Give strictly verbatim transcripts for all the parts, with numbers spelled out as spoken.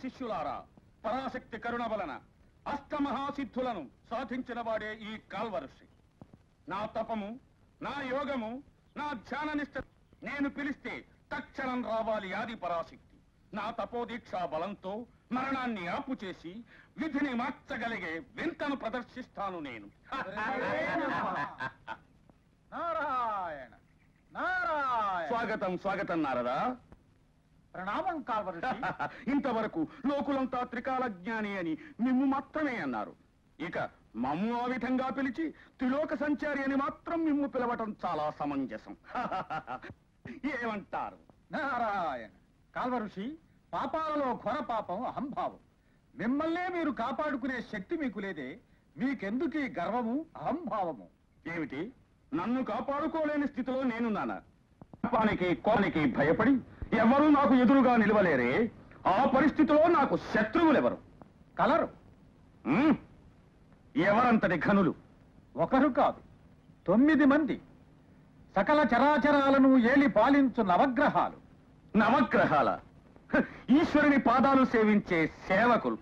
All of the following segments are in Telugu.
శిష్యులారా, పరాశక్తి కరుణ వలన అష్టమహాసిద్ధులను సాధించిన వాడే ఈ కాల్వఋషి. నా తపము, నా యోగము, నా ధ్యాన నిష్ట నేను పిలిస్తే తక్షణం రావాలి ఆది పరాశక్తి. నా తపోదీక్షా బలంతో మరణాన్ని ఆపు చేసి విధిని మార్చగలిగే వింతను ప్రదర్శిస్తాను నేను. నారాయణ నారాయణ. స్వాగతం స్వాగతం నారదా. ప్రణామం కాల్వఋషి. ఇంతవరకు లోకులంతా త్రికాల జ్ఞాని అని మిమ్ము మాత్రమే అన్నారు. ఇక మమ్ము ఆ విధంగా పిలిచి త్రిలోక సంచారి అని మాత్రం మిమ్ము పిలవటం చాలా సమంజసం. ఏమంటారు? నారాయణ. కాల్వఋషి, పాపాలలో ఘోర పాపం అహంభావం. మిమ్మల్నే మీరు కాపాడుకునే శక్తి మీకు లేదే, మీకెందుకు ఈ గర్వము అహంభావము? ఏమిటి, నన్ను కాపాడుకోలేని స్థితిలో నేనున్నానా? పాపానికి కోనికి భయపడి ఎవరూ నాకు ఎదురుగా నిలవలేరే. ఆ పరిస్థితిలో నాకు శత్రువులెవరు కలరు? ఎవరంతటి ఘనులు? ఒకరు కాదు, తొమ్మిది మంది. సకల చరాచరాలను ఏలి పాలించు నవగ్రహాలు. నవగ్రహాల? ఈశ్వరుని పాదాలు సేవించే సేవకులు.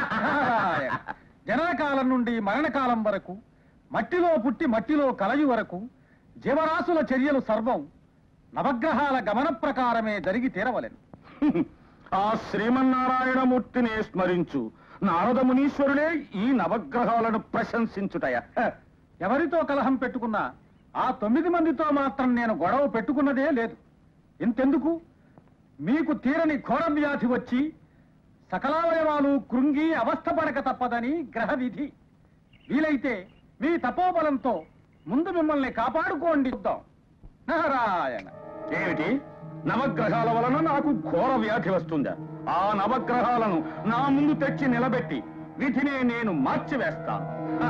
జననకాలం నుండి మరణకాలం వరకు, మట్టిలో పుట్టి మట్టిలో కలయి వరకు జీవరాశుల చర్యలు సర్వం నవగ్రహాల గమన ప్రకారమే జరిగి తీరవలెను. ఆ శ్రీమన్నారాయణమూర్తినే స్మరించు. నారద మునీశ్వరులే ఈ నవగ్రహాలను ప్రశంసించుటయ. ఎవరితో కలహం పెట్టుకున్నా ఆ తొమ్మిది మందితో మాత్రం నేను గొడవ పెట్టుకున్నదే లేదు. ఇంతెందుకు, మీకు తీరని ఘోర వ్యాధి వచ్చి సకలావయవాలు కృంగి అవస్థపడక తప్పదని గ్రహ విధి. వీలైతే మీ తపోబలంతో ముందు మిమ్మల్ని కాపాడుకోండి. నారాయణ. ఏమిటి, నవగ్రహాల వలన నాకు ఘోర వ్యాధి వస్తుందా? ఆ నవగ్రహాలను నా ముందు తెచ్చి నిలబెట్టి విధినే నేను మార్చివేస్తాను.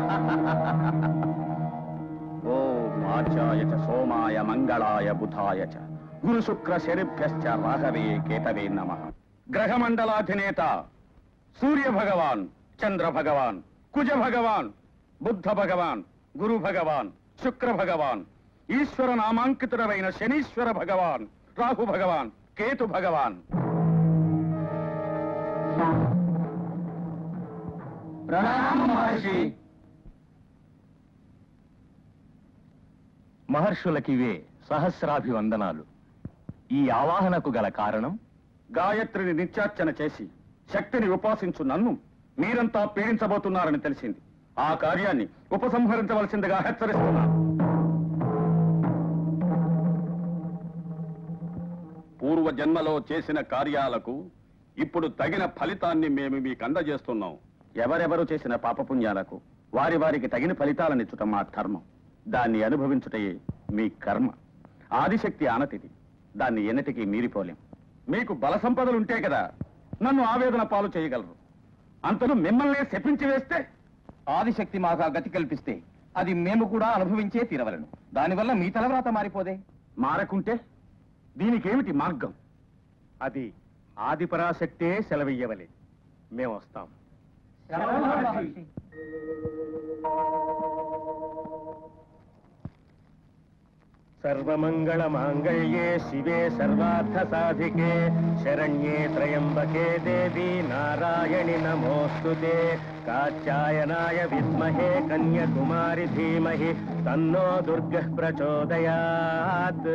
ఓ వాచాయ చ సోమాయ మంగళాయ బుధాయ చ గురు శుక్ర శనిభ్యశ్చ రాఘవే కేతవే నమః. గ్రహమండలాధినేత సూర్య భగవాన్, చంద్ర భగవాన్, కుజ భగవాన్, బుద్ధ భగవాన్, గురు భగవాన్, శుక్ర భగవాన్, ఈశ్వర నామాంకితుడమైన శనీశ్వర భగవాన్, రాహు భగవాన్, కేతు భగవాన్. మహర్షి. మహర్షులకివే సహస్రాభివందనాలు. ఈ ఆవాహనకు గల కారణం, గాయత్రిని నిత్యార్చన చేసి శక్తిని ఉపాసించు నన్ను మీరంతా పీడించబోతున్నారని తెలిసింది. ఆ కార్యాన్ని ఉపసంహరించవలసిందిగా హెచ్చరిస్తున్నాను. పూర్వ జన్మలో చేసిన కార్యాలకు ఇప్పుడు తగిన ఫలితాన్ని మేము మీకు అందజేస్తున్నాం. ఎవరెవరు చేసిన పాపపుణ్యాలకు వారి వారికి తగిన ఫలితాలనిచ్చుట మా ధర్మం. దాన్ని అనుభవించుటయే మీ కర్మ. ఆదిశక్తి ఆనతిది, దాన్ని ఎన్నటికీ మీరిపోలేం. మీకు బల సంపదలుంటే కదా నన్ను ఆవేదన పాలు చేయగలరు. అంతను మిమ్మల్ని శపించి వేస్తే, ఆదిశక్తి మాకు ఆ గతి కల్పిస్తే అది మేము కూడా అనుభవించే తీరవలను. దానివల్ల మీ తలవ్రాత మారిపోదే. మారకుంటే దీనికేమిటి మార్గం? అది ఆదిపరాశక్తే సెలవియ్యవలే. మేము వస్తాం. సర్వమంగళ మాంగళ్యే శివే సర్వార్థ సాధికే శరణ్యే త్రయంబకే దేవి నారాయణి నమోస్తుతే. కాత్యాయనాయ విద్మహే కన్యాకుమారి ధీమహి తన్నో దుర్గః ప్రచోదయాత్.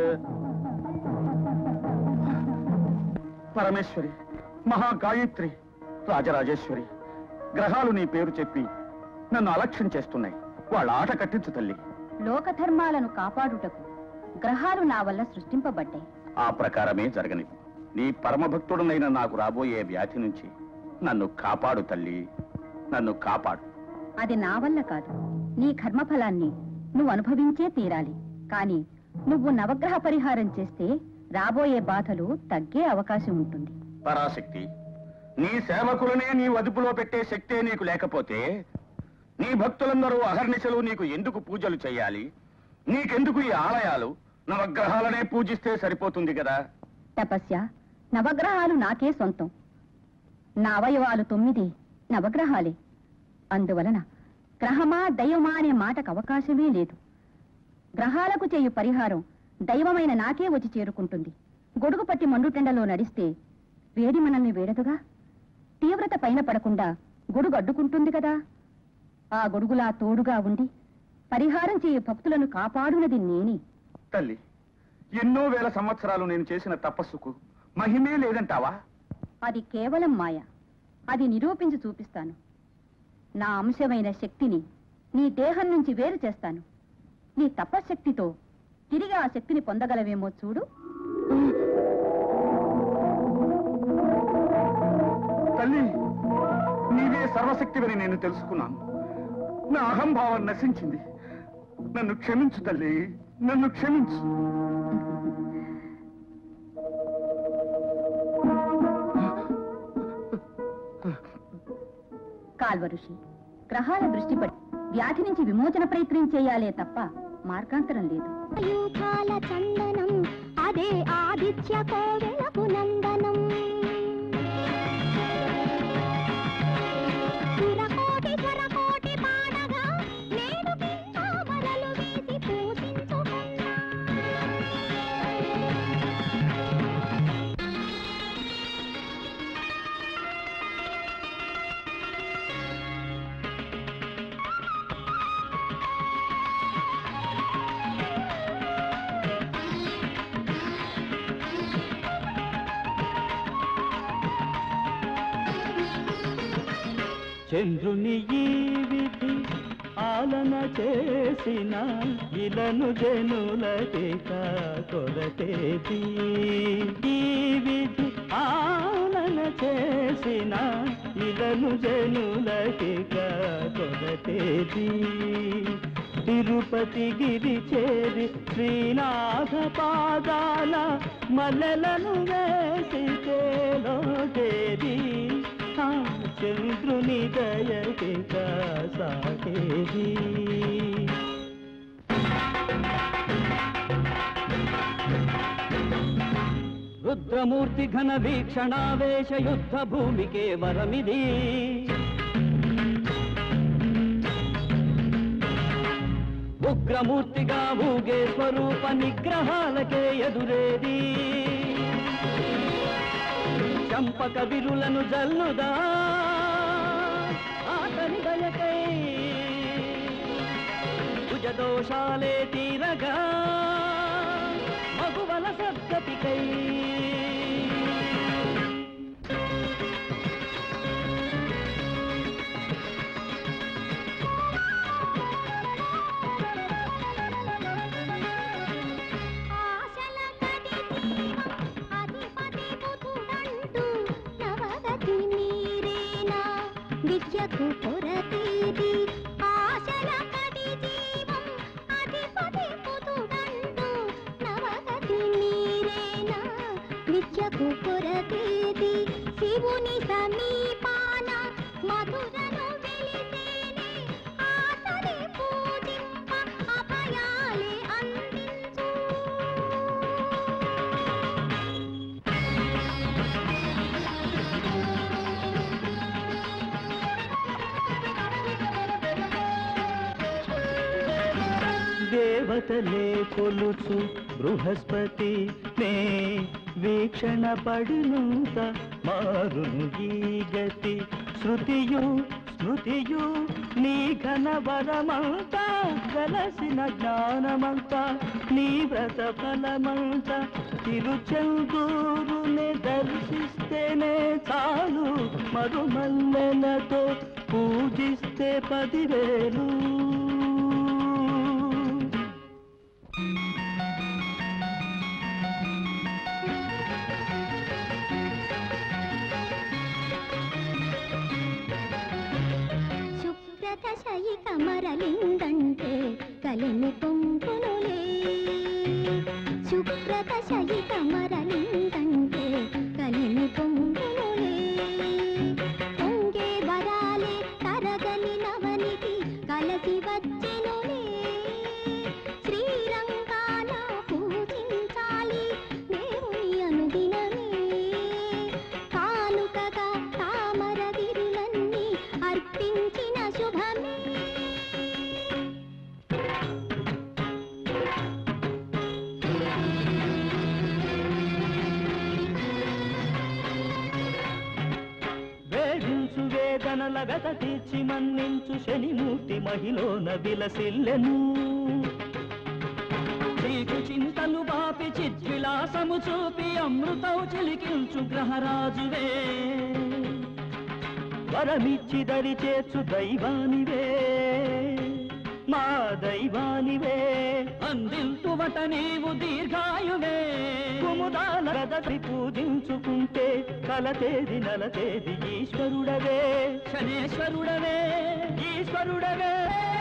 పరమేశ్వరి, మహాగాయత్రి, రాజరాజేశ్వరి, గ్రహాలు నీ పేరు చెప్పి నన్ను అలక్ష్యం చేస్తున్నాయి. వాళ్ళ ఆట కట్టించు తల్లి. లోకధర్మాలను కాపాడుటకు గ్రహాలు నా వల్ల సృష్టింపబడ్డాయి. ఆ ప్రకారమే జరగని. నీ పరమభక్తుడనైన నాకు రాబోయే వ్యాధి నుంచి నన్ను కాపాడు తల్లి, నన్ను కాపాడు. అది నా వల్ల కాదు, నీ కర్మఫలాన్ని నువ్వు అనుభవించే తీరాలి. కాని నువ్వు నవగ్రహ పరిహారం చేస్తే రాబోయే బాధలు తగ్గే అవకాశం ఉంటుంది. పరాశక్తి, నీ సేవకులనే నీ అదుపులో పెట్టే శక్తే నీకు లేకపోతే నీ భక్తులందరూ అహర్నిశలు నీకు ఎందుకు పూజలు చేయాలి? నీకెందుకు ఈ ఆలయాలు? నవగ్రహాలనే పూజిస్తే సరిపోతుంది కదా. తపస్య, నవగ్రహాలు నాకే సొంతం. నా అవయవాలు తొమ్మిది నవగ్రహాలే. అందువలన గ్రహమా దైవమా అనే మాటకు అవకాశమే లేదు. గ్రహాలకు చేయు పరిహారం దైవమైన నాకే వచ్చి చేరుకుంటుంది. గొడుగు పట్టి మండుటెండలో నడిస్తే వేడి మనల్ని వేడదుగా. తీవ్రత పైన పడకుండా గొడుగు అడ్డుకుంటుంది కదా. ఆ గొడుగులా తోడుగా ఉండి పరిహారం చేయ భక్తులను కాపాడునది నేనే. తల్లి, ఎన్నో వేల సంవత్సరాలు నేను చేసిన తపస్సుకు మహిమే లేదంటావా? అది కేవలం మాయ. అది నిరూపించి చూపిస్తాను. నా అంశమైన శక్తిని నీ దేహం నుంచి వేరు చేస్తాను. నీ తపశ్శక్తితో తిరిగి ఆ శక్తిని పొందగలవేమో చూడు. తల్లి, నీవే సర్వశక్తివని నేను తెలుసుకున్నాను. నా అహంభావం నశించింది. నన్ను క్షమించు తల్లి, నన్ను క్షమించు. కాల్వఋషి, గ్రహాల దృష్టి పడి వ్యాధి నుంచి విమోచన ప్రయత్నం చేయాలే తప్ప మార్గాంతరం లేదు. యూథాల చందనం అదే ఆదిత్య కోవెలకు నందనం. సురకోటి స్వరకోటి పాడగా నేను పింఛామరలు వేసి పూజించుకున్నా. చంద్రుని ఈ విధి ఆలన చేసిన ఇలను జనులటిక కొరతేది. ఈ విధి ఆలన చేసిన ఇలను జనులటిక కొరతేది. తిరుపతి గిరి చేరి శ్రీనాథ పాదాల మల్లెలను వేసి లోకేది. చంద్రుని దయకి సాగేది. రుద్రమూర్తి ఘన వీక్షణావేశ యుద్ధ భూమికే వరమిది. ఉగ్రమూర్తిగా ఊగే స్వరూప నిగ్రహాలకే ఎదురేది. చంపక విరులను జల్లుదా ఆతని దయకై. భుజదోషాలే తీరగా మగువల సద్గతికై. విద్యకు కొరతేది. ఆశల కడి జీవం అధిపతి పుతుడంటూ నవగతి నీరేనా. విద్యకు కొరతేది. శివుని సమీపాన మధురను వెలిసేనే ఆతని పూజింప అభయాలే అందించు. దేవతలే కొలుచు బృహస్పతి నే వీక్షణ పడినంత మారును ఈ గతి. శృతియు స్మృతియు నీ ఘన వరమంతా కలసిన జ్ఞానమంతా నీ వ్రత ఫలమంతా. తిరుచెందూరుని దర్శిస్తేనే చాలు మరుమల్లెలతో పూజిస్తే పదివేలు. శుక్రదశయి కమరలిందంటే కలిమి పొంగునులే. శుక్రదశయి కమరలిందంటే కలిమి పొంగునులే. పొంగే వరాలే తరగని నవనికి కలసి వచ్చెనులే. శ్రీరంగాన పూజించాలి దేవుని అనుదినమే. కానుకగా తామర విరులన్నీ అర్పించిన శుభమే. వ్యధ తీర్చి మన్నించు శనిమూర్తి మహిలోన విలసిల్లెను. చీకు చింతలు బాపి చిద్విలాసము చూపి అమృతం చిలికించు గ్రహరాజువే, వరమిచ్చి దరి చేర్చు దైవానివే, మా దైవానివే. అందింతువట నీవు దీర్ఘాయువే, కుముదాల రదతి పూజించుకుంటే కలతేది నలతేది ఈశ్వరుడవే, శనేశ్వరుడవే, ఈశ్వరుడవే.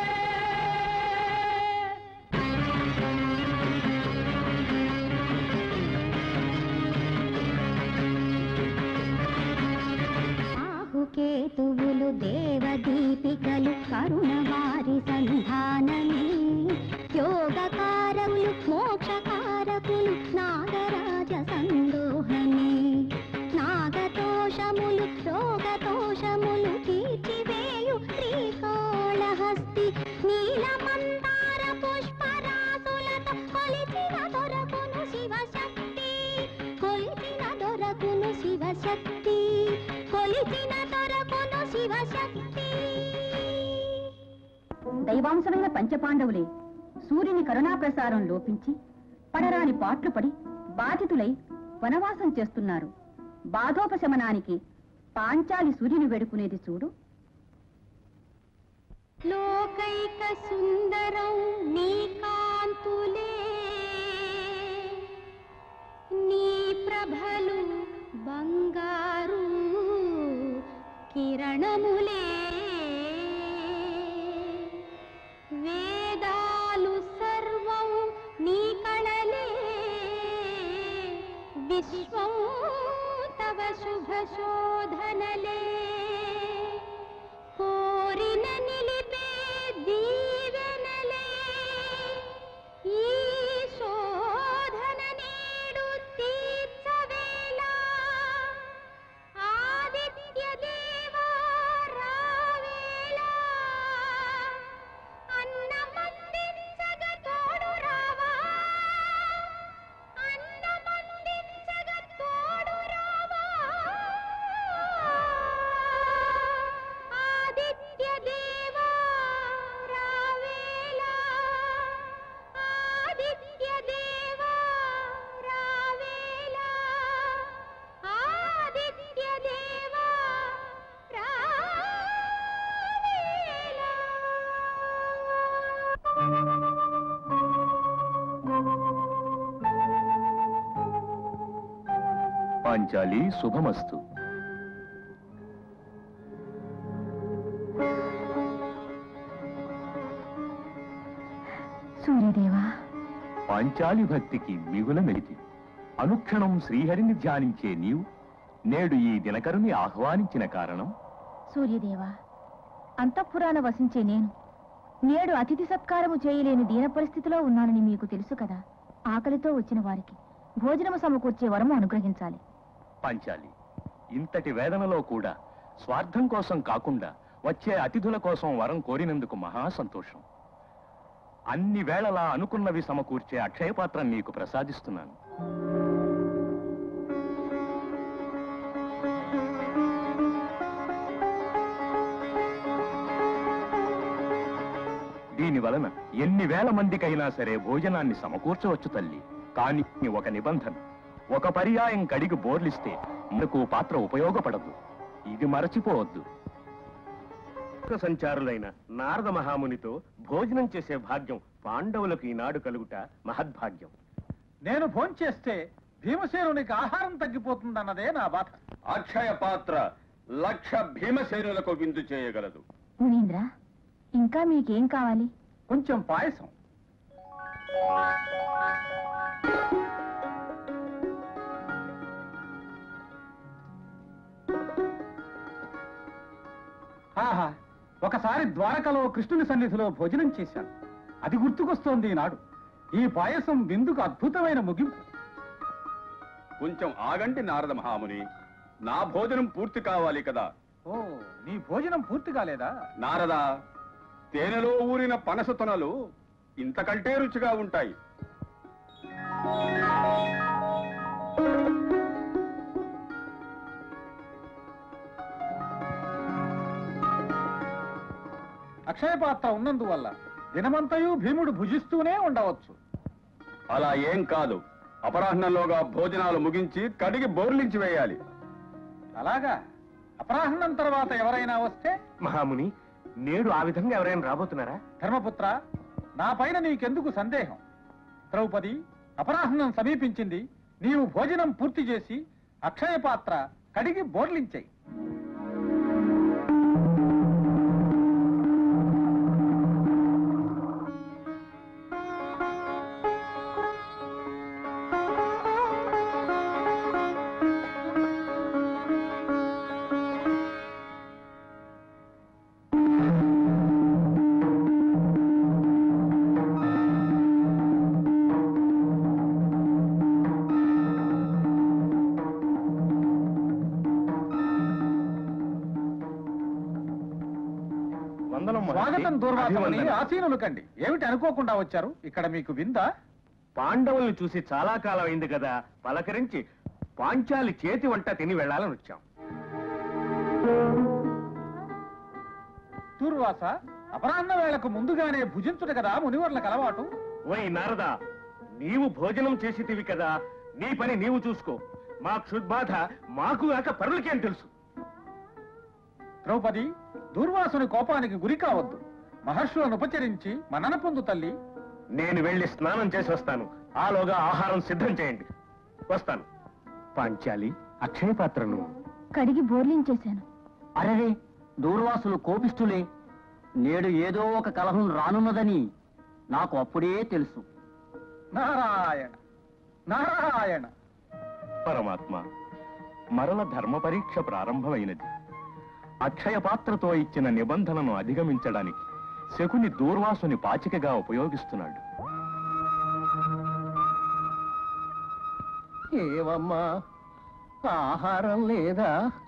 కేతువులు దేవదీపికలు కరుణవారి సంధానమే, యోగకారకులు మోక్షకారకులు నాగరాజ సందోహమే. నాగదోషములు రోగదోషములు తీర్చివేయు శ్రీకాళహస్తి, నీలమందార పుష్పరాసులతో కొలిచిన దొరకును శివశక్తి, కొలిచిన దొరకును శివశక్తి, కొలిచిన దొరకును శివశక్తి. దైవాంశమైన పంచపాండవులే సూర్యుని కరుణాప్రసారం లోపించి పడరాని పాట్లు పడి బాధితులై వనవాసం చేస్తున్నారు. బాధోపశమనానికి పాంచాలి సూర్యుని వేడుకునేది చూడు. లోకైక సుందరం నీ కాంతులే, నీ ప్రభలు బంగారు కిరణములే, వేదాలు సర్వం నీ కళలే, విశ్వం తవ శుభ శోధనలే. కోరిన నిలిపే దీవెనలే, ఈ శోధన నేడు తీర్చవేలా. ఆదిత్య దేవా రావేలా, అన్నమందించగ తోడు రావా, అన్నమందించగ తోడు రావా. ఆదిత్య దేవా రావేలా, ఆదిత్య దేవా రావేలా, ఆదిత్య దేవా రావేలా. పాంచాలి శుభమస్తు. సూర్యదేవా, పాంచాలి భక్తికి మిగుల మెలితి. అనుక్షణం శ్రీహరిని ధ్యానించే నీవు నేడు ఈ దినకరుని ఆహ్వానించిన కారణం? సూర్యదేవా, అంతఃపురాన వసించే నేను నేడు అతిథి సత్కారము చేయలేని దీన పరిస్థితిలో ఉన్నానని మీకు తెలుసు కదా. ఆకలితో వచ్చిన వారికి భోజనము సమకూర్చే వరము అనుగ్రహించాలి. పాంచాలి, ఇంతటి వేదనలో కూడా స్వార్థం కోసం కాకుండా వచ్చే అతిథుల కోసం వరం కోరినందుకు మహా సంతోషం. అన్ని వేళలా అనుకున్నవి సమకూర్చే అక్షయపాత్రం నీకు ప్రసాదిస్తున్నాను. దీని వలన ఎన్ని వేల మందికైనా సరే భోజనాన్ని సమకూర్చవచ్చు తల్లి. కానీ ఒక నిబంధన, ఒక పర్యాయం కడిగి బోర్లిస్తే మనకు పాత్ర ఉపయోగపడదు. ఇది మరచిపోవద్దు. సంచారులైన నారద మహామునితో భోజనం చేసే భాగ్యం పాండవులకు ఈనాడు కలుగుట మహద్భాగ్యం. నేను భోంచేస్తే భీమసేనునికి ఆహారం తగ్గిపోతుందన్నదే నా బాధ. అక్షయ పాత్ర లక్ష భీమసేనులకు విందు చేయగలదు. మునీంద్ర, ఇంకా మీకేం కావాలి? కొంచెం పాయసం. ఆహా, ఒకసారి ద్వారకలో కృష్ణుని సన్నిధిలో భోజనం చేశాను. అది గుర్తుకొస్తోంది ఈనాడు. ఈ పాయసం విందుకు అద్భుతమైన ముగింపు. కొంచెం ఆగండి నారద మహాముని, నా భోజనం పూర్తి కావాలి కదా. ఓ, నీ భోజనం పూర్తి కాలేదా? నారదా, తేనెలో ఊరిన పనస తొనలు ఇంతకంటే రుచిగా ఉంటాయి. అక్షయ పాత్ర ఉన్నందువల్ల దినమంతయు భీముడు భుజిస్తూనే ఉండవచ్చు. అలా ఏం కాదు, అపరాహ్నంలోగా భోజనాలు ముగించి కడిగి బోర్లించి వేయాలి. అలాగా? అపరాహ్నం తర్వాత ఎవరైనా వస్తే? మహాముని, నేడు ఆ విధంగా ఎవరైనా రాబోతున్నారా? ధర్మపుత్ర, నా పైన నీకెందుకు సందేహం? ద్రౌపది, అపరాహ్నం సమీపించింది. నీవు భోజనం పూర్తి చేసి అక్షయ పాత్ర కడిగి బోర్లించాయి. స్వాగతం దూర్వాసమని ఆసీనులు కండి. ఏమిటి అనుకోకుండా వచ్చారు? ఇక్కడ మీకు విందా? పాండవుల్ని చూసి చాలా కాలం అయింది కదా, పలకరించి పాంచాలి చేతి వంట తిని వెళ్లాలని వచ్చాం. దూర్వాస, అపరాహ్న వేళకు ముందుగానే భుజించుట కదా మునివర్లకు అలవాటు. ఓయ్ నారదా, నీవు భోజనం చేసితివి కదా, నీ పని నీవు చూసుకో. మా క్షుద్బాధ మాకు కాక పరులకేం తెలుసు? ద్రౌపది, దూర్వాసుని కోపానికి గురి కావద్దు. మహర్షులను ఉపచరించి మనన పొందు తల్లి. నేను వెళ్లి స్నానం చేసి వస్తాను. ఆలోగా ఆహారం సిద్ధం చేయండి. వస్తాను. పాంచాలి, అక్షయ పాత్రను కడిగి బోర్లించేశాను. అరే, దూర్వాసులు కోపిష్ఠులే. నేడు ఏదో ఒక కలహం రానున్నదని నాకు అప్పుడే తెలుసు. నారాయణ నారాయణ. పరమాత్మ, మరల ధర్మ పరీక్ష ప్రారంభమైనది. అక్షయ పాత్రతో ఇచ్చిన నిబంధనను అధిగమించడానికి శకుని దూర్వాసుని పాచికగా ఉపయోగిస్తున్నాడు. ఏవమ్మా, ఆహారం లేదా?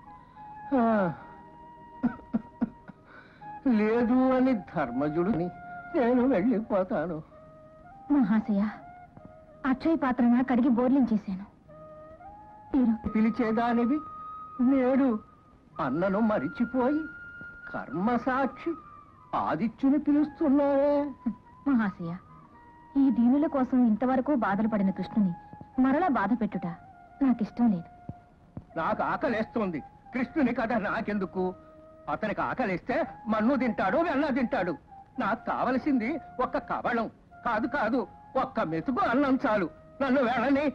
లేదు అని ధర్మజుడిని నేను వెళ్ళిపోతాను. మహాశయ, అక్షయ పాత్రన కడిగి బోర్లించేశాను. పిలిచేదానివి నేడు అన్నను మరిచిపోయి కర్మసాక్షి ఆదిత్యుని పిలుస్తున్నావే. మహాశయ, ఈ దీనుల కోసం ఇంతవరకు బాధలు పడిన కృష్ణుని మరలా బాధ పెట్టుట నాకిష్టం లేదు. నాకు ఆకలేస్తుంది. కృష్ణుని కథ నాకెందుకు? అతనికి ఆకలిస్తే మన్ను తింటాడు, వెన్న తింటాడు. నాకు కావలసింది ఒక్క కవళం కాదు కాదు ఒక్క మెతుకు అన్నం చాలు. నన్ను వెళ్ళని.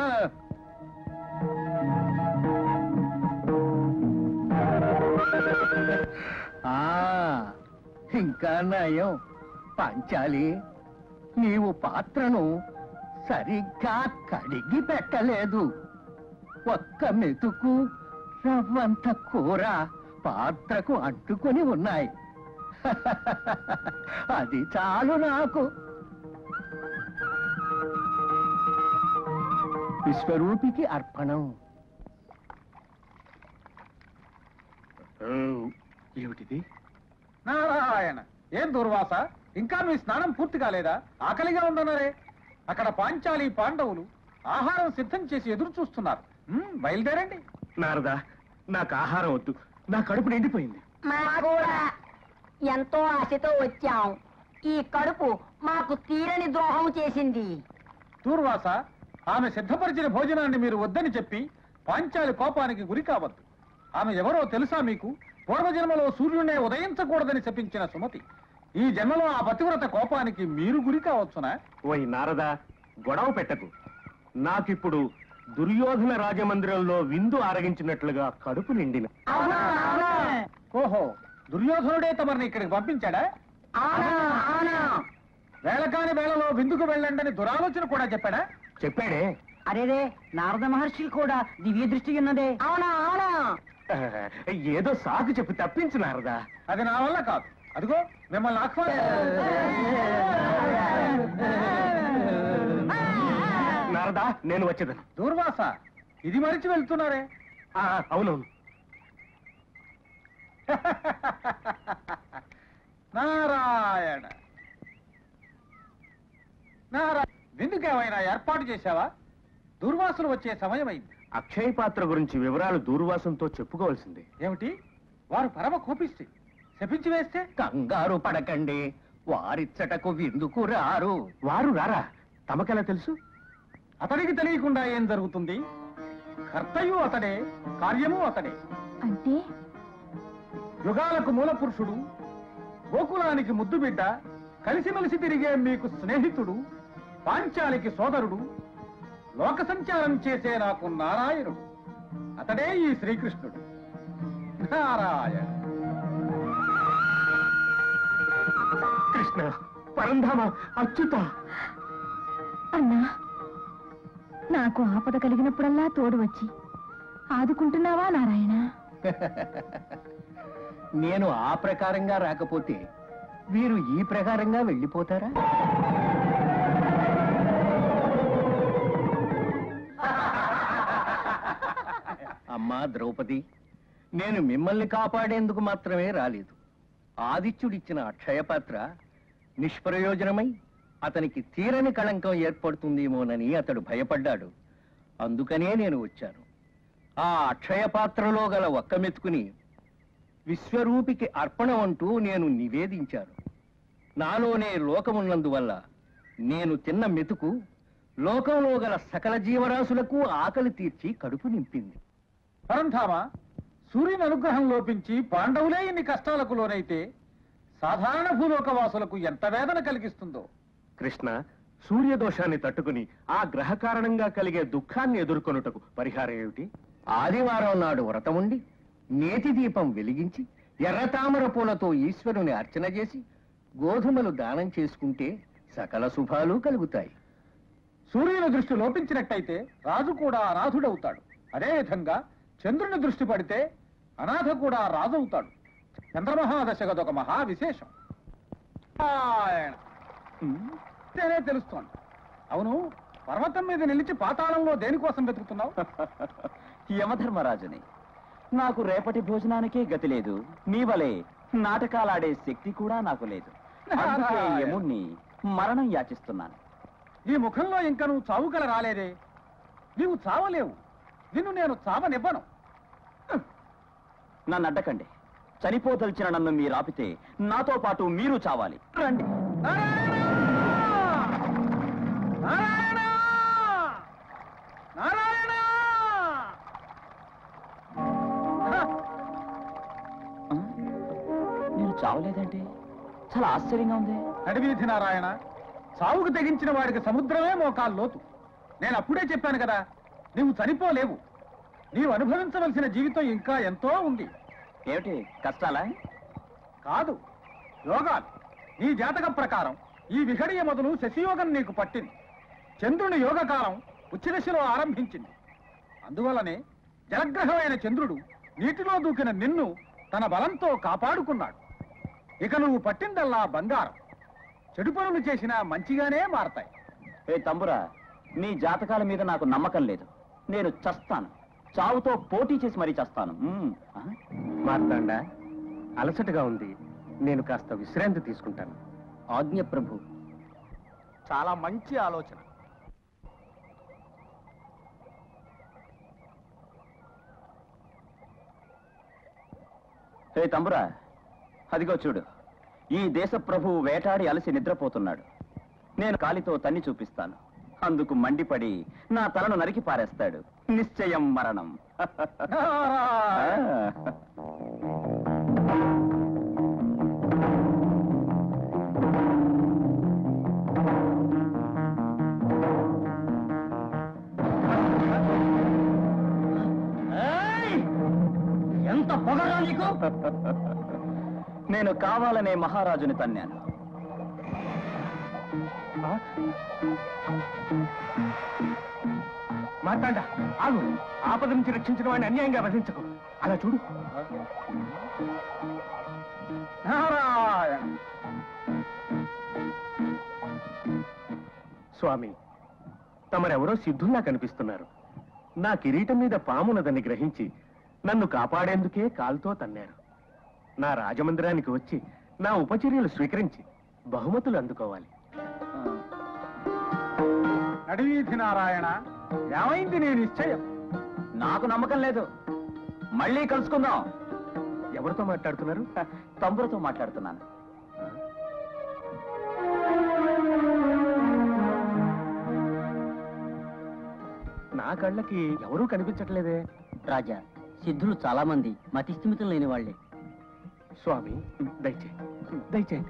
ఆ ఇంకా నయం. పంచాలి, నీవు పాత్రను సరిగ్గా కడిగి పెట్టలేదు. ఒక్క మెతుకు రవ్వంత కూర పాత్రకు అంటుకొని ఉన్నాయి. అది చాలు నాకు. విశ్వరూపికి అర్పణం. ఏమిటిది? నారాయణ. ఏం దుర్వాస, ఇంకా మీ స్నానం పూర్తి కాలేదా? ఆకలిగా ఉందన్నారే. అక్కడ పాంచాలి పాండవులు ఆహారం సిద్ధం చేసి ఎదురు చూస్తున్నారు. మ్మ్, బయలుదేరండి. నారదా, నాకు ఆహారం వద్దు. నా కడుపు నిండిపోయింది. ఎంతో ఆశతో వచ్చాం. ఈ కడుపు మాకు తీరని ద్రోహం చేసింది. దూర్వాస, ఆమె సిద్ధపరిచిన భోజనాన్ని మీరు వద్దని చెప్పి పాంచాలి కోపానికి గురి కావద్దు. ఆమె ఎవరో తెలుసా మీకు? పూర్వజన్మలో సూర్యుడే ఉదయించకూడదని శపించిన సుమతి. ఈ జన్మలో ఆ పతివ్రత కోపానికి మీరు గురి కావచ్చునా? ఓయ్ నారదా, గొడవ పెట్టకు. నాకిప్పుడు దుర్యోధన రాజమందిరంలో విందు ఆరగించినట్లుగా కడుపు నిండిన. ఓహో, దుర్యోధనుడే తమరిని ఇక్కడికి పంపించాడా? వేళకాని వేళలో విందుకు వెళ్ళండి దురాలోచన కూడా చెప్పాడా? చెప్పాడే. అరేరే, నారద మహర్షి కూడా దివ్య దృష్టి ఉన్నదే. అవునా అవునా. ఏదో సాకు చెప్పి తప్పించు నారదా. అది నా వల్ల కాదు. అదిగో మిమ్మల్ని ఆహ్వానం. నారదా, నేను వచ్చేదను. దూర్వాస, ఇది మరిచి వెళ్తున్నారే. ఆ, అవునవును. నారాయణ నారాయణ. విందుకేమైనా ఏర్పాటు చేశావా? దూర్వాసులు వచ్చే సమయమైంది. అక్షయ పాత్ర గురించి వివరాలు దూర్వాసంతో చెప్పుకోవాల్సిందే. ఏమిటి? వారు పరమ కోపిస్తే శపించి వేస్తే? కంగారు పడకండి, వారిచ్చటకు విందుకు రారు. వారు రారా? తమకెలా తెలుసు? అతడికి తెలియకుండా ఏం జరుగుతుంది? కర్తయు అతడే, కార్యము అతడే. అంటే యుగాలకు మూల పురుషుడు, గోకులానికి ముద్దు బిడ్డ, కలిసిమెలిసి తిరిగే మీకు స్నేహితుడు, పాంచాలికి సోదరుడు, లోక సంచారం చేసే నాకు నారాయణుడు, అతడే ఈ శ్రీకృష్ణుడు. నారాయణ. కృష్ణ, పరంధామ, అచ్యుత. అన్నా, నాకు ఆపద కలిగినప్పుడల్లా తోడు వచ్చి ఆదుకుంటున్నావా నారాయణ? నేను ఆ ప్రకారంగా రాకపోతే వీరు ఈ ప్రకారంగా వెళ్ళిపోతారా? అమ్మా ద్రౌపది, నేను మిమ్మల్ని కాపాడేందుకు మాత్రమే రాలేదు. ఆదిత్యుడిచ్చిన అక్షయపాత్ర నిష్ప్రయోజనమై అతనికి తీరని కళంకం ఏర్పడుతుందేమోనని అతడు భయపడ్డాడు. అందుకనే నేను వచ్చాను. ఆ అక్షయ పాత్రలో గల ఒక్క మెతుకుని విశ్వరూపికి అర్పణ అంటూ నేను నివేదించాను. నాలోనే లోకమున్నందువల్ల నేను తిన్న మెతుకు లోకంలో గల సకల జీవరాశులకు ఆకలి తీర్చి కడుపు నింపింది. పరంధామ, సూర్యుని అనుగ్రహం లోపించి పాండవులే ఇన్ని కష్టాలకు లోనైతే సాధారణ భూలోకవాసులకు ఎంత వేదన కలిగిస్తుందో. కృష్ణ, సూర్యదోషాన్ని తట్టుకుని ఆ గ్రహ కారణంగా కలిగే దుఃఖాన్ని ఎదుర్కొనుటకు పరిహారం ఏమిటి? ఆదివారం నాడు వ్రతముండి నేతి దీపం వెలిగించి ఎర్రతామర పూలతో ఈశ్వరుని అర్చన చేసి గోధుమలు దానం చేసుకుంటే సకల శుభాలు కలుగుతాయి. సూర్యుని దృష్టి లోపించినట్టయితే రాజు కూడా అనాథుడవుతాడు. అదేవిధంగా చంద్రుని దృష్టి పడితే అనాథ కూడా రాజు అవుతాడు. చంద్రమహాదశ గదొక మహా విశేషం. ఆయన ఇదేనే తెలుస్తోంది. అవును, పర్వతం మీద నిలిచి పాతాళంలో దేనికోసం వెతుకుతున్నావు? యమధర్మరాజుని. నాకు రేపటి భోజనానికే గతి లేదు. నీ వలే నాటకాలాడే శక్తి కూడా నాకు లేదు. అందుకే యముణ్ణి మరణం యాచిస్తున్నాను. ఈ ముఖంలో ఇంకా నువ్వు చావు కల రాలేదే. నీవు చావలేవు. నిన్ను నేను చావనివ్వను. నన్ను అడ్డకండి. చనిపోదలిచిన నన్ను మీరు ఆపితే నాతో పాటు మీరు చావాలి. రండి. నారాయణ! నారాయణ! మీరు చావలేదంటే చాలా ఆశ్చర్యంగా ఉంది. నడివీధి నారాయణ, చావుకు తెగించిన వాడికి సముద్రమే మోకాలు లోతు. నేను అప్పుడే చెప్పాను కదా, నీవు చనిపోలేవు. నీవు అనుభవించవలసిన జీవితం ఇంకా ఎంతో ఉంది. ఏమిటి కష్టాలా? కాదు, యోగాలు. నీ జాతక ప్రకారం ఈ విఘడియ మొదలు శశియోగం నీకు పట్టింది. చంద్రుని యోగకాలం ఉచ్చిదశలో ఆరంభించింది. అందువల్లనే జలగ్రహమైన చంద్రుడు నీటిలో దూకిన నిన్ను తన బలంతో కాపాడుకున్నాడు. ఇక నువ్వు పట్టిందల్లా బంగారం. చెడు పనులు చేసినా మంచిగానే మారతాయి. ఏ తంబురా, నీ జాతకాల మీద నాకు నమ్మకం లేదు. నేను చస్తాను. చావుతో పోటీ చేసి మరీ చస్తాను. మ్మ్. ఆ? మార్తాండ, అలసటగా ఉంది. నేను కాస్త విశ్రాంతి తీసుకుంటాను. ఆజ్ఞ ప్రభు. చాలా మంచి ఆలోచన. హే తంబురా, అదిగో చూడు. ఈ దేశ ప్రభువు వేటాడి అలసి నిద్రపోతున్నాడు. నేను కాలితో తన్ని చూపిస్తాను. అందుకు మండిపడి నా తలను నరికి పారేస్తాడు. నిశ్చయం మరణం. ఎంత పొగరా నీకు? నేను కావాలనే మహారాజుని తన్నాను. మార్తాండ, ఆగు. ఆపద నుంచి రక్షించిన వాడిని అన్యాయంగా వధించకు. అలా చూడు. నారాయణ! స్వామి, తమరెవరో సిద్ధుల్లా కనిపిస్తున్నారు. నా కిరీటం మీద పామున్నదని గ్రహించి నన్ను కాపాడేందుకే కాలుతో తన్నారు. నా రాజమందిరానికి వచ్చి నా ఉపచర్యలు స్వీకరించి బహుమతులు అందుకోవాలి. నడివీధి నారాయణ, ఏమైంది నీ నిశ్చయం? నాకు నమ్మకం లేదు. మళ్ళీ కలుసుకుందాం. ఎవరు ఎవరితో మాట్లాడుతున్నారు? తంబులతో మాట్లాడుతున్నాను. నా కళ్ళకి ఎవరూ కనిపించట్లేదే. రాజా, సిద్ధులు చాలా మంది మతిస్థిమితం లేని వాళ్లే. స్వామి దయచేయండి, దయచేయండి.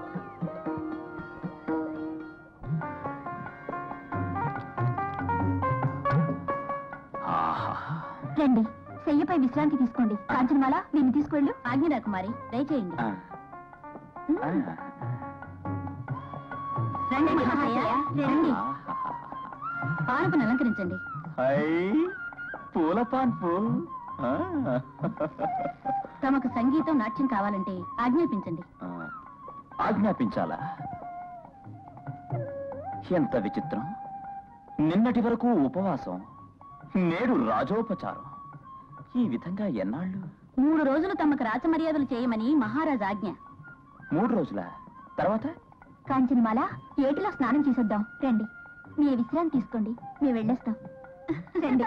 రండి, శయ్యపై విశ్రాంతి తీసుకోండి. కాంచనమాల, వీరిని తీసుకువెళ్ళు. ఆజ్ఞరా కుమారి, దయచేయండి. రండి మహాశయ, రండి. పానపును అలంకరించండి. పూల పాన్పు. తమకు సంగీతం నాట్యం కావాలంటే ఆజ్ఞాపించండి. ఆజ్ఞాపించాలా? ఎంత విచిత్రం! నిన్నటి వరకు ఉపవాసం, నేడు రాజోపచారం. ఈ విధంగా ఎన్నాళ్ళు? మూడు రోజులు తమకు రాచమర్యాదలు చేయమని మహారాజు ఆజ్ఞ. మూడు రోజుల తర్వాత కాంచనమాల, ఏటిలో స్నానం చేసేద్దాం. రండి, మీ విశ్రాంతి తీసుకోండి, మేము వెళ్ళేస్తాం. రండి.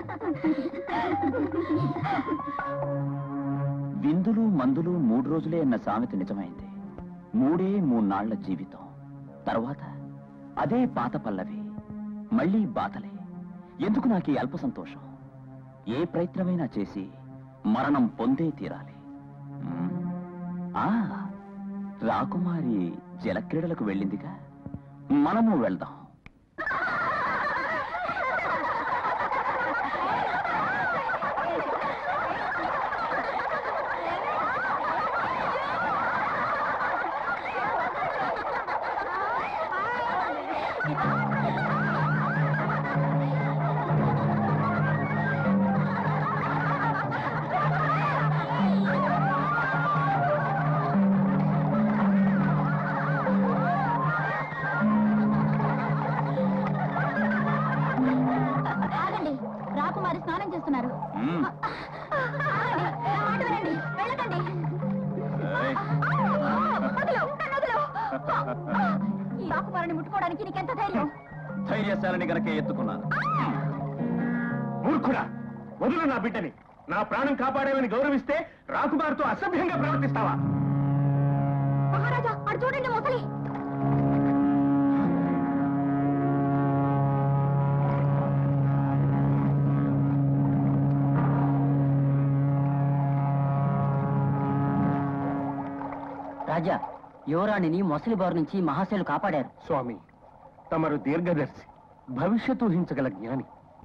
విందులు మందులు మూడు రోజులే అన్న సామెత నిజమైంది. మూడే మూన్నాళ్ల జీవితం. తర్వాత అదే పాత పల్లవి, మళ్ళీ బాధలే. ఎందుకు నాకు ఈ అల్ప సంతోషం? ఏ ప్రయత్నమైనా చేసి మరణం పొందే తీరాలి. ఆ రాకుమారి జలక్రీడలకు వెళ్ళిందిగా, మనము వెళ్దాం. ఆగండి, రాకుమారి స్నానం చేస్తున్నారు. వెళ్ళకండి. ఈ రాకుమారిని ముట్టుకోవడానికి నీకెంత ధైర్యం? ధైర్యశాలని గనకే ఎత్తుకున్నాను. మూర్ఖుడా, వదులు నా బిడ్డని. నా ప్రాణం కాపాడేవని గౌరవిస్తే రాకుమారితో అసభ్యంగా ప్రవర్తిస్తావా? మహారాజా, అటు చూడండి, మొసలి. రాజా, యువరాణిని మొసలి బారు నుంచి మహాశయులు కాపాడారు. స్వామి, తమరు దీర్ఘదర్శి, భవిష్యత్తు ఊహించగల జ్ఞాని.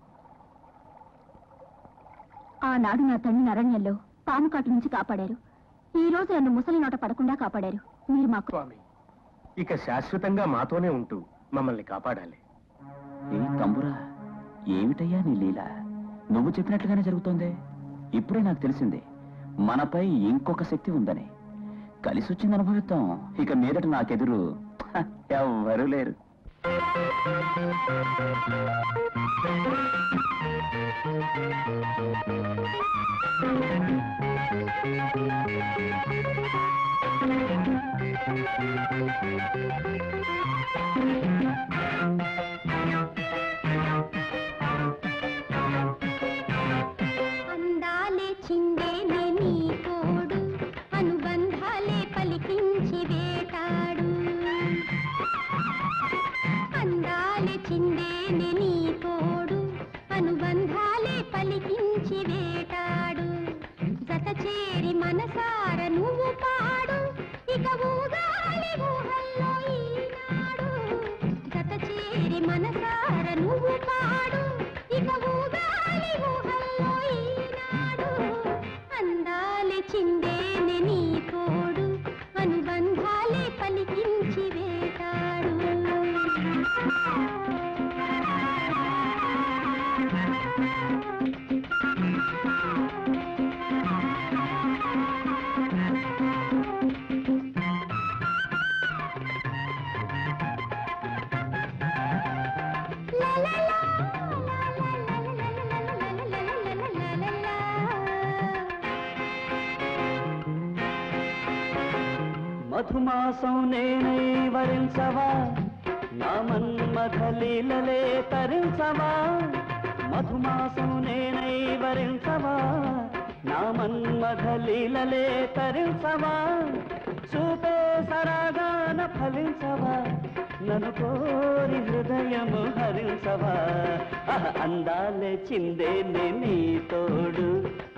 ఆనాడు నా తండ్రిని అరణ్యంలో పాము కాటు నుంచి కాపాడారు. ఈ రోజు నన్ను ముసలి నోట పడకుండా కాపాడారు. మీరు మాకు స్వామి, ఇక శాశ్వతంగా మాతోనే ఉంటూ మమ్మల్ని కాపాడాలి. ఏ తంబురా, ఏమిటయ్యా నీ లీల? నువ్వు చెప్పినట్లుగానే జరుగుతోందే. ఇప్పుడే నాకు తెలిసింది మనపై ఇంకొక శక్తి ఉందని. కలిసొచ్చింది అనుభవిద్దాం. ఇక మీదట నాకెదురు ఎవ్వరూ లేరు. అందాలే చిందేనే నీ తోడు, అనుబంధాలే పలికించి వేటాడు. అందాలే చిందేనే నీ తోడు, అనుబంధాలే పలికించి వేటాడు. జత చేరి మనసార నువ్వు పాడు, ఇక ఊగాలి ఊహల్లో ఈనాడు. జత చేరి మనసార నువ్వు పాడు, ఇక ఊగాలి ఊహల్లో ఈనాడు. అందాలే చిందేనే నీ తోడు, అనుబంధాలే పలికించి వేటాడు. మధుమాసం నేనై వరించవా, నా మన్మథ లీలలే తరించవా. మధుమాసం నేనై వరించవా, నా మన్మథ లీలలే తరించవా చూపే సరాగాన ఫలించవా నన్ను కోరి హృదయము హరించవా ఆహ్, అందాలే చిందే నే నీ తోడు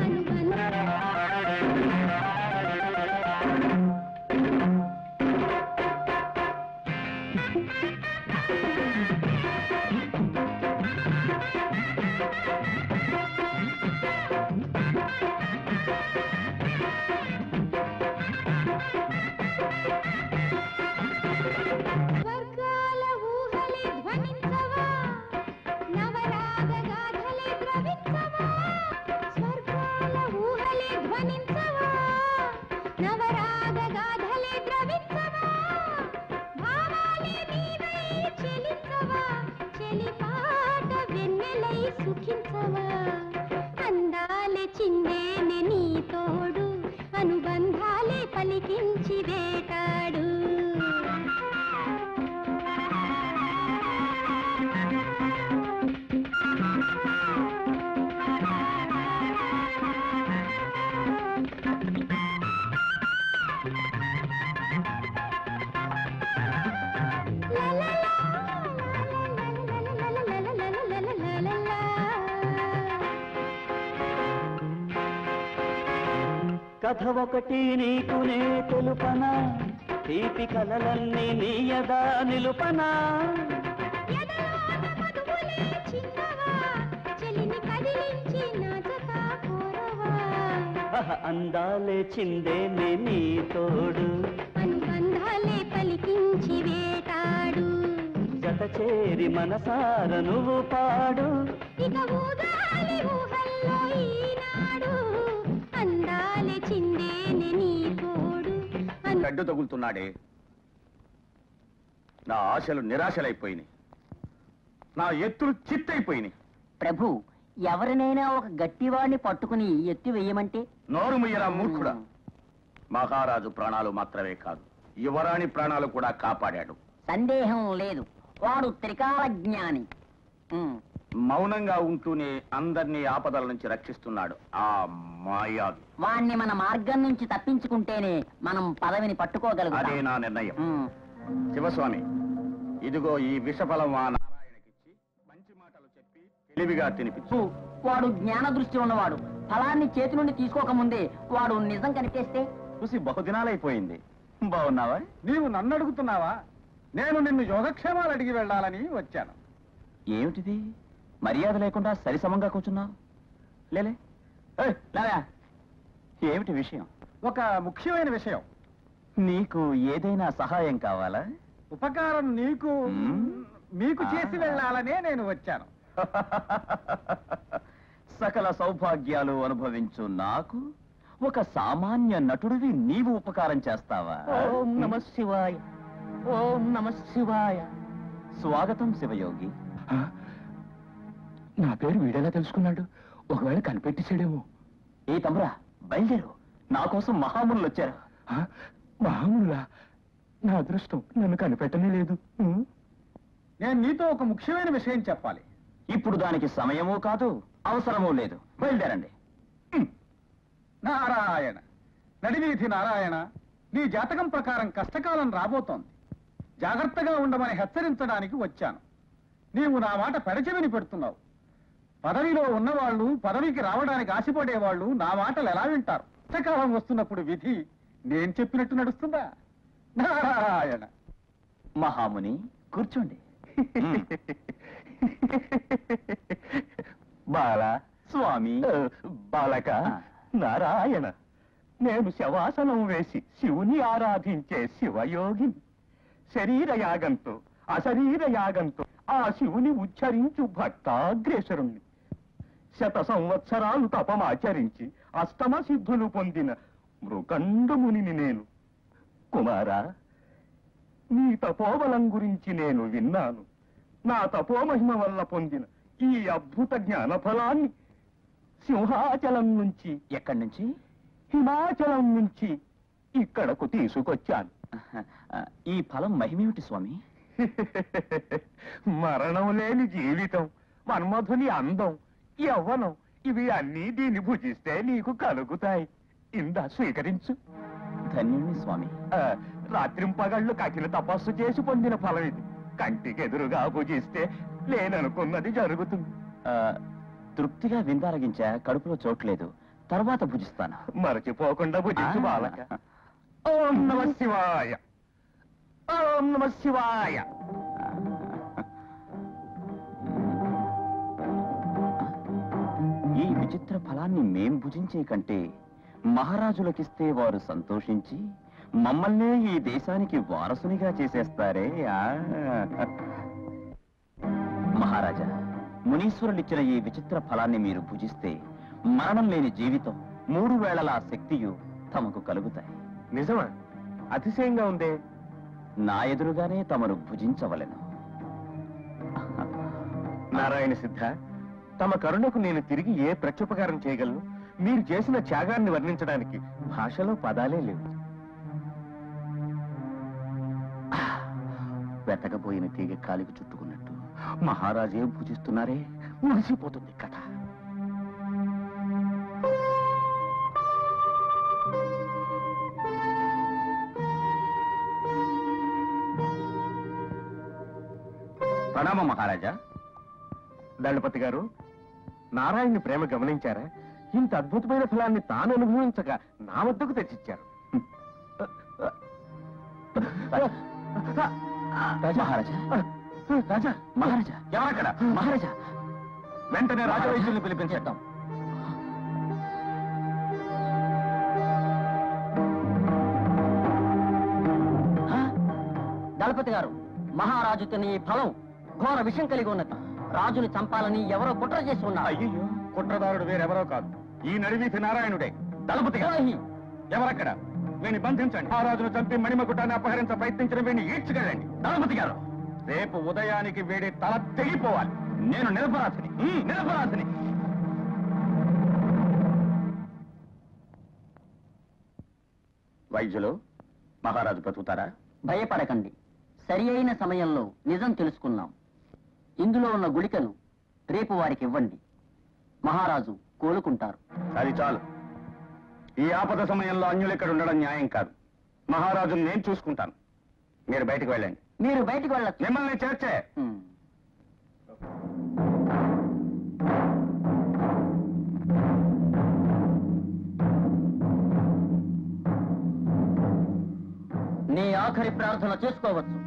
స్వర్గాల ఊహలే ధ్వనించవా నవరాగ గాథలే ద్రవించవా స్వర్గాల ఊహలే ధ్వనించవా నవరాగ గాథలే ద్రవించవా భావాలే నీవై చెలించవా చెలిపాట వెన్నెలై సుఖించవా అందాలే చిందేనే నీ తోడు అనుబంధాలే పలికించి వేటాడు కథ ఒకటి నీకునే తెలుపనా తీపి కలలన్నీ నీయదా నిలుపనా ఎదలోన మధువులే చిందవా చెలిని కదిలించి నా జత కోరవా ఆహ్, అందాలే చిందే నే నీ తోడు అనుబంధాలే పలికించి వేటాడు జత చేరి మనసార నువ్వు పాడు ఇక ఊగాలి ఊహల్లో ఈనాడు అందాలే చిందేనే నీ తోడు అను గడ్డు తగులుతున్నాడే, నా ఆశలు నిరాశలైపోయినాయి, నా ఎత్తులు చిత్తైపోయినాయి. ప్రభు, ఎవరినైనా ఒక గట్టివాడిని పట్టుకుని ఎత్తి వేయమంటే నోరు ముయ్యరా మూర్ఖుడా. మహారాజు ప్రాణాలు మాత్రమే కాదు, యువరాణి ప్రాణాలు కూడా కాపాడాడు. సందేహం లేదు, వాడు త్రికాల జ్ఞాని. ఉమ్. మౌనంగా ఉంటూనే అందరినీ ఆపదల నుంచి రక్షిస్తున్నాడు ఆ మాయావి. వాణ్ణి మన మార్గం నుంచి తప్పించుకుంటేనే మనం పదవిని అదే పట్టుకోగలుగుతాం. నా నిర్ణయం. ఉమ్. శివస్వామి, ఇదిగో ఈ విషఫలం ఆ నారాయణకిచ్చి మంచి మాటలు చెప్పి తెలివిగా తినిపించు. వాడు జ్ఞాన దృష్టి ఉన్నవాడు. ఫలాన్ని చేతి నుండి తీసుకోకముందే వాడు నిజం కనిపిస్తే చూసి బహుదినాలైపోయింది. బాగున్నావా? నీవు నన్ను అడుగుతున్నావా? నేను నిన్ను యోగక్షేమాలు అడిగి వెళ్ళాలని వచ్చాను. ఏమిటిది? మర్యాద లేకుండా సరిసమంగా కూర్చున్నావు. లేలే, ఏయ్, లేవా? ఏమిటి విషయం? ఒక ముఖ్యమైన విషయం. నీకు ఏదైనా సహాయం కావాలా? ఉపకారం నీకు మ్మ్. మీకు చేసి వెళ్ళాలనే నేను వచ్చాను. సకల సౌభాగ్యాలు అనుభవించు నాకు ఒక సామాన్య నటుడివి నీవు ఉపకారం చేస్తావా? ఓం నమః శివాయ, ఓం నమః శివాయ. స్వాగతం శివయోగి. నా పేరు వీడేలా తెలుసుకున్నాడు? ఒకవేళ కనిపెట్టేసాడేమో. ఏ తమ్మురా, బయలుదేరు, నా కోసం మహామునులు వచ్చారు. మామూలుగా నా అదృష్టం నన్ను కనిపెట్టనే లేదు. ఉం? నేను నీతో ఒక ముఖ్యమైన విషయం చెప్పాలి. ఇప్పుడు దానికి సమయమూ కాదు, అవసరమూ లేదు. బయలుదేరండి. నారాయణ, నడివీధి నారాయణ, నీ జాతకం ప్రకారం కష్టకాలం రాబోతోంది. జాగ్రత్తగా ఉండమని హెచ్చరించడానికి వచ్చాను. నీవు నా మాట పెడచెవిని పెడుతున్నావు. పదవిలో ఉన్నవాళ్ళు, పదవికి రావడానికి ఆశపడేవాళ్ళు నా మాటలు ఎలా వింటారు? కష్టకాలం వస్తున్నప్పుడు విధి నేను చెప్పినట్టు నడుస్తుందా? నారాయణ. మహాముని, కూర్చోండి. బాల స్వామి. బాలక, నారాయణ, నేను శవాసనం వేసి శివుని ఆరాధించే శివయోగిని. శరీర యాగంతో అశరీర యాగంతో ఆ శివుని ఉచ్చరించు భక్తాగ్రేసరుణ్ణి. శత సంవత్సరాలు తపమాచరించి అష్టమ సిద్ధులు పొందిన మృకండముని నేను. కుమారా, నీ తపోబలం గురించి నేను విన్నాను. నా తపోమహిమ వల్ల పొందిన ఈ అద్భుత జ్ఞానఫలాన్ని సింహాచలం నుంచి, ఎక్కడి నుంచి? హిమాచలం నుంచి ఇక్కడకు తీసుకొచ్చాను. ఈ ఫలం మహిమేమిటి స్వామి? మరణం లేని జీవితం, మన్మధుని అందం, యవ్వనం, ఇవి అన్నీ దీన్ని భుజిస్తే నీకు కలుగుతాయి. ఇందా స్వీకరించు. ధన్యుని స్వామి. ఆ, రాత్రింపగళ్ళు కఠిన తపస్సు చేసి పొందిన ఫలం ఇది. కంటికి ఎదురుగా భుజిస్తే లేననుకున్నది జరుగుతుంది. ఆ, తృప్తిగా విందారగించా, కడుపులో చోట్లేదు, తర్వాత భుజిస్తాను. మరచిపోకుండా భుజించు బాలక. ఓం నమ శివాయ. ఓం నమ శివాయ. ఈ విచిత్ర ఫలాన్ని మేం భుజించే కంటే మహారాజులకిస్తే వారు సంతోషించి మమ్మల్నే ఈ దేశానికి వారసునిగా చేసేస్తారే. ఆ. మహారాజా, మునీశ్వరులిచ్చిన ఈ విచిత్ర ఫలాన్ని మీరు భుజిస్తే మరణం లేని జీవితం, మూడు వేళల శక్తియు తమకు కలుగుతాయి. నిజమా? అతిశయంగా ఉందే. నా ఎదురుగానే తమరు భుజించవలెను. నారాయణ సిద్ధ, తమ కరుణకు నేను తిరిగి ఏ ప్రత్యుపకారం చేయగలను? మీరు చేసిన త్యాగాన్ని వర్ణించడానికి భాషలో పదాలే లేవు. వెతకబోయిన తీగ కాలికి చుట్టుకున్నట్టు మహారాజే భుజిస్తున్నారే, మురిసిపోతుంది కథ. ప్రణామ మహారాజా. దళపతి గారు, నారాయణ్ని ప్రేమ గమనించారా? ఇంత అద్భుతమైన ఫలాన్ని తాను అనుభవించక నా వద్దకు తెచ్చిచ్చారు. మహారాజా, రాజా, మహారాజా, ఎవరక్కడ? మహారాజా, వెంటనే రాజవైద్యుల్ని పిలిపించేద్దాం. దళపతి గారు, మహారాజు తిన్న ఈ ఫలం ఘోర విషయం కలిగి ఉన్నది. రాజుని చంపాలని ఎవరో కుట్ర చేసి ఉన్నారు. అయ్యో, కుట్రదారుడు వేరెవరో కాదు, ఈ నడివీధి నారాయణుడే. దళపతి గారు, ఎవరక్కడ? వీని బంధించండి. ఆ రాజును చంపి మణిమకుటాన్ని అపహరించ ప్రయత్నించిన వీడిని ఈడ్చుకెళ్ళండి. దళపతి గారు, రేపు ఉదయానికి వీడి తల తెగిపోవాలి. నేను నిరపరాధిని, ఉమ్, నిరపరాధిని. వైద్యులు, మహారాజు బ్రతుకుతారా? భయపడకండి, సరి అయిన సమయంలో నిజం తెలుసుకున్నాం. ఇందులో ఉన్న గుళికను రేపు వారికి ఇవ్వండి. మహారాజు కోలుకుంటారు. అది చాలు. ఈ ఆపద సమయంలో అన్యులు ఇక్కడ ఉండడం న్యాయం కాదు. మహారాజును నేను చూసుకుంటాను. మీరు బయటకు వెళ్ళండి. మీరు బయటికి వెళ్ళచ్చు. మిమ్మల్ని చేర్చే. నీ ఆఖరి ప్రార్థన చేసుకోవచ్చు.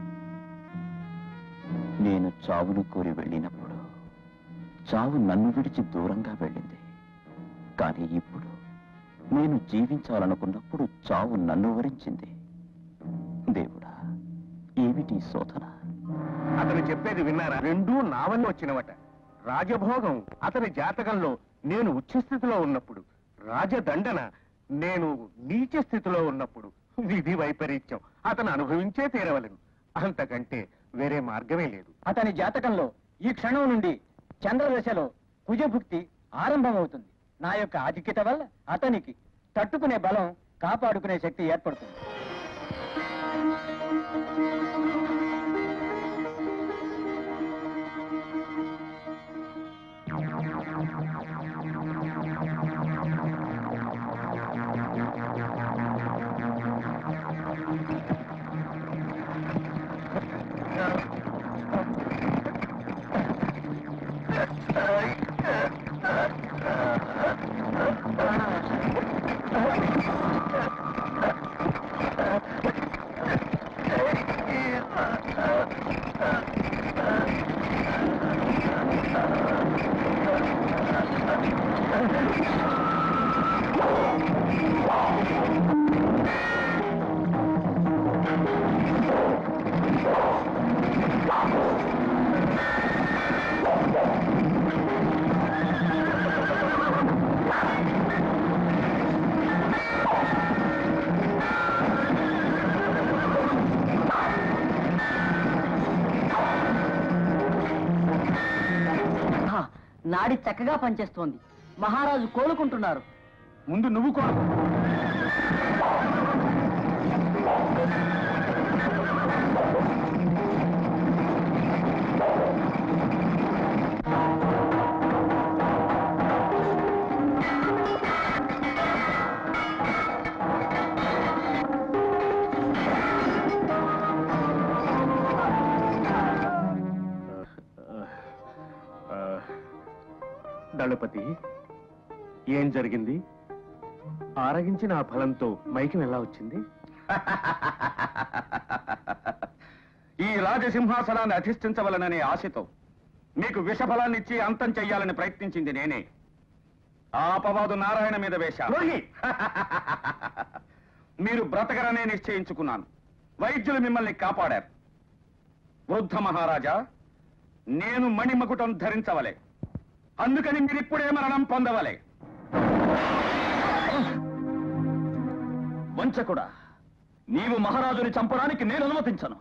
నేను చావును కోరి వెళ్ళినప్పుడు చావు నన్ను విడిచి దూరంగా వెళ్ళింది. కానీ ఇప్పుడు నేను జీవించాలనుకున్నప్పుడు చావు నన్ను వరించింది. దేవుడా, ఏమిటి శోధన? అతను చెప్పేది విన్నారా? రెండూ నావల్ల వచ్చినవట. రాజభోగం అతని జాతకంలో నేను ఉచ్చస్థితిలో ఉన్నప్పుడు, రాజదండన నేను నీచ స్థితిలో ఉన్నప్పుడు, విధి వైపరీత్యం అతను అనుభవించే తీరవలను. అంతకంటే వేరే మార్గమే లేదు. అతని జాతకంలో ఈ క్షణం నుండి చంద్రదశలో కుజభుక్తి ఆరంభమవుతుంది. నా యొక్క ఆధిక్యత వల్ల అతనికి తట్టుకునే బలం, కాపాడుకునే శక్తి ఏర్పడుతుంది. నాడి చక్కగా పనిచేస్తోంది. మహారాజు కోలుకుంటున్నారు. ముందు నువ్వు కోరు. దళపతి ఏం జరిగింది? ఆరగించిన ఆ ఫలంతో మైకం ఎలా వచ్చింది? ఈ రాజసింహాసనాన్ని అధిష్ఠించవలననే ఆశతో మీకు విషఫలాన్నిచ్చి అంతం చెయ్యాలని ప్రయత్నించింది నేనే. ఆ అపవాదు నారాయణ మీద వేశా. మీరు బ్రతకరనే నిశ్చయించుకున్నాను. వైద్యులు మిమ్మల్ని కాపాడారు. వృద్ధ మహారాజా, నేను మణిమకుటం ధరించవలే. అందుకని మీరిప్పుడే మరణం పొందవలే. వంచకుడా, నీవు మహారాజుని చంపడానికి నేను అనుమతించను.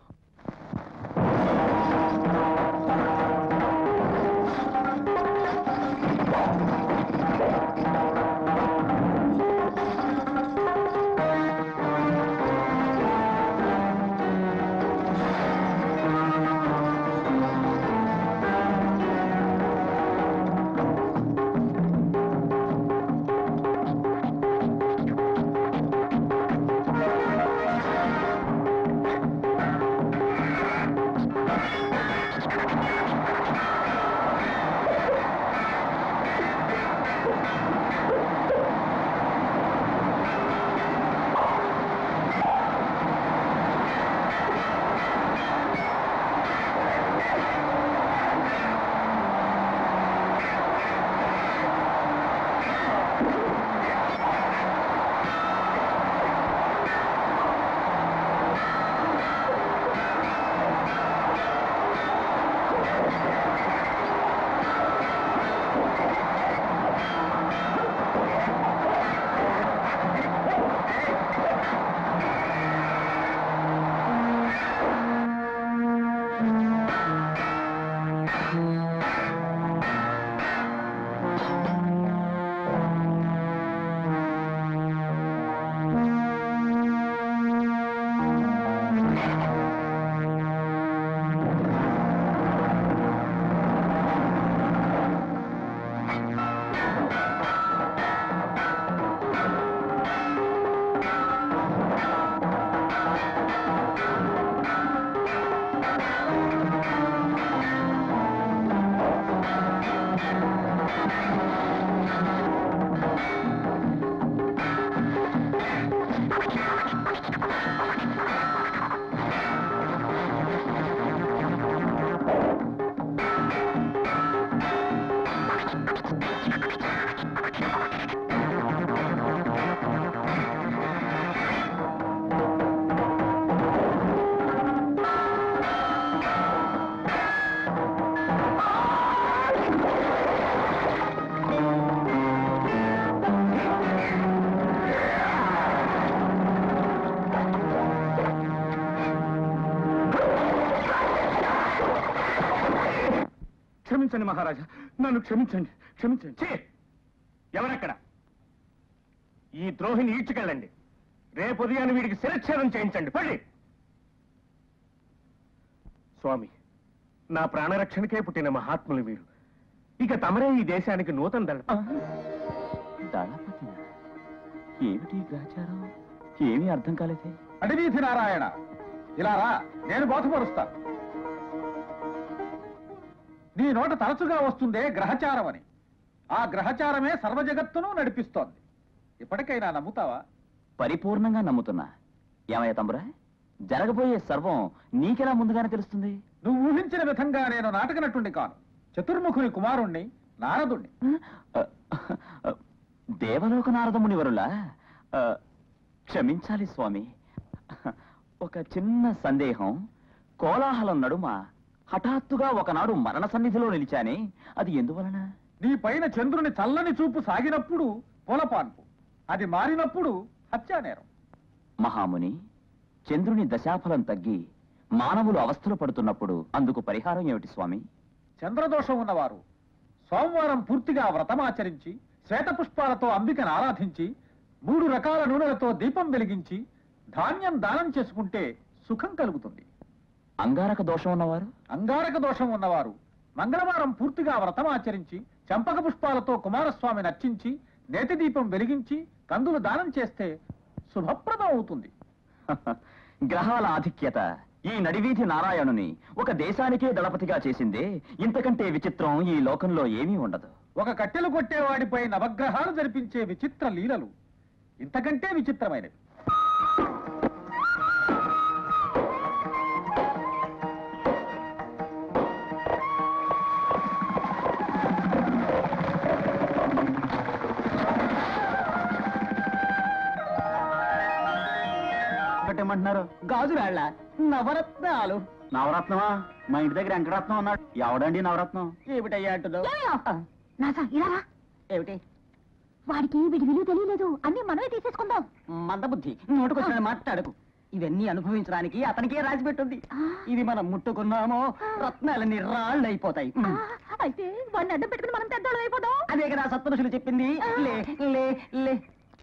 క్షమించండి మహారాజా, నన్ను క్షమించండి, క్షమించండి. ఎవరక్కడ? ఈ ద్రోహిని ఈడ్చుకెళ్ళండి. రేపు ఉదయాన్ని వీడికి శిరచ్ఛేదం చేయించండి. పడి స్వామి, నా ప్రాణరక్షణకే పుట్టిన మహాత్ములు మీరు. ఇక తమరే ఈ దేశానికి నూతన దళ దళపతి. ఏమిటి గ్రహచారం? ఏమీ అర్థం కాలేదే. అడివీధి నారాయణ, ఇలా రా, నేను బోధపరుస్తా. నీ నోట తరచుగా వస్తుందే గ్రహచారం అని. ఆ గ్రహచారమే సర్వజగత్తును నడిపిస్తోంది. ఇప్పటికైనా నమ్ముతావా? పరిపూర్ణంగా నమ్ముతున్నా. ఏమయ్య తమ్మురా, జరగబోయే సర్వం నీకెలా ముందుగానే తెలుస్తుంది? నువ్వు ఊహించిన విధంగా నేను నాటక నటుండి కాను. చతుర్ముఖుని కుమారుణ్ణి, నారదుణ్ణి. దేవలోక నారదముని వరులా? క్షమించాలి స్వామి, ఒక చిన్న సందేహం. కోలాహలం నడుమ హఠాత్తుగా ఒకనాడు మరణ సన్నిధిలో నిలిచానే, అది ఎందువలన? నీ పైన చంద్రుని చల్లని చూపు సాగినప్పుడు పొలపాన్పు, అది మారినప్పుడు హత్యానేరం. మహాముని, చంద్రుని దశాఫలం తగ్గి మానవులు అవస్థలు పడుతున్నప్పుడు అందుకు పరిహారం ఏమిటి స్వామి? చంద్రదోషం ఉన్నవారు సోమవారం పూర్తిగా వ్రతమాచరించి శ్వేతపుష్పాలతో అంబికను ఆరాధించి మూడు రకాల నూనెలతో దీపం వెలిగించి ధాన్యం దానం చేసుకుంటే సుఖం కలుగుతుంది. అంగారక దోషం ఉన్నవారు? అంగారక దోషం ఉన్నవారు మంగళవారం పూర్తిగా వ్రతమాచరించి చంపక పుష్పాలతో కుమారస్వామిని అర్చించి నేతి దీపం వెలిగించి కందులు దానం చేస్తే శుభప్రదం అవుతుంది. గ్రహాల ఆధిక్యత ఈ నడివీధి నారాయణుని ఒక దేశానికే దళపతిగా చేసిందే. ఇంతకంటే విచిత్రం ఈ లోకంలో ఏమీ ఉండదు. ఒక కట్టెలు కొట్టేవాడిపై నవగ్రహాలు జరిపించే విచిత్ర లీలలు ఇంతకంటే విచిత్రమైనవి. ఏమంటున్నారు? గాజురాళ్ళ నవరత్నాలు. నవరత్నమా? మా ఇంటి దగ్గర వెంకటరత్నం ఉన్నాడు. ఎవడండి నవరత్నం? ఏమిటయ్యా అంటున్నావు? నాసా ఇలా రా. ఏమిటి? వాడికి వీడి విలువ తెలియలేదు, అన్ని మనమే తీసేసుకుందాం. మందబుద్ధి, నోటుకొచ్చిన మాట్లాడకు. ఇవన్నీ అనుభవించడానికి అతనికే రాసి పెట్టుంది. ఇవి మనం ముట్టుకున్నామో రత్నాలన్నీ రాళ్ళు అయిపోతాయి. ఆ, అయితే వాడిని అడ్డం పెట్టుకుని మనం పెద్దోళ్ళు అయిపోదాం. అదే కదా సత్పురుషులు చెప్పింది. లే లే లే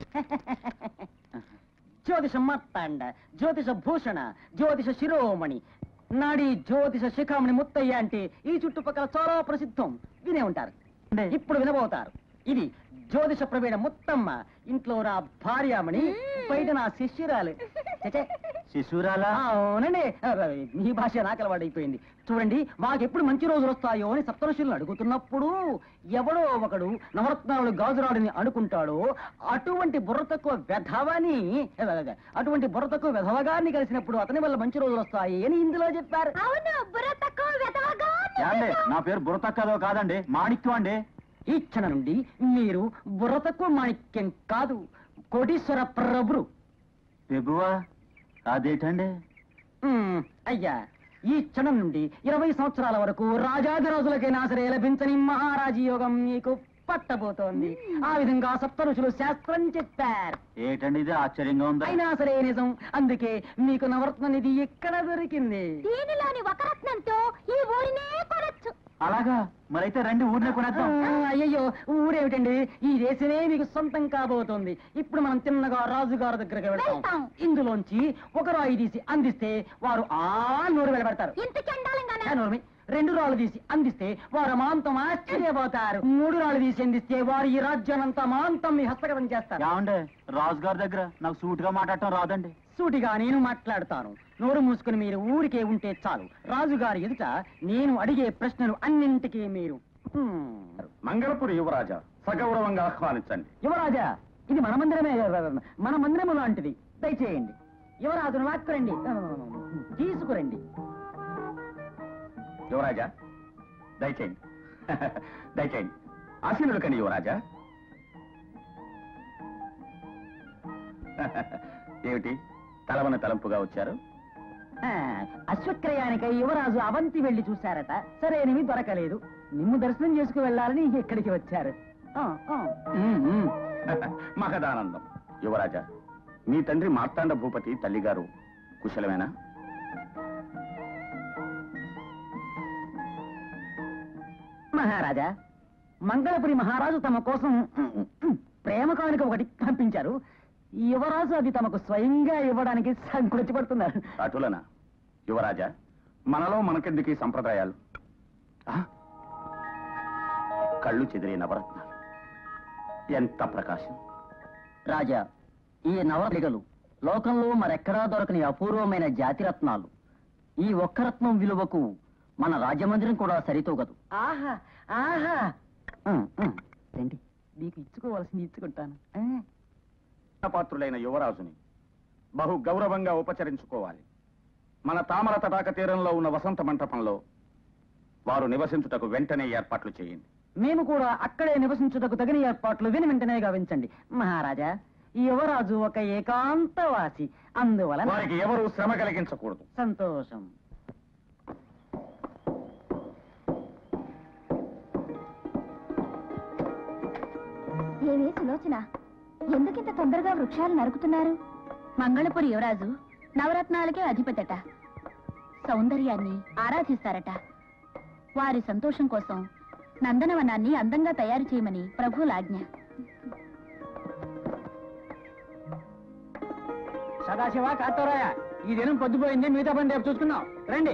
జ్యోతిష మార్తాండ, జ్యోతిష భూషణ, జ్యోతిష శిరోమణి, నాడి జ్యోతిష శిఖామణి ముత్తయ్య అంటే ఈ చుట్టుపక్కల చాలా ప్రసిద్ధం. వినే ఉంటారు, ఇప్పుడు వినబోతారు. ఇది జ్యోతిష ప్రవీణ ముత్తమ్మ, ఇంట్లో నా భార్యామణి, బయట నా శిష్యురాలు. శిశురాలా? అవునండి, మీ భాష నాకు అలవాటైపోయింది. చూడండి, మాకెప్పుడు మంచి రోజులు వస్తాయో అని సప్తఋషులను అడుగుతున్నప్పుడు ఎవడో ఒకడు నవరత్నాలు గాజురాడిని అనుకుంటాడో అటువంటి బుర్ర తక్కువ వెధవని అటువంటి బుర్ర తక్కువ వెధవగాన్ని కలిసినప్పుడు అతని వల్ల మంచి రోజులు వస్తాయి అని ఇందులో చెప్పారు. అవును, బుర్ర తక్కువ వెధవగా. ఏమండి, నా పేరు బుర్రతక్కదో కాదండి, మాణిక్యం అండి. ఈ క్షణ నుండి మీరు బుర్ర తక్కువ మాణిక్యం కాదు, కోటీశ్వర ప్రభురు. ప్రభువా? అదేటండి? ఉమ్, అయ్యా, ఈ క్షణం నుండి ఇరవై సంవత్సరాల వరకు రాజాదిరాజులకైనా సరే లభించని మహారాజీ యోగం మీకు పట్టబోతోంది. ఆ విధంగా సప్తఋషులు శాస్త్రం చెప్పారు. ఏటండి ఇది ఆశ్చర్యంగా ఉంది. అయినా సరే నిజం. అందుకే మీకు నవరత్న నిధి ఎక్కడ దొరికింది. దీనిలోని ఒక రత్నంతో ఈ ఊరినే కొనొచ్చు. అలాగా? మరైతే రండి ఊరినే కొనేద్దాం. ఆ, అయ్యయ్యో, ఊరేమిటండి, ఈ దేశమే మీకు సొంతం కాబోతోంది. ఇప్పుడు మనం తిన్నగా రాజుగారి దగ్గరికి వెళ్తాం. వెళ్తాం. ఇందులోంచి ఒక రాయి తీసి అందిస్తే వారు ఆ నోరు వెళ్ళబెడతారు. ఇంత చండాలంగానే. ఆ నోరుమి. రెండు రాళ్ళు తీసి అందిస్తే వారు మాంతం ఆశ్చర్యపోతారు. మూడు రాళ్ళు తీసి అందిస్తే వారు ఈ రాజ్యానంతా మాంతం మీ హస్తగతం చేస్తారు. ఏమండి, రాజుగారి దగ్గర నాకు సూటిగా మాట్లాడటం రాదండి. సూటిగా నేను మాట్లాడతాను. నోరు మూసుకుని మీరు ఊరికే ఉంటే చాలు. రాజుగారి ఎదుట నేను అడిగే ప్రశ్నలు అన్నింటికీ మీరు హ్మ్. మంగళపురి యువరాజా, సగౌరవంగా ఆహ్వానించండి. యువరాజా, ఇది మన మందిరమే, మన మందిరము లాంటిది. దయచేయండి. యువరాజును లాక్కురండి, తీసుకురండి. యువరాజా, దయచేయండి దయచేయండి. ఆశీనుడు కండి యువరాజా. ఏమిటి తలవన తలంపుగా వచ్చారు? ఆ, అశ్వక్రయానికై యువరాజు అవంతి వెళ్లి చూశారట. సరేనివి దొరకలేదు. నిన్ను దర్శనం చేసుకు వెళ్ళాలని ఇక్కడికి వచ్చారు. ఆ, ఆ. ఉమ్, ఉమ్. మహదానందం. యువరాజా, మీ తండ్రి మార్తాండ భూపతి తల్లిగారు కుశలమేనా? మహారాజా, మంగళపురి మహారాజు తమ కోసం ప్రేమ కానుక ఒకటి పంపించారు. యువరాజు అది తమకు స్వయంగా ఇవ్వడానికి సంకోచపడుతున్నారు. అటులనా? యువరాజా, మనలో మనకెందుకు ఈ సంప్రదాయాలు? ఆ? కళ్ళు చెదిరే నవరత్నాలు, ఎంత ప్రకాశం! రాజా, ఈ నవలికలు లోకంలో మరెక్కడా దొరకని అపూర్వమైన జాతిరత్నాలు. ఈ ఒక్క రత్నం విలువకు మన రాజమందిరం కూడా సరితూగదు. ఆహా ఆహా ఉమ్, ఉమ్. రండి, మీకు ఇచ్చుకోవాల్సింది ఇచ్చుకుంటాను. ఆ. పాత్రులైన యువరాజుని బహు గౌరవంగా ఉపచరించుకోవాలి. మన తామర తటాక తీరంలో ఉన్న వసంత మంటపంలో వారు నివసించుటకు వెంటనే ఏర్పాట్లు చేయండి. మేము కూడా అక్కడే నివసించుటకు తగిన ఏర్పాట్లు విని వెంటనే గావించండి. మహారాజా, ఈ యువరాజు ఒక ఏకాంతవాసి, అందువలన వారికి ఎవరూ శ్రమ కలిగించకూడదు. సంతోషం. ఏమే సులోచన, ఎందుకింత తొందరగా వృక్షాలు నరుకుతున్నారు? మంగళపురి యువరాజు నవరత్నాలకే అధిపతట. సౌందర్యాన్ని ఆరాధిస్తారట. వారి సంతోషం కోసం నందనవనాన్ని అందంగా తయారు చేయమని ప్రభువులాజ్ఞ. సదాశివ, కార్తవరాయ, ఈ దినం పొద్దుపోయింది. మిగతా పని రేపు చూసుకుందాం. రండి.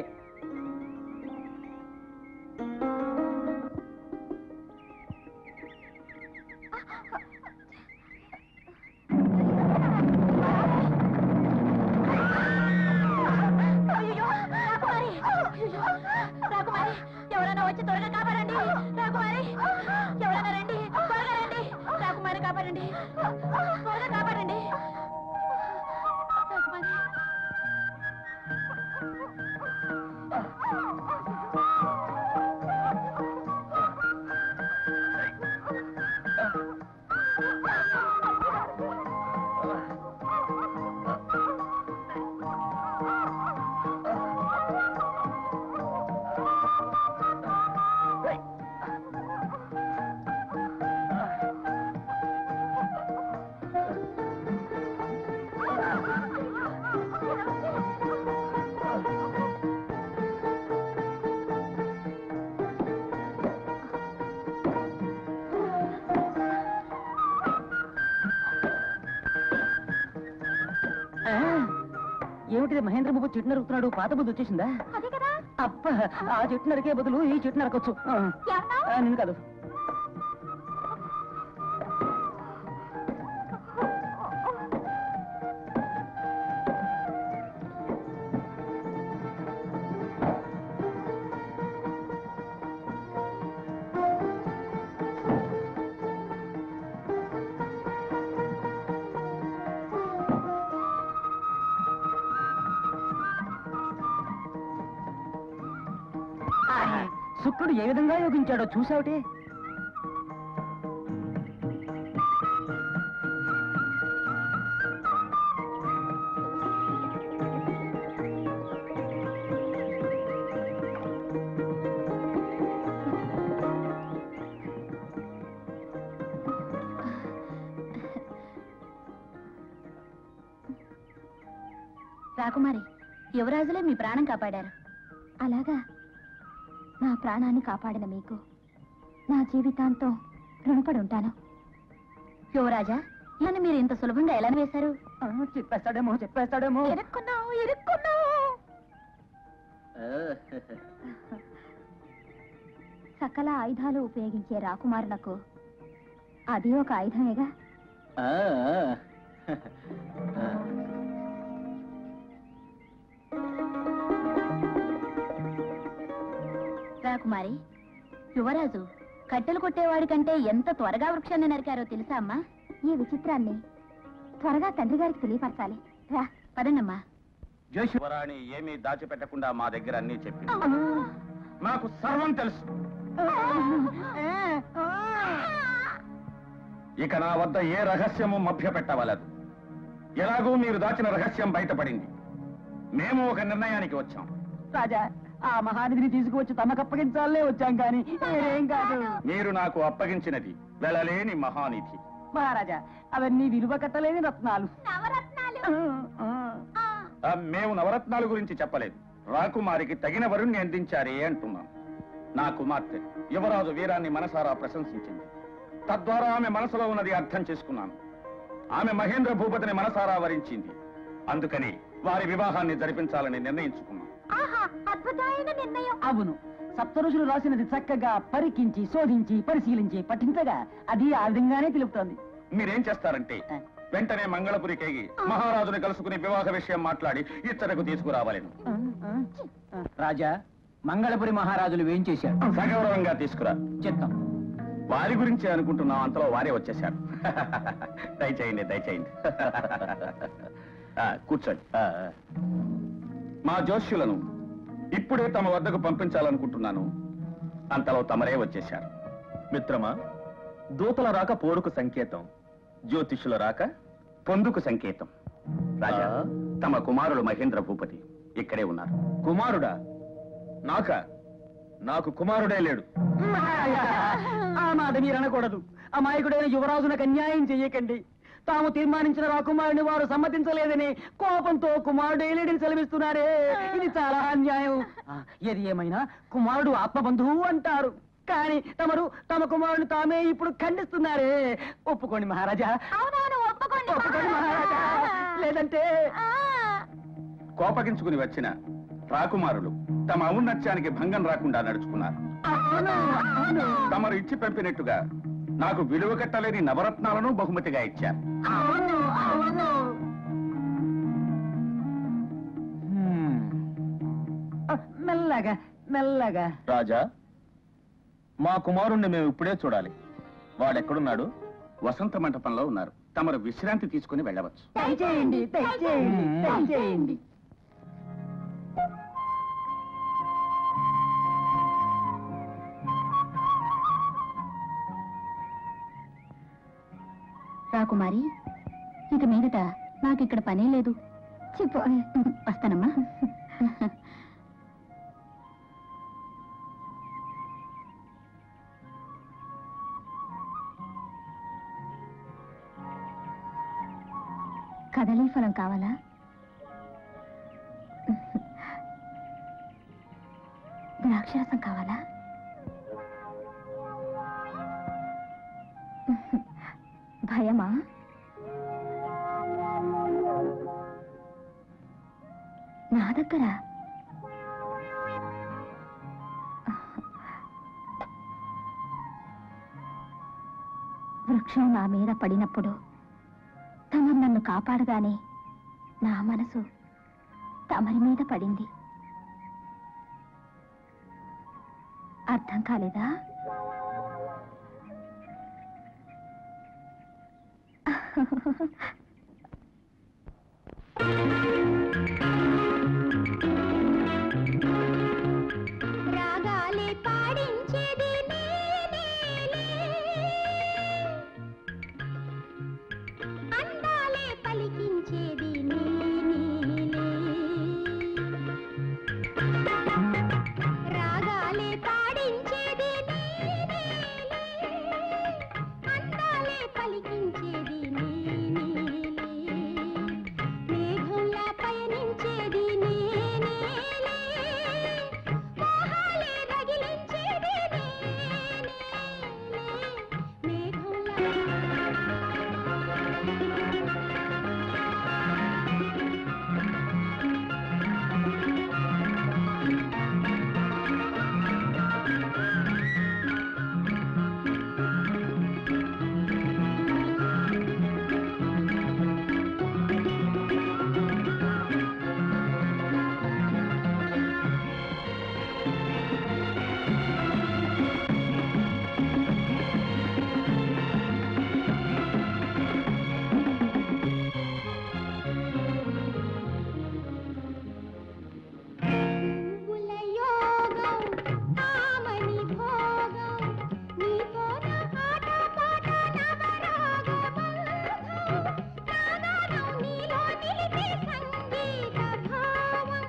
రాకుమారి, ఎవరైనా వచ్చి త్వరగా కాపాడండి. రాకుమారి, ఎవరైనా కాపాడండి త్వరగా కాపాడండి రాకుమారి ఏమిటి మహేంద్ర బాబు చెట్టు నరుకుతున్నాడు? పాత బుద్ధి వచ్చేసిందా? అదే కదా అప్ప ఆ చెట్టు నరికే బదులు ఈ చెట్టు నరకొచ్చు. నేను కాదు. శుక్రుడు ఏ విధంగా యోగించాడో చూసావుటే. రాకుమారి, యువరాజులే మీ ప్రాణం కాపాడారు. అలాగా? నా ప్రాణాన్ని కాపాడిన మీకు నా జీవితాంతం రుణపడి ఉంటాను. యువరాజా, ఈయన మీరు ఇంత సులభంగా ఎలా వేశారు? చెప్పేస్తాడేమో చెప్పేస్తాడేమో ఇరుక్కున్నావు ఇరుక్కున్నావు. సకల ఆయుధాలు ఉపయోగించే రాకుమారులకు అది ఒక ఆయుధమేగా. రాకుమారి, యువరాజు కట్టెలు కొట్టేవాడి కంటే ఎంత త్వరగా వృక్షాన్ని నరికారో తెలుసా అమ్మా? ఈ విచిత్రాన్ని త్వరగా తండ్రి గారికి తెలియపరచాలి. రా పదండమ్మా. యువరాణి ఏమీ దాచిపెట్టకుండా మా దగ్గర అన్నీ చెప్పింది. నాకు సర్వం తెలుసు. ఇక నా వద్ద ఏ రహస్యము మభ్య పెట్టవలదు. ఎలాగూ మీరు దాచిన రహస్యం బయటపడింది. మేము ఒక నిర్ణయానికి వచ్చాం. రాజా, ఆ మహానిధిని తీసుకువచ్చి తమకు అప్పగించాలే వచ్చాం కానీ ఏం కాదు. మీరు నాకు అప్పగించినది వెళ్ళలేని మహానిధి. మహారాజా, అవన్నీ విలువ కట్టలేని రత్నాలు. ఆ, మేము నవరత్నాల గురించి చెప్పలేదు. రాకుమారికి తగిన వరుణ్ణి అందించారే అంటున్నాను. నా కుమార్తె యువరాజు వీరాన్ని మనసారా ప్రశంసించింది. తద్వారా ఆమె మనసులో ఉన్నది అర్థం చేసుకున్నాను. ఆమె మహేంద్ర భూపతిని మనసారా వరించింది. అందుకని వారి వివాహాన్ని జరిపించాలని నిర్ణయించుకున్నాం. అద్భుతమైన నిర్ణయం. అవును, సప్తఋషులు రాసినది చక్కగా పరికించి శోధించి పరిశీలించి పఠించగా అది ఆ విధంగానే తెలుపుతోంది. మీరేం చేస్తారంటే వెంటనే మంగళపురికేగి మహారాజుని కలుసుకుని వివాహ విషయం మాట్లాడి ఇచ్చటకు తీసుకురావాలను. రాజా, మంగళపురి మహారాజులు ఏం చేశారు? సగౌరవంగా తీసుకురా. చెప్తాం. వారి గురించి అనుకుంటున్నాం, అంతలో వారే వచ్చేశారు. దయచేయండి దయచేయండి. ఆ, కూర్చోండి. మా జోష్యులను ఇప్పుడే తమ వద్దకు పంపించాలనుకుంటున్నాను. అంతలో తమరే వచ్చేశారు. మిత్రమా, దూతల రాక పోరుకు సంకేతం, జ్యోతిష్యుల రాక పొందుకు సంకేతం. రాజా, తమ కుమారుడు మహేంద్ర భూపతి ఇక్కడే ఉన్నారు. కుమారుడా? నాక నాకు కుమారుడే లేడు. ఆ మాట మీరు అనకూడదు. అమాయకుడైన యువరాజునకు అన్యాయం చెయ్యకండి. తాము తీర్మానించిన రాకుమారుని వారు సమ్మతించలేదని కోపంతో కుమారుడు ఏలేడిని సెలవిస్తున్నారే. ఇది చాలా అన్యాయం. ఏది ఏమైనా కుమారుడు ఆత్మబంధువు అంటారు, కానీ తమరు తమ కుమారుని తామే ఇప్పుడు ఖండిస్తున్నారే. ఒప్పుకోండి మహారాజా. ఒప్పుకోండి మహారాజా, లేదంటే కోపగించుకుని వచ్చిన రాకుమారులు తమ ఔన్నత్యానికి భంగం రాకుండా నడుచుకున్నారు. తమరు ఇచ్చి పంపినట్టుగా నాకు విలువ కట్టలేని నవరత్నాలను బహుమతిగా ఇచ్చారు. మెల్లగా మెల్లగా. రాజా, మా కుమారుణ్ణి మేము ఇప్పుడే చూడాలి. వాడెక్కడున్నాడు? వసంత మంటపంలో ఉన్నారు. తమరు విశ్రాంతి తీసుకుని వెళ్ళవచ్చు. దయచేయండి దయచేయండి దయచేయండి. రాకుమారి, ఇక మీదట నాకు ఇక్కడ పనే లేదు. చెప్పు. వస్తానమ్మా. కదలీ ఫలం కావాలా? ద్రాక్షరసం కావాలా? భయమా? నా దగ్గర వృక్షం నా మీద పడినప్పుడు తమరు నన్ను కాపాడగానే నా మనసు తమరి మీద పడింది. అర్థం కాలేదా? రాగాలే పాడించేది నేనేలే, అందాలే పలికించేది నేనేలే. రాగాలే పాడించేది నేనేలే, అందాలే పలికించేది నేనేలే. మేఘంలా పయనించేది నేనేలే, మోహాలే రగిలించేది నేనేలే. మేఘంలా పువ్వుల యోగం, ఆమని భోగం, నీతోన ఆట పాట నవరాగబంధం, నాగానం నీలో నిలిపే సంగీత భావం.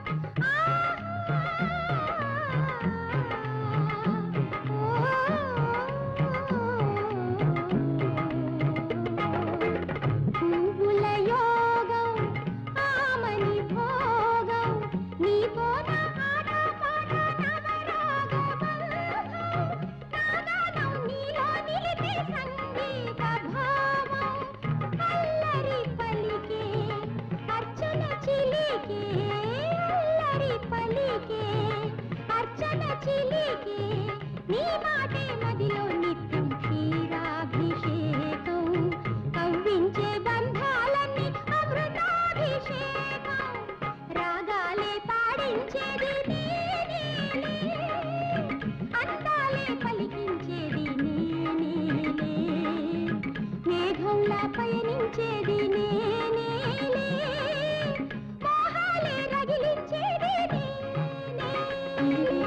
పువ్వుల యోగం, ఆమని భోగం, నీతోన ఆట పాట నవరాగబంధం, నాగానం నీలో నిలిపే సంగీత భావం. అల్లరి పలికే అర్చన చిలికే, అల్లరి పలికే అర్చన చిలికే, నీ మాటే మదిలో నిత్యం క్షీరాభిషేకం, కవ్వించే బంధాలన్నీ అమృతాభిషేకం. రాగాలే పాడించేది నేనేలే, అందాలే పలికించేది నేనేలే. మేఘంలా పయనించేది నేనేలే, మోహాలే రగిలించేది నేనేలే.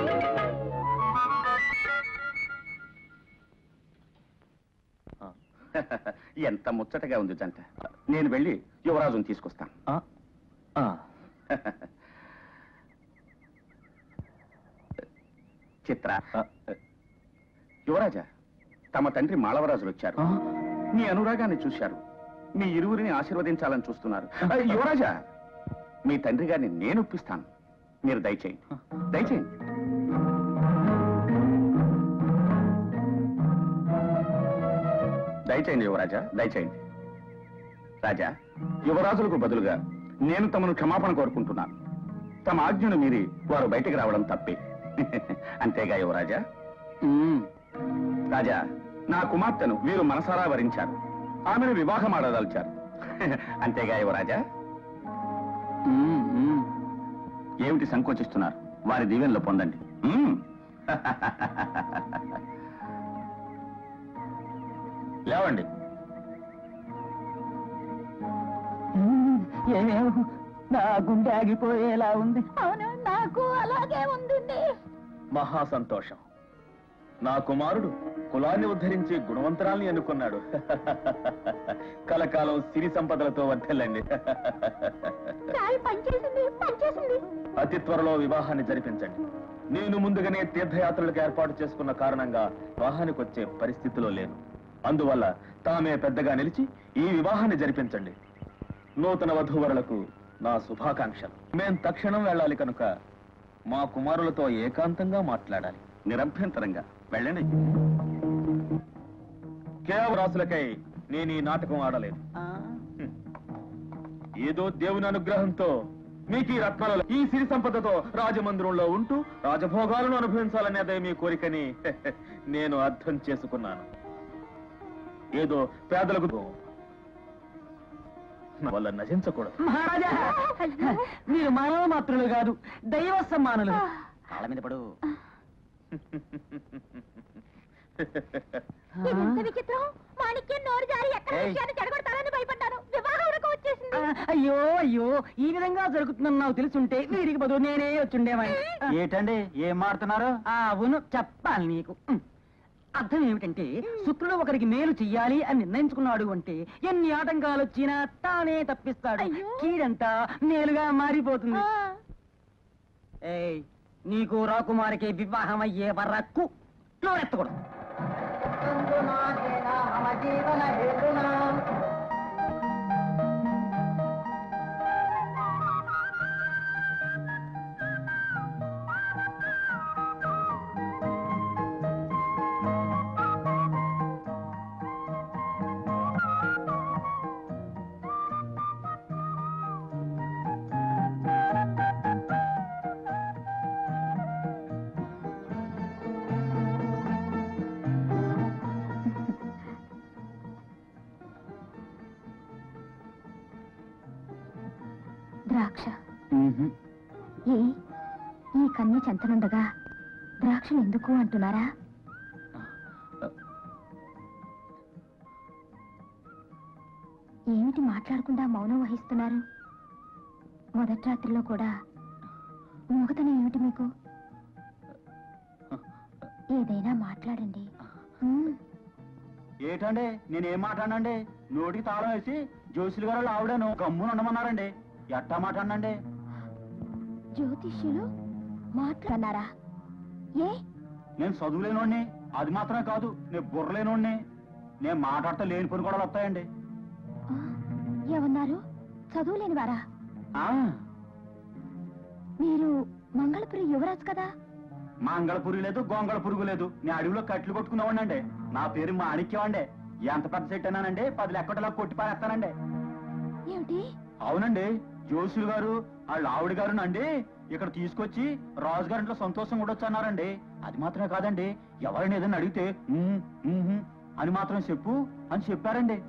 ఎంత ముచ్చటగా ఉంది జంట. నేను వెళ్ళి యువరాజుని తీసుకొస్తాను. చిత్ర, యువరాజా, తమ తండ్రి మాళవరాజులు వచ్చారు. మీ అనురాగాన్ని చూశారు. మీ ఇరువురిని ఆశీర్వదించాలని చూస్తున్నారు. ఆ, యువరాజా, మీ తండ్రి గారిని నేను ఒప్పిస్తాను. మీరు దయచేయండి, దయచేయండి. దయచేయండి యువరాజా, దయచేయండి. రాజా, యువరాజులకు బదులుగా నేను తమను క్షమాపణ కోరుకుంటున్నాను. తమ ఆజ్ఞను మీరి వారు బయటికి రావడం తప్పే. అంతేగా యువరాజా? రాజా, నా కుమార్తెను వీరు మనసారా వరించారు. ఆమెను వివాహం ఆడదలిచారు. అంతేగా యువరాజా? ఏమిటి సంకోచిస్తున్నారు? వారి దీవెనలో పొందండి. లేవండి. ఏమేం నా గుండె ఆగిపోయేలా ఉంది. అవును, నాకు అలాగే ఉంది. మహా సంతోషం. నా కుమారుడు కులాన్ని ఉద్ధరించి గుణవంతరాల్ని ఎన్నుకున్నాడు. కలకాలం సిరి సంపదలతో వర్ధిల్లండి. పనిచేసింది పనిచేసింది. అతి త్వరలో వివాహాన్ని జరిపించండి. నేను ముందుగానే తీర్థయాత్రలకు ఏర్పాటు చేసుకున్న కారణంగా వివాహానికి వచ్చే పరిస్థితిలో లేను. అందువల్ల తామే పెద్దగా నిలిచి ఈ వివాహాన్ని జరిపించండి. నూతన వధూవరులకు నా శుభాకాంక్షలు. మేం తక్షణం వెళ్ళాలి కనుక మా కుమారులతో ఏకాంతంగా మాట్లాడాలి. నిరభ్యంతరంగా వెళ్ళండి. కేవరాసులకై నేను ఈ నాటకం ఆడలేదు. ఏదో దేవుని అనుగ్రహంతో మీకు ఈ రత్నాలలో ఈ సిరి సంపదతో రాజమందిరంలో ఉంటూ రాజభోగాలను అనుభవించాలనేదే మీ కోరికని నేను అర్థం చేసుకున్నాను. ఏదో పేదలకు వల్ల నశించకూడదు. మహారాజా, మీరు మానవ మాత్రులు కాదు, దైవ సమ్మానులు. కాళ్ళ మీద పడు. ఇదెంత విచిత్రం. మాణిక్యం నోరు జారి ఎక్కడ విషయాన్ని చెడగొడతారని భయపడ్డాను. వివాహం వరకు వచ్చేసింది. అయ్యో అయ్యో, ఈ విధంగా జరుగుతుందని నాకు తెలుసుంటే వీరికి బదులు నేనే వచ్చుండేవాడిని. ఏటండి ఏం మాడుతున్నారు? అవును, చెప్పాలి నీకు. అర్థం ఏమిటంటే, శుక్రుడు ఒకరికి మేలు చెయ్యాలి అని నిర్ణయించుకున్నాడు అంటే ఎన్ని ఆటంకాలు వచ్చినా తానే తప్పిస్తాడు. కీడంతా మేలుగా మారిపోతుంది. ఏయ్, నీకు రాకుమారికి వివాహం అయ్యే వరకు నోరెత్తకూడదు. ద్రాక్ష ఏ ఈ కన్య చెంతనుండగా ద్రాక్షలు ఎందుకు అంటున్నారా? ఏమిటి మాట్లాడకుండా మౌనం వహిస్తున్నారు? మొదటి రాత్రిలో కూడా మూగతనం ఏమిటి మీకు? ఏదైనా మాట్లాడండి. ఏటండి నేనేం మాట్లాడండి? నోటికి తాళం వేసి జోషులు గారు ఆవిడను గమ్మున ఉండమన్నారండి. ఎట్టా మాట్లాడండి? జ్యోతిష్యులు మాట్లాడారా? ఏ నేను చదువులేనోడిని, అది మాత్రమే కాదు నేను బుర్రలేనోడిని. నేను మాట్లాడితే లేని పని కూడా వస్తాయండి. ఏమన్నారు? చదువులేని వారా? మీరు మంగళపురి యువరాజు కదా? మంగళపురి లేదు, గొంగళ పురుగు లేదు. నేను అడవిలో కట్లు కొట్టుకున్నావాడినండి. నా పేరు మాణిక్యం అండి. ఎంత పెద్ద సెట్ అన్నానండి, పది లెక్కటలా కొట్టి పారేస్తానండి. ఏమిటి? అవునండి, జోషులు గారు వాళ్ళ ఆవిడ గారు అండి ఇక్కడ తీసుకొచ్చి రాజుగారి ఇంట్లో సంతోషం కూడా వచ్చన్నారండి. అది మాత్రమే కాదండి, ఎవరైనా ఏదైనా అడిగితే "ఉమ్, ఉమ్" అని మాత్రం చెప్పు అని చెప్పారండి.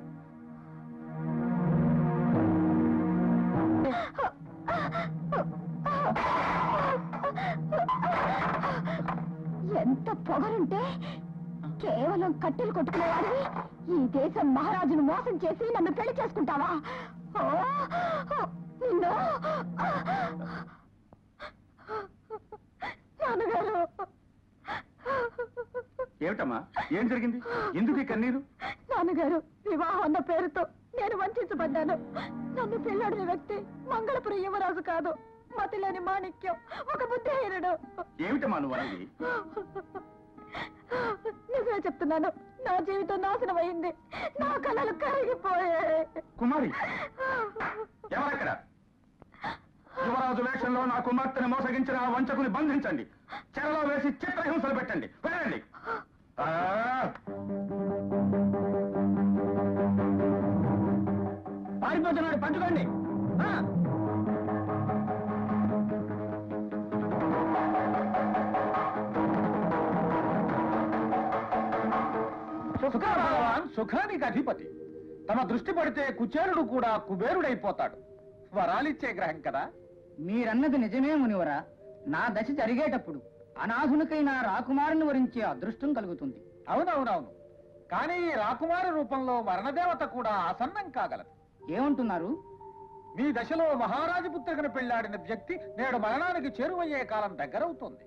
ఎంత పొగరుంటే కేవలం కట్టెలు కొట్టుకునేవాడివి ఈ దేశం మహారాజును మోసం చేసి నన్ను పెళ్లి చేసుకుంటావా? ఓ, నిన్ను నాన్నగారు. ఏమిటమ్మా, ఏం జరిగింది? ఎందుకు ఈ కన్నీరు? నాన్నగారు, వివాహం అన్న పేరుతో నేను వంచబడ్డాను. నన్ను పెళ్ళాడిన వ్యక్తి మంగళపురి యువరాజు కాదు, మతిలేని మాణిక్యం, ఒక బుద్ధిహీనుడు. ఏమిటమ్మా నువ్వు అనేది? నిజమే చెప్తున్నాను, నా జీవితం నాశనం అయింది. నా కళలు కరిగిపోయాయి. కుమారి, ఎవరక్కడ? యువరాజు వేషంలో నా కుమార్తెను మోసగించిన ఆ వంచకుని బంధించండి. చెరలో వేసి చిత్రహింసలు పెట్టండి. వెళ్ళండి. పారిపోతున్నాడు, పట్టుకోండి. భగవాన్ సుఖానికి అధిపతి. తమ దృష్టి పడితే కుచేరుడు కూడా కుబేరుడైపోతాడు. వరాలిచ్చే గ్రహం కదా. మీరన్నది నిజమే మునివరా. నా దశ జరిగేటప్పుడు అనాథునికైన రాకుమారుని వరించే అదృష్టం కలుగుతుంది. అవునవునవును, కానీ ఈ రాకుమార రూపంలో మరణదేవత కూడా ఆసన్నం కాగలదు. ఏమంటున్నారు? మీ దశలో మహారాజపుత్రికను పెళ్లాడిన వ్యక్తి నేడు మరణానికి చేరువయ్యే కాలం దగ్గరవుతోంది.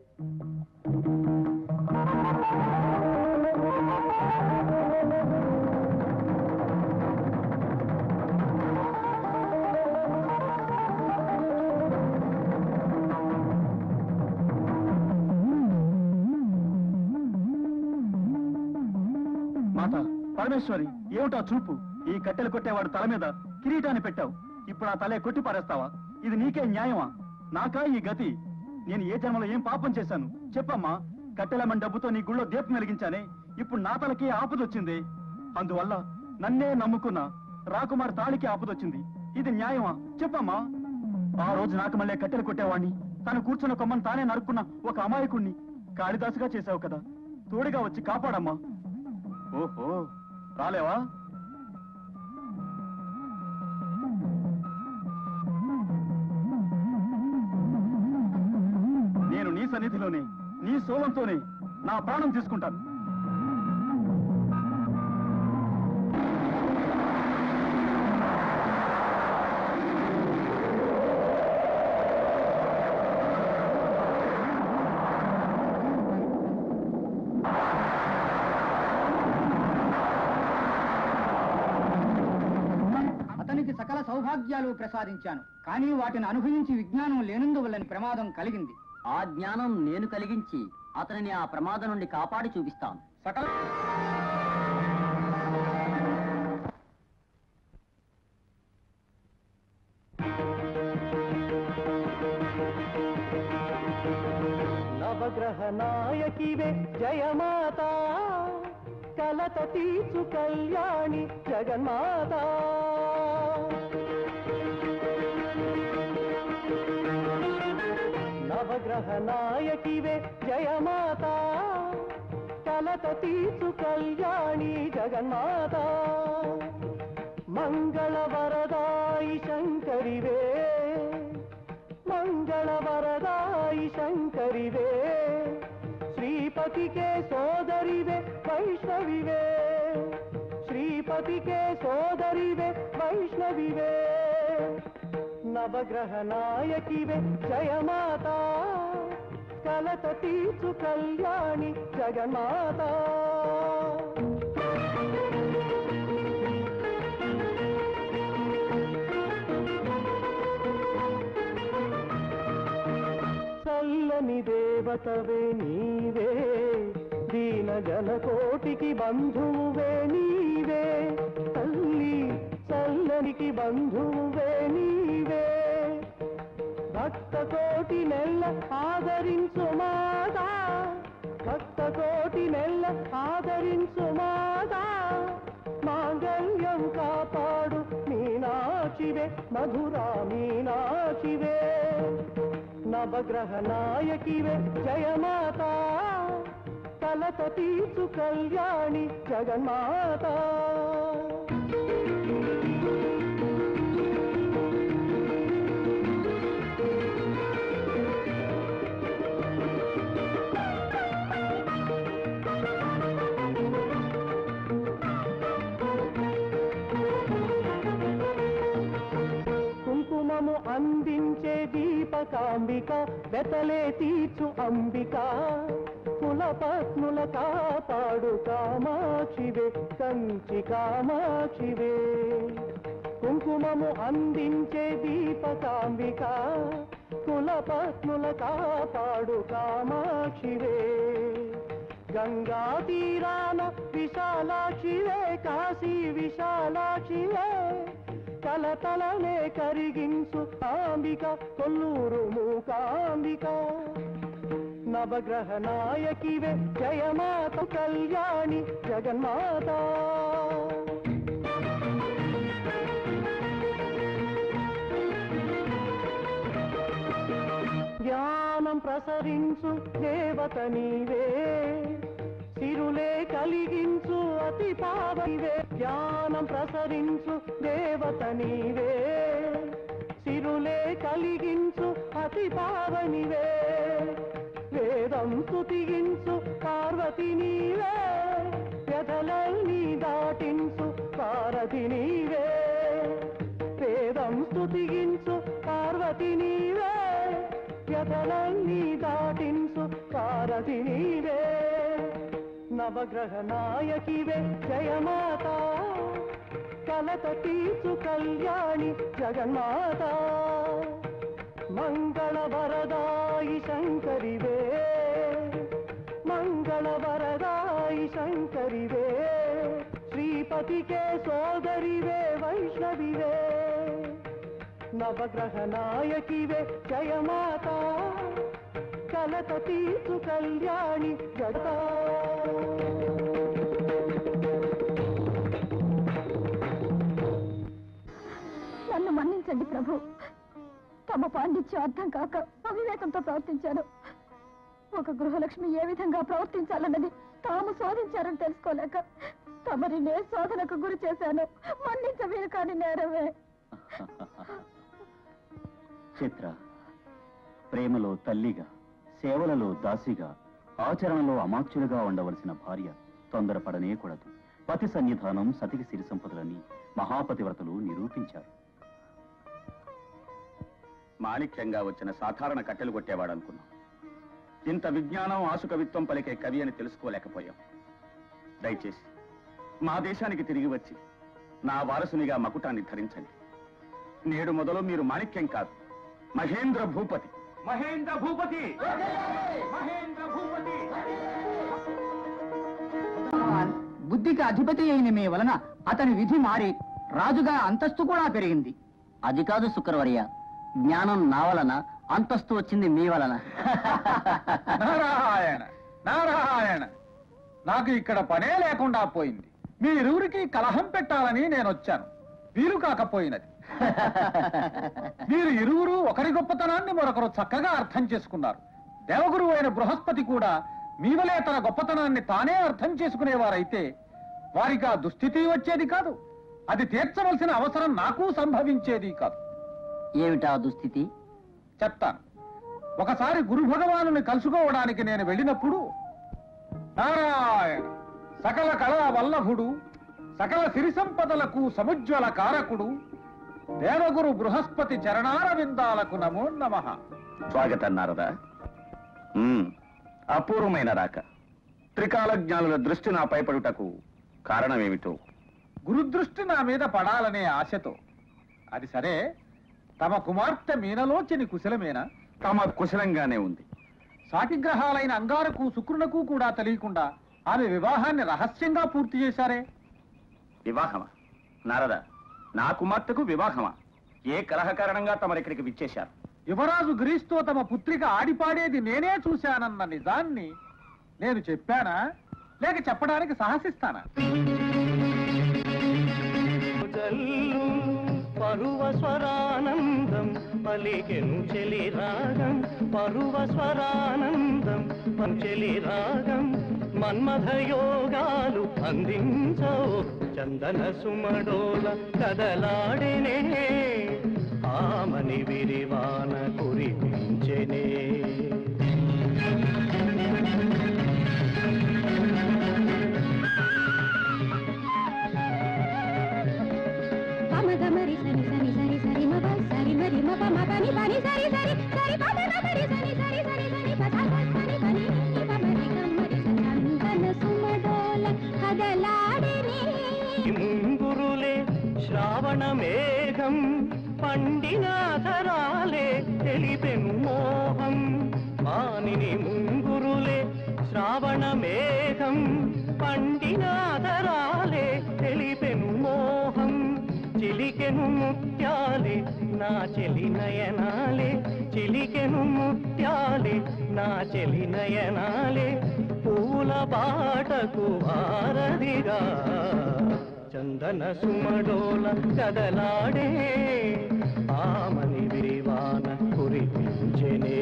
మాత పరమేశ్వరి, ఏమిటా చూపు? ఈ కట్టెలు కొట్టేవాడు తల మీద కిరీటాన్ని పెట్టావు, ఇప్పుడు ఆ తలే కొట్టి పారేస్తావా? ఇది నీకే న్యాయమా? నాకా ఈ గతి? నేను ఏ జన్మలో ఏం పాపం చేశాను చెప్పమ్మా. కట్టెలమ్మని డబ్బుతో నీ గుళ్ళో దీపం వెలిగించానే, ఇప్పుడు నా తలకి ఆపదొచ్చింది. అందువల్ల నన్నే నమ్ముకున్న రాకుమార్ తాళికి ఆపదొచ్చింది. ఇది న్యాయమా చెప్పమ్మా? ఆ రోజు నాకు మళ్ళీ కట్టెలు కొట్టేవాణ్ణి, తను కూర్చున్న కొమ్మను తానే నరుక్కున్న ఒక అమాయకుణ్ణి కాళిదాసుగా చేశావు కదా, తోడుగా వచ్చి కాపాడమ్మా. ఓహో, రాలేవా? నేను నీ సన్నిధిలోనే నీ సోలంతోనే నా ప్రాణం తీసుకుంటాను. అతనికి సకల సౌభాగ్యాలు ప్రసాదించాను, కానీ వాటిని అనుభవించి విజ్ఞానం లేనందువల్లని ప్రమాదం కలిగింది. ఆ జ్ఞానం నేను కలిగించి అతనిని ఆ ప్రమాదం నుండి కాపాడి చూపిస్తాను. సకల నవగ్రహ నాయకివే జయమాత, కలత తీర్చు కళ్యాణి జగన్మాత. నవగ్రహ నాయకివే జయమాత, కలత తీర్చు కళ్యాణి జగన్మాత. మంగళ వరదాయి శంకరివే, మంగళ వరదాయి శంకరివే. శ్రీపతికే సోదరివే వైష్ణవివే, శ్రీపతికే సోదరివే వైష్ణవివే. నవగ్రహ నాయకివే జయమాత, కలత తీర్చు కళ్యాణి జగన్మాత. చల్లని దేవతవే నీవే, దీన జనకోటికి బంధువువే నీవే. తల్లి చల్లనికి బంధువువే నీవే. భక్త కోటి నెల్ల ఆదరించు మాతా, భక్త కోటి నెల్ల ఆదరించు మాతా. మాంగళ్యం కాపాడు మీనాక్షివే, మధురా మీనాక్షివే. నవగ్రహ నాయకివే జయమాత, కలత తీర్చు కళ్యాణి జగన్మాత. కుంకుమము అందించే దీపకాంబిక, వెతలే తీర్చు అంబిక. కులపత్నుల కాపాడు కామాక్షివే, కంచి కామాక్షివే. కుంకుమము అందించే దీపకాంబిక, కులపత్నుల కాపాడు కామాక్షివే. గంగా తీరాన విశాలాక్షివే, కాశీ విశాలాక్షివే. కలతలనే కరిగించు అంబిక, కొల్లూరు మూకాంబిక. నవగ్రహ నాయకివే జయమాత, కళ్యాణి జగన్మాత. జ్ఞానం ప్రసరించు దేవత నీవే, సిరులే కలిగించు అతి పావనివే. జ్ఞానం ప్రసరించు దేవత నీవే, సిరులే కలిగించు అతి పావనివే. వేదం స్తుతించు పార్వతి నీవే, వ్యధలన్నీ దాటించు పార్వతి నీవే. వేదం స్తుతించు మార్గాన్ని దాటించు సారథి నీవే నవగ్రహ నాయకివే జయమాత కలత తీర్చు కళ్యాణి జగన్మాత మంగళ వరదాయి శంకరివే మంగళ వరదాయి శంకరివే శ్రీపతికే సోదరివే వైష్ణవివే నవగ్రహ నాయకివే జయమాత కలత తీర్చు కళ్యాణి జగతా నన్ను మన్నించండి ప్రభు. తమ పాండిత్యం అర్థం కాక అవివేకంతో ప్రవర్తించాను. ఒక గృహలక్ష్మి ఏ విధంగా ప్రవర్తించాలన్నది తాము శోధించారని తెలుసుకోలేక తమరినే శోధనకు గురి చేశాను. మన్నించవే కాని నేరమే. చిత్ర, ప్రేమలో తల్లిగా, సేవలలో దాసిగా, ఆచరణలో అమాత్యులుగా ఉండవలసిన భార్య తొందరపడనేకూడదు. పతి సన్నిధానం సతికి సిరి సంపదలని మహాపతివ్రతలు నిరూపించారు. మాణిక్యంగా వచ్చిన సాధారణ కట్టెలు కొట్టేవాడనుకున్నాం. ఇంత విజ్ఞానం ఆసుకవిత్వం పలికే కవి అని తెలుసుకోలేకపోయాం. దయచేసి మా దేశానికి తిరిగి వచ్చి నా వారసునిగా మకుటాన్ని ధరించండి. నేడు మొదలు మీరు మాణిక్యం కాదు, మహేంద్ర భూపతి. మహేంద్ర భూపతి మహేంద్ర భూపతి బుద్ధికి అధిపతి అయిన మీ వలన అతని విధి మారి రాజుగా అంతస్తు కూడా పెరిగింది. అది కాదు శుక్రవర్య, జ్ఞానం నా వలన, అంతస్తు వచ్చింది మీ వలన. నారాయణ నారాయణ, నాకు ఇక్కడ పనే లేకుండా పోయింది. మీ ఇరువురికి కలహం పెట్టాలని నేను వచ్చాను, వీలు కాకపోయినది. మీరు ఇరువురు ఒకరి గొప్పతనాన్ని మరొకరు చక్కగా అర్థం చేసుకున్నారు. దేవగురువు అయిన బృహస్పతి కూడా మీ వలే తన గొప్పతనాన్ని తానే అర్థం చేసుకునేవారైతే వారికి ఆ దుస్థితి వచ్చేది కాదు. అది తీర్చవలసిన అవసరం నాకు సంభవించేది కాదు. ఏమిటా దుస్థితి? చెప్తాను. ఒకసారి గురు భగవానుని కలుసుకోవడానికి నేను వెళ్ళినప్పుడు నారాయణ సకల కళా వల్లభుడు, సకల సిరి సంపదలకు సముజ్వల కారకుడు దేవగురు బృహస్పతి చరణార విందాలకు నమో నమః. స్వాగతం నారద. ఉమ్, అపూర్వమైన రాక. త్రికాల జ్ఞానుల దృష్టి నా పైపడుటకు కారణమేమిటో? గురుదృష్టి నా మీద పడాలనే ఆశతో. అది సరే, తమ కుమార్తె మీనలోచని కుశలమేనా? తమ కుశలంగానే ఉంది. సాటిగ్రహాలైన అంగారకు శుక్రునకు కూడా తెలియకుండా ఆమె వివాహాన్ని రహస్యంగా పూర్తి చేశారే. వివాహమా? నారద, నా కుమార్తెకు వివాహమా? ఏ కలహ కారణంగా తమరిక్కడికి విచ్చేశారు? యువరాజు గిరీష్తో తమ పుత్రిక ఆడిపాడేది నేనే చూశానన్న నిజాన్ని నేను చెప్పానా, లేక చెప్పడానికి సాహసిస్తానా? పరువ స్వరానందం పలికెను చెలి రాగం, పరువ స్వరానందం పంచెలి రాగం, మన్మథ యోగాలు అందించవు చందన సుమడోల కదలాడినే, ఆమని విరివాన కురిపించెనే. మగమరి సని సని సరి సరి మగ సరి మరి మగ మగని పని సరి సరి సరి పద మగరి సని సరి సరి సని పద పని పని మగమరి గమరి చందన సుమడోల కదలాడిని. ముంగురులే శ్రావణ మేఘం పండినాధరాలే తెలిపెను మోహం, మానిని ముంగురులే శ్రావణ మేఘం పండినాధరాలే తెలిపెను మోహం, చిలికెను ముత్యాలే నా చెలి నయనాలే, చిలికెను ముత్యాలే నా చెలి నయనాలే, పూల బాటకు భారదిగా చందన సుమడోల కదలాడే, ఆమని విరివాన కురిపించెనే.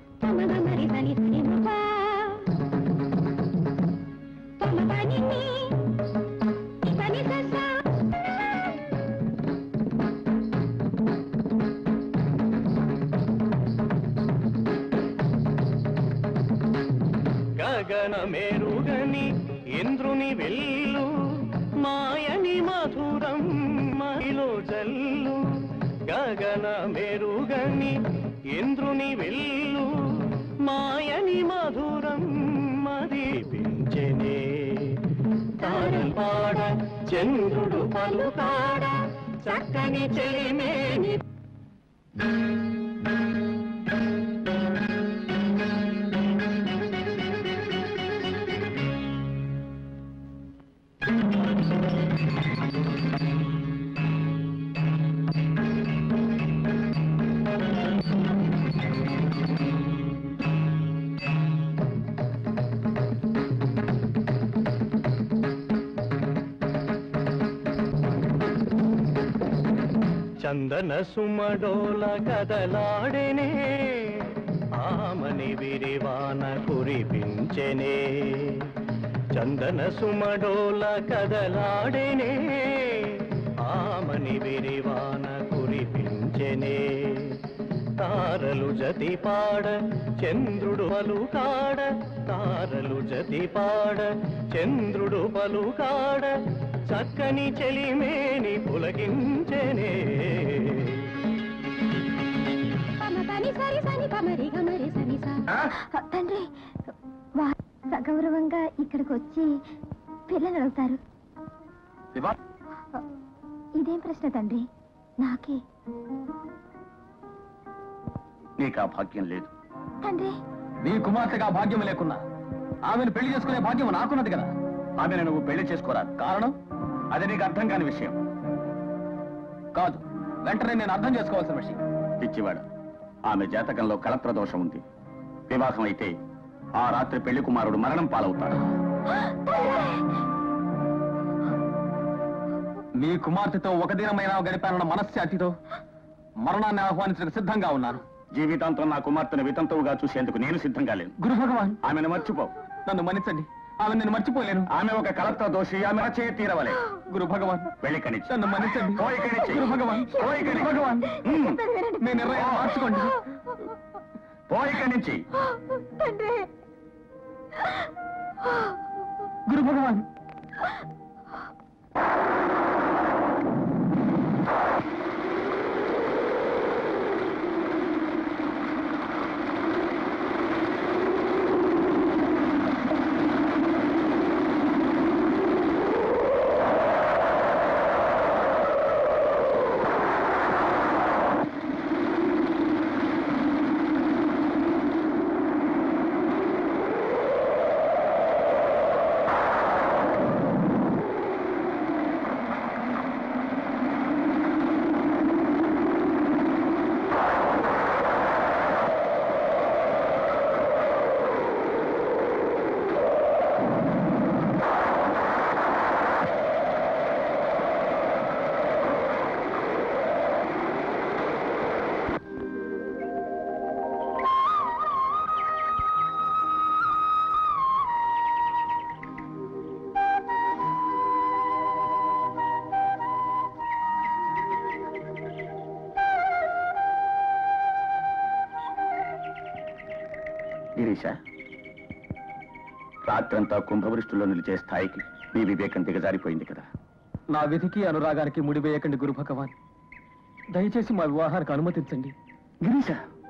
Tama bani ni గగన మేరుగని ఇంద్రుని వెల్లు మాయని మధురం మహిలో జల్లు గగన మేరుగని ఇంద్రుని వెల్లు మాయని మధురం మదిపించెనే తారపాడ చంద్రుడు పలుకాడ చక్కని చెలిమేని చందన సుమడోల కదలాడెనే ఆమని విరివాన కురిపించెనే చందన సుమడోల కదలాడెనే ఆమని విరివాన కురిపించెనే తారలు జతి పాడ చంద్రుడు పలుకాడ తారలు జతి పాడ చంద్రుడు పలుకాడ చక్కని చెలిమేని పులకించెనే తండ్రి వా- సగౌరవంగా ఇక్కడికి వచ్చి పిల్లలు అవుతారు ఇదేం ప్రశ్న తండ్రి నాకే నీకు ఆ భాగ్యం లేదు. తండ్రి నీ కుమార్తెగా భాగ్యం లేకున్నా ఆమెను పెళ్లి చేసుకునే భాగ్యం నాకున్నది కదా. ఆమెను నువ్వు పెళ్లి చేసుకోరా. కారణం అది నీకు అర్థం కాని విషయం. కాదు, వెంటనే నేను అర్థం చేసుకోవాల్సిన విషయం. పిచ్చివాడ, ఆమె జాతకంలో కళత్ర దోషం ఉంది. వివాహం అయితే ఆ రాత్రి పెళ్లి కుమారుడు మరణం పాలవుతాడు. మీ కుమార్తెతో ఒక దినమైనా గడిపానన్న మనశ్శాంతితో మరణాన్ని ఆహ్వానించడానికి సిద్ధంగా ఉన్నాను. జీవితాంతం నా కుమార్తెను వితంతువుగా చూసేందుకు నేను సిద్ధంగా లేను. గురు భగవాన్, ఆమెను మర్చిపో. నన్ను మన్నించండి. ఆమె నేను మర్చిపోలేను. ఆమె ఒక కలత్ర దోషి. ఆమె రచే తీరవలే. గురు భగవాన్, వెళ్ళి కనిచ్చి నన్ను మన్నించండి. పో ఇక్కడి నుంచి. గురు భగవాన్, పో ఇక్కడి గురు నుంచి. భగవాన్, ఉమ్. మీ నిర్ణయం మార్చుకోండి. పో ఇక్కడి నుంచి. తండ్రి గురు భగవాన్, గిరీశ, రాత్రంతా కుంభవృష్టిలో నిలిచే స్థాయికి నీ వివేకం దిగజారిపోయింది కదా. నా విధికి అనురాగానికి ముడివేయకండి గురు భగవాన్. దయచేసి మా వివాహానికి అనుమతించండి. గిరీశ,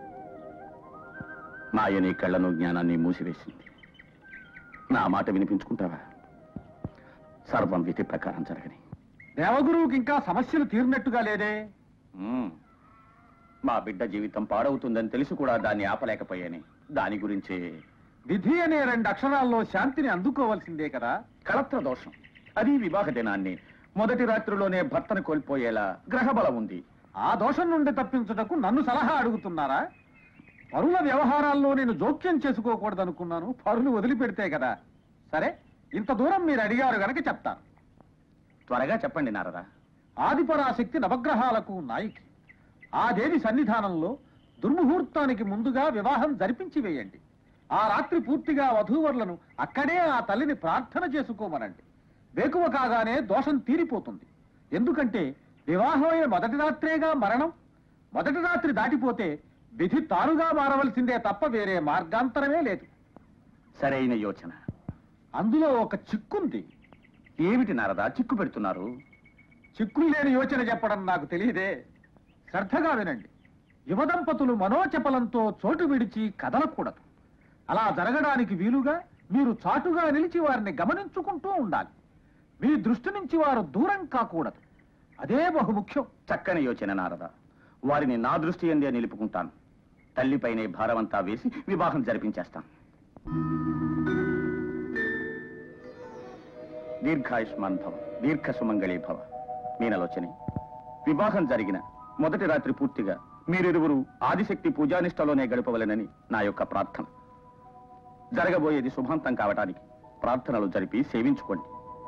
మాయ నీ కళ్ళను జ్ఞానాన్ని మూసివేసింది. నా మాట వినిపించుకుంటావా? సర్వం విధి ప్రకారం జరగని. దేవగురువుకి ఇంకా సమస్యలు తీరినట్టుగా లేదే. మ్మ్. మా బిడ్డ జీవితం పాడవుతుందని తెలిసి కూడా దాన్ని ఆపలేకపోయాని దాని గురించే. విధి అనే రెండు అక్షరాల్లో శాంతిని అందుకోవాల్సిందే కదా. కళత్ర దోషం. అది వివాహ దినాన్ని మొదటి రాత్రిలోనే భర్తను కోల్పోయేలా గ్రహబలం ఉంది. ఆ దోషం నుండి తప్పించుటకు నన్ను సలహా అడుగుతున్నారా? పరుల వ్యవహారాల్లో నేను జోక్యం చేసుకోకూడదనుకున్నాను. పరులు వదిలిపెడితే కదా. సరే, ఇంత దూరం మీరు అడిగారు గనక చెప్తాను. త్వరగా చెప్పండి నారదా. ఆదిపరాశక్తి నవగ్రహాలకు నాయకి. ఆ దేవి సన్నిధానంలో దుర్ముహూర్తానికి ముందుగా వివాహం జరిపించి వేయండి. ఆ రాత్రి పూర్తిగా వధూవరులను అక్కడే ఆ తల్లిని ప్రార్థన చేసుకోమనండి. వేకువ కాగానే దోషం తీరిపోతుంది. ఎందుకంటే వివాహమైన మొదటి రాత్రేగా మరణం. మొదటి రాత్రి దాటిపోతే విధి తానుగా మారవలసిందే తప్ప వేరే మార్గాంతరమే లేదు. సరైన యోచన. అందులో ఒక చిక్కుంది. ఏమిటి నారదా చిక్కు పెడుతున్నారు? చిక్కులు లేని యోచన చెప్పడం నాకు తెలియదే. శ్రద్ధగా వినండి. యువదంపతులు మనోచపలంతో చోటు విడిచి కదలకూడదు. అలా జరగడానికి వీలుగా మీరు చాటుగా నిలిచి వారిని గమనించుకుంటూ ఉండాలి. మీ దృష్టి నుంచి వారు దూరం కాకూడదు. అదే బహుముఖ్యం. చక్కని యోచన నారద. వారిని నా దృష్టి ఎందే నిలుపుకుంటాను. తల్లిపైనే భారమంతా వేసి వివాహం జరిపించేస్తాను. దీర్ఘాయుష్మాన్ భవ, దీర్ఘ సుమంగళీ భవ. మీనలోచని, వివాహం జరిగిన మొదటి రాత్రి పూర్తిగా మీరిరువురు ఆదిశక్తి పూజానిష్టలోనే గడపవలెనని నా యొక్క ప్రార్థన. జరగబోయేది శుభాంతం కావటానికి ప్రార్థనలు జరిపి సేవించుకోండి.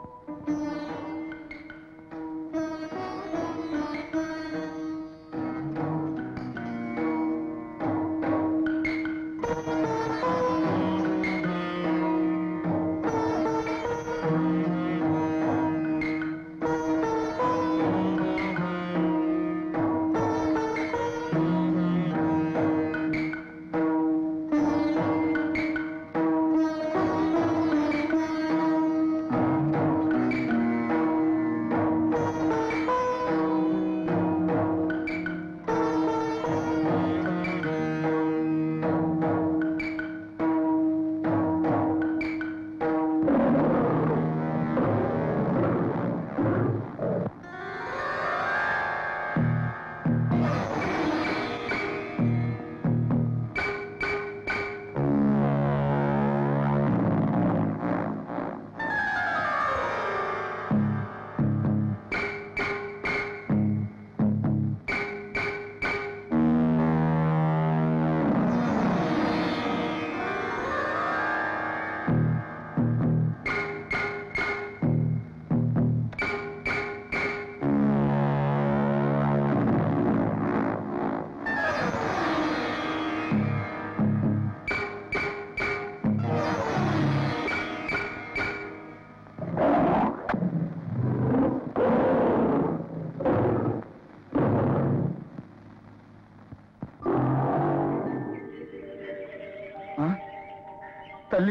తల్లి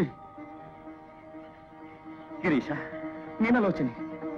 గిరీష, మీనలోచని,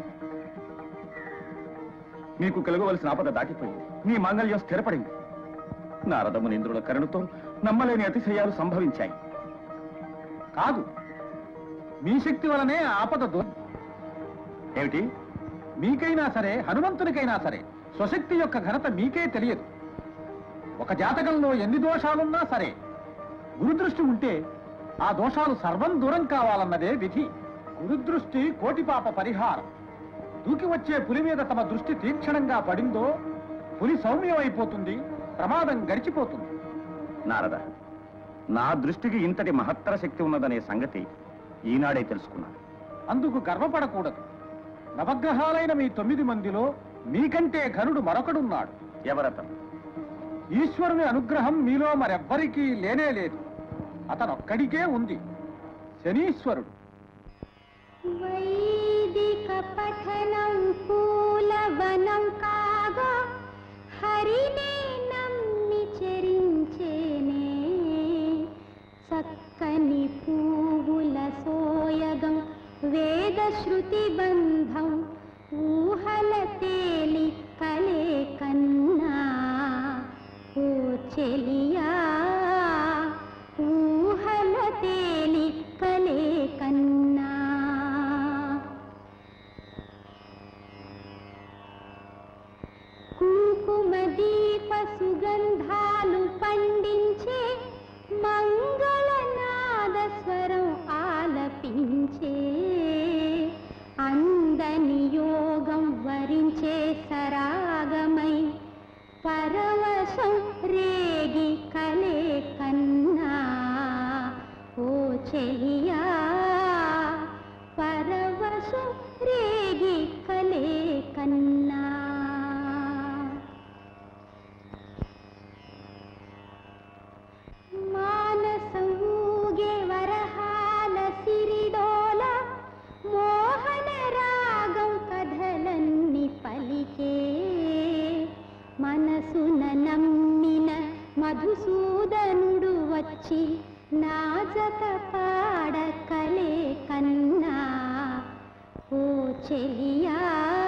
మీకు కలగవలసిన ఆపద దాటిపోయింది. మీ మాంగళ్యం స్థిరపడింది. నారదమునింద్రుల కరుణతో నమ్మలేని అతిశయాలు సంభవించాయి. కాదు, మీ శక్తి వలనే ఆపద దో ఏమిటి? మీకైనా సరే హనుమంతునికైనా సరే స్వశక్తి యొక్క ఘనత మీకే తెలియదు. ఒక జాతకంలో ఎన్ని దోషాలున్నా సరే గురుదృష్టి ఉంటే ఆ దోషాలు సర్వం దూరం కావాలన్నదే విధి. గురుదృష్టి కోటి పాప పరిహారం. దూకి వచ్చే పులి మీద తమ దృష్టి తీక్షణంగా పడిందో పులి సౌమ్యమైపోతుంది, ప్రమాదం గడిచిపోతుంది. నారద, నా దృష్టికి ఇంతటి మహత్తర శక్తి ఉన్నదనే సంగతి ఈనాడే తెలుసుకున్నాను. అందుకు గర్వపడకూడదు. నవగ్రహాలైన మీ తొమ్మిది మందిలో మీకంటే ఘనుడు మరొకడున్నాడు. ఎవరతను? ఈశ్వరుని అనుగ్రహం మీలో మరెవ్వరికీ లేనే లేదు. అతనొక్కడికే ఉంది, శనీశ్వరుడు. వైదిక పఠనం పూలవనం కాగా హరినే నమ్మి చరించేనే చక్కని పువ్వుల సోయగం వేద శృతి బంధం ఊహల తేలి కలే కన్నా ఓ చెలియా ఊహల తేలి కలే కన్నా. కుంకుమ దీప సుగంధాలు పండించే మంగళనాద స్వరం ఆలపించే అందని యోగం వరించే సరాగమై పరవశం రేగి కలే కన్నా ఓ చెలియా పరవశం రేగి కలే కన్నా. మానసం ఊగే వరహాల సిరిడోల మోహన రాగం కథలన్నీ పలికే మనసున నమ్మిన మధుసూదనుడు వచ్చి నా జత పాడకలే కన్నా ఓ చెలియా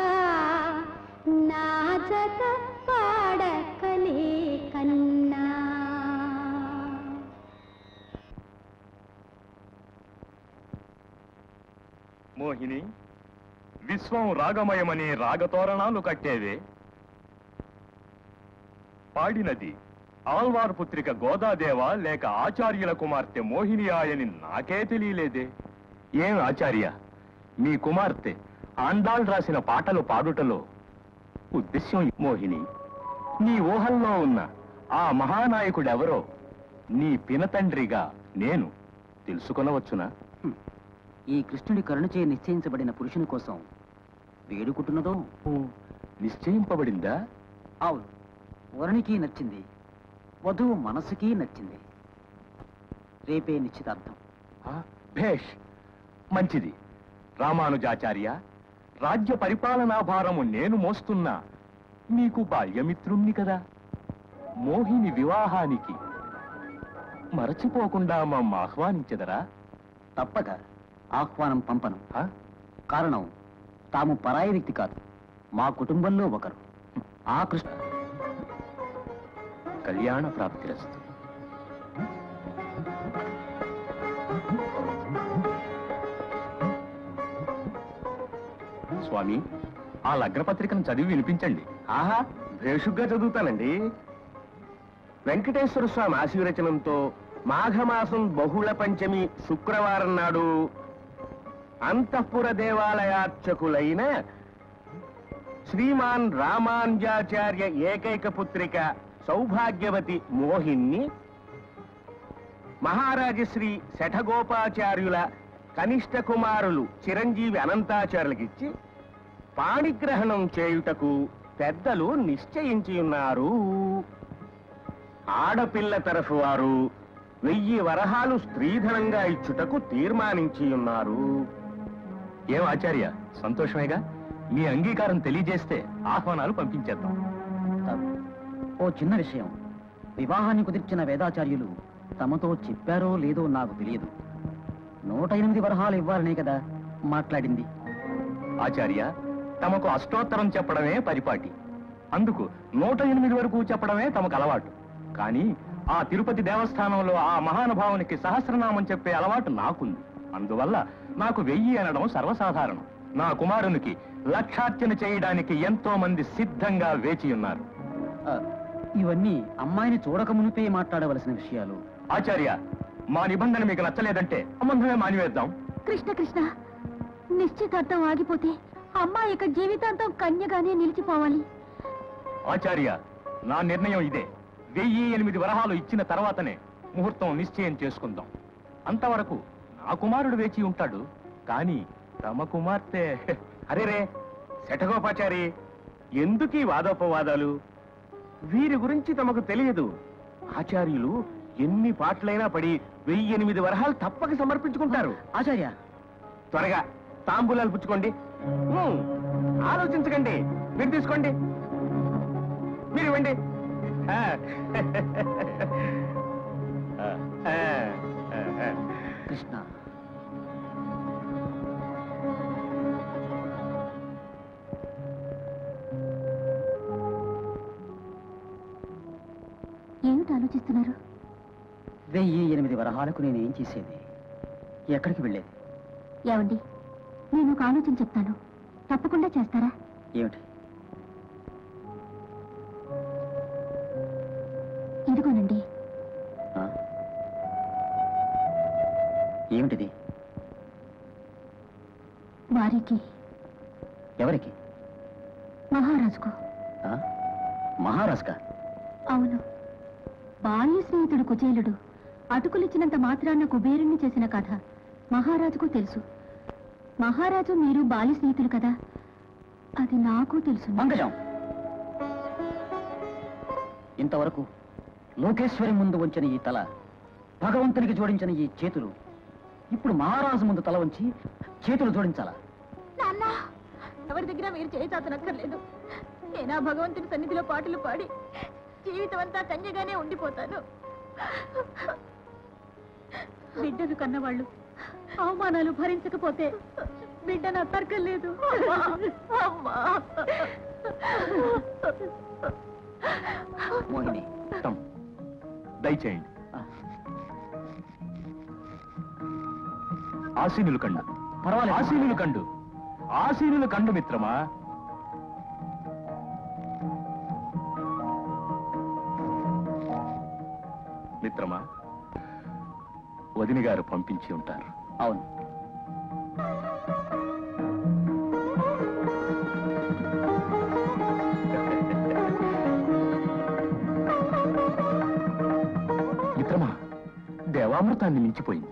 నా జత పాడకలే కన్నా. మోహిని, విశ్వం రాగమయమని రాగతోరణాలు కట్టేవే. పాడినది ఆల్వార్ పుత్రిక గోదాదేవ లేక ఆచార్యుల కుమార్తె మోహిని ఆయని నాకే తెలియలేదే. ఏం ఆచార్య, మీ కుమార్తె ఆండాళ్ రాసిన పాటలు పాడుటలో ఉద్దేశ్యం? మోహిని, నీ ఊహల్లో ఉన్న ఆ మహానాయకుడెవరో నీ పినతండ్రిగా నేను తెలుసుకొనవచ్చునా? ఈ కృష్ణుడి కరుణచే నిశ్చయించబడిన పురుషుని కోసం వేడుకుంటున్నదో. నిశ్చయింపబడిందా? అవును, వరునికి నచ్చింది, వధువు మనసుకి నచ్చింది. రేపే నిశ్చితార్థం. భేష్, మంచిది. రామానుజాచార్య, రాజ్య పరిపాలనా భారము నేను మోస్తున్నా నీకు బాల్యమిత్రుణ్ణి కదా. మోహిని వివాహానికి మరచిపోకుండా మమ్మ ఆహ్వానించదరా? తప్పక ఆహ్వానం పంపను. కారణం తాము పరాయి వ్యక్తి కాదు, మా కుటుంబంలో ఒకరు. ఆ కృష్ణ కళ్యాణ ప్రాప్తిరస్తు. స్వామి, ఆ లగ్నపత్రికను చదివి వినిపించండి. ఆహా, భేషుగ్గా చదువుతానండి. వెంకటేశ్వర స్వామి ఆశీర్వచనంతో మాఘమాసం బహుళ పంచమి శుక్రవారం నాడు అంతఃపుర దేవాలయార్చకులైన శ్రీమాన్ రామానుజాచార్య ఏకైక పుత్రిక సౌభాగ్యవతి మోహిన్ని మహారాజశ్రీ శఠగోపాచార్యుల కనిష్ట కుమారులు చిరంజీవి అనంతాచార్యులకిచ్చి పాణిగ్రహణం చేయుటకు పెద్దలు నిశ్చయించి ఉన్నారు. ఆడపిల్ల తరఫు వారు వెయ్యి వరహాలు స్త్రీధనంగా ఇచ్చుటకు తీర్మానించి ఉన్నారు. ఏం ఆచార్య, సంతోషమేగా? మీ అంగీకారం తెలియజేస్తే ఆహ్వానాలు పంపించేద్దాం. ఓ చిన్న విషయం, వివాహాన్ని కుదిర్చిన వేదాచార్యులు తమతో చెప్పారో లేదో నాకు తెలియదు. నూట ఎనిమిది వరహాలు ఇవ్వాలనే కదా మాట్లాడింది. ఆచార్య, తమకు అష్టోత్తరం చెప్పడమే పరిపాటి. అందుకు నూట ఎనిమిది వరకు చెప్పడమే తమకు అలవాటు. కానీ ఆ తిరుపతి దేవస్థానంలో ఆ మహానుభావునికి సహస్రనామం చెప్పే అలవాటు నాకుంది. అందువల్ల నాకు వెయ్యి అనడం సర్వసాధారణం. నా కుమారునికి లక్షార్చన చేయడానికి ఎంతో మంది సిద్ధంగా వేచి ఉన్నారు. ఇవన్నీ అమ్మాయిని చూడక మునిపే మాట్లాడవలసిన విషయాలు. ఆచార్య, మా నిబంధన మీకు నచ్చలేదంటే సంబంధమే మానివేద్దాం. కృష్ణ కృష్ణ, నిశ్చితార్థం ఆగిపోతే అమ్మాయి ఇక జీవితాంతం కన్యగానే నిలిచిపోవాలి. ఆచార్య, నా నిర్ణయం ఇదే. వెయ్యి ఎనిమిది వరహాలు ఇచ్చిన తర్వాతనే ముహూర్తం నిశ్చయం చేసుకుందాం. అంతవరకు నా కుమారుడు వేచి ఉంటాడు. కానీ తమ కుమార్తె... అరే రే శఠగోపాచారి, ఎందుకీ వాదోపవాదాలు? వీరి గురించి తమకు తెలియదు. ఆచార్యులు ఎన్ని పాటలైనా పడి వెయ్యి ఎనిమిది వరహాలు తప్పక సమర్పించుకుంటారు. ఆచార్య, త్వరగా తాంబూలాలు పుచ్చుకోండి. ఉమ్, ఆలోచించకండి, మీరు తీసుకోండి, మీరు ఇవ్వండి. ఆ, ఆ, ఆ, కృష్ణ, ఏమిటి ఆలోచిస్తున్నారు? వెయ్యి ఎనిమిది వరహాలకు నేనేం చేసేది? ఎక్కడికి వెళ్ళేది? ఏమండి, నేను ఒక ఆలోచన చెప్తాను, తప్పకుండా చేస్తారా? ఏమిటి? ఇదిగోనండి. ఏమిటిది? వారికి. ఎవరికి? మహారాజుకు. మహారాజుకా? అవును. బాల్య స్నేహితుడు కుచేలుడు అటుకులిచ్చినంత మాత్రాన కుబేరుణ్ణి చేసిన కథ మహారాజుకు తెలుసు. మహారాజు మీరు బాల్య స్నేహితులు కదా, అది నాకు తెలుసు. మంగళం, ఇంతవరకు లోకేశ్వరి ముందు ఉంచిన ఈ తల, భగవంతునికి జోడించిన ఈ చేతులు, ఇప్పుడు మహారాజు ముందు తల ఉంచి చేతులు జోడించాలా? నాన్న, ఎవరి దగ్గర మీరు చేయిచాతనక్కర్లేదు. నేనా భగవంతుని సన్నిధిలో పాటలు పాడి జీవితం అంతా కన్యగానే ఉండిపోతాను. బిడ్డను కన్నవాళ్ళు అవమానాలు భరించకపోతే బిడ్డను అక్కర్లేదు. మోహిని దయచేయండి. ఆసీనులు కండు పర్వాలేదు. ఆసీనులు కండు ఆసీనులు కండు మిత్రమా. మిత్రమా, వదిని గారు పంపించి ఉంటారు. అవును. మిత్రమా, దేవామృతాన్ని మించిపోయింది.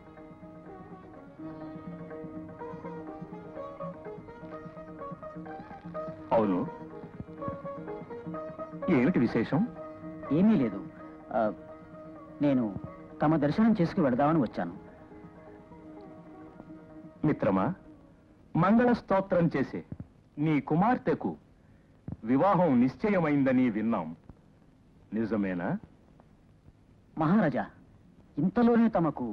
అవును, ఏమిటి విశేషం? ఏమీ లేదు. ఆ, నేను తమ దర్శనం చేసుకు వెళదామని వచ్చాను. మిత్రమా, మంగళ స్తోత్రం చేసే నీ కుమార్తెకు వివాహం నిశ్చయమైందని విన్నాం. నిజమేనా? మహారాజా, ఇంతలోనే తమకు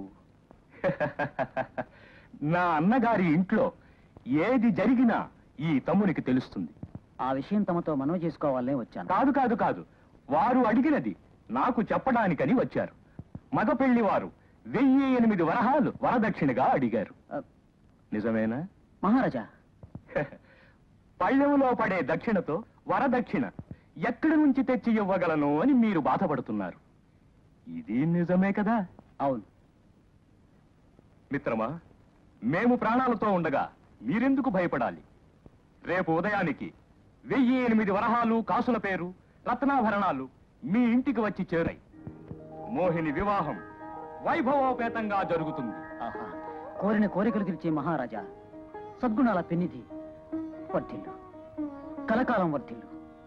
నా అన్నగారి ఇంట్లో ఏది జరిగినా ఈ తమ్మునికి తెలుస్తుంది. ఆ విషయం తమతో మనవి చేసుకోవాలనే వచ్చాను. కాదు కాదు కాదు వారు అడిగినది నాకు చెప్పడానికని వచ్చారు. మగ పెళ్లి వారు వెయ్యి ఎనిమిది వరహాలు వరదక్షిణగా అడిగారు. నిజమేనా? మహారాజా, పళ్ళెములో పడే దక్షిణతో వరదక్షిణ ఎక్కడి నుంచి తెచ్చి ఇవ్వగలను అని మీరు బాధపడుతున్నారు. ఇది నిజమే కదా? అవును. మిత్రమా, మేము ప్రాణాలతో ఉండగా మీరెందుకు భయపడాలి? రేపు ఉదయానికి వెయ్యి ఎనిమిది వరహాలు, కాసుల పేరు, రత్నాభరణాలు మీ ఇంటికి వచ్చి చేరాయి. మోహిని వివాహం వైభవోపేతంగా జరుగుతుంది. ఆహా, కోరిన కోరికలు తీర్చే మహారాజా, సద్గుణాల పెన్నిధి, వర్ధిల్లు, కలకాలం వర్ధిల్లు.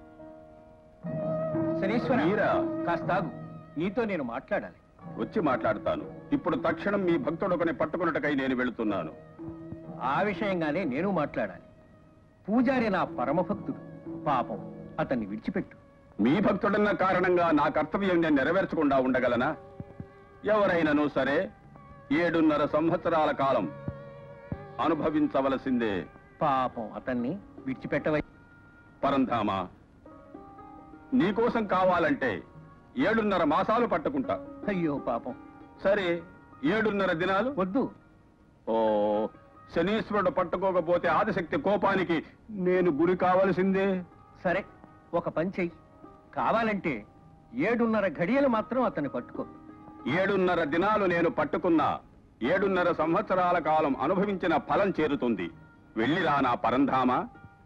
శనీశ్వర, కాస్తాగు, నీతో నేను మాట్లాడాలి. వచ్చి మాట్లాడతాను. ఇప్పుడు తక్షణం మీ భక్తుడొకని పట్టుకున్నట్టుకై నేను వెళుతున్నాను. ఆ విషయంగానే నేను మాట్లాడాలి. పూజారి నా పరమభక్తుడు, పాపం అతన్ని విడిచిపెట్టు. మీ భక్తుడన్న కారణంగా నా కర్తవ్యం నేను నెరవేర్చకుండా ఉండగలనా? ఎవరైనాను సరే ఏడున్నర సంవత్సరాల కాలం అనుభవించవలసిందే. పాపం అతన్ని విడిచిపెట్టవై. పరంధామా, నీకోసం కావాలంటే ఏడున్నర మాసాలు పట్టుకుంటా. అయ్యో పాపం. సరే, ఏడున్నర దినాలు వద్దు. ఓ, శనీశ్వరుడు పట్టుకోకపోతే ఆదిశక్తి కోపానికి నేను గురి కావలసిందే. సరే, ఒక పని చెయ్యి. కావాలంటే ఏడున్నర ఘడియలు మాత్రం అతన్ని పట్టుకో. ఏడున్నర దినాలు నేను పట్టుకున్నా ఏడున్నర సంవత్సరాల కాలం అనుభవించిన ఫలం చేరుతుంది. వెళ్ళిరా నా పరంధామా.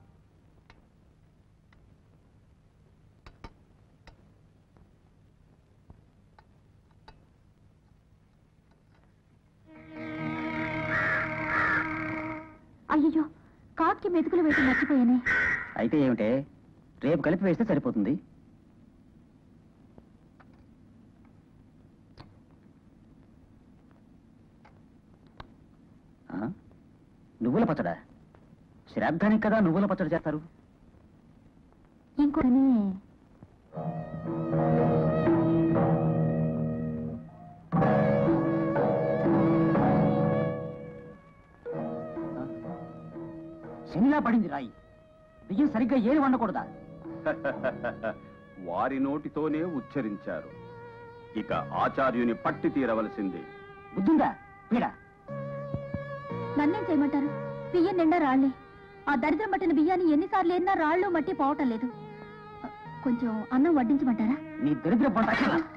అయ్యో, కాకి మెతుకులు వేసి మర్చిపోయానే. అయితే ఏమిటే, రేపు కలిపి వేస్తే సరిపోతుంది. ఆ? నువ్వుల పచ్చడా? శ్రాద్ధానికి కదా నువ్వుల పచ్చడి చేస్తారు. ఇంకోని శనిలా పడింది రాయి. బియ్యం సరిగ్గా ఏమి వండకూడదా? వారి నోటితోనే ఉచ్చరించారు. ఇక ఆచార్యుని పట్టి తీరవలసిందే. బుద్ధిందా పీడా? నన్నేం చేయమంటారు? బియ్యం నిండా రాళ్లే. ఆ దరిద్రం పట్టిన బియ్యాన్ని ఎన్నిసార్లు ఏరినా రాళ్ళు మట్టి పోవటం లేదు. కొంచెం అన్నం వడ్డించమంటారా? నీ దరిద్ర పంట.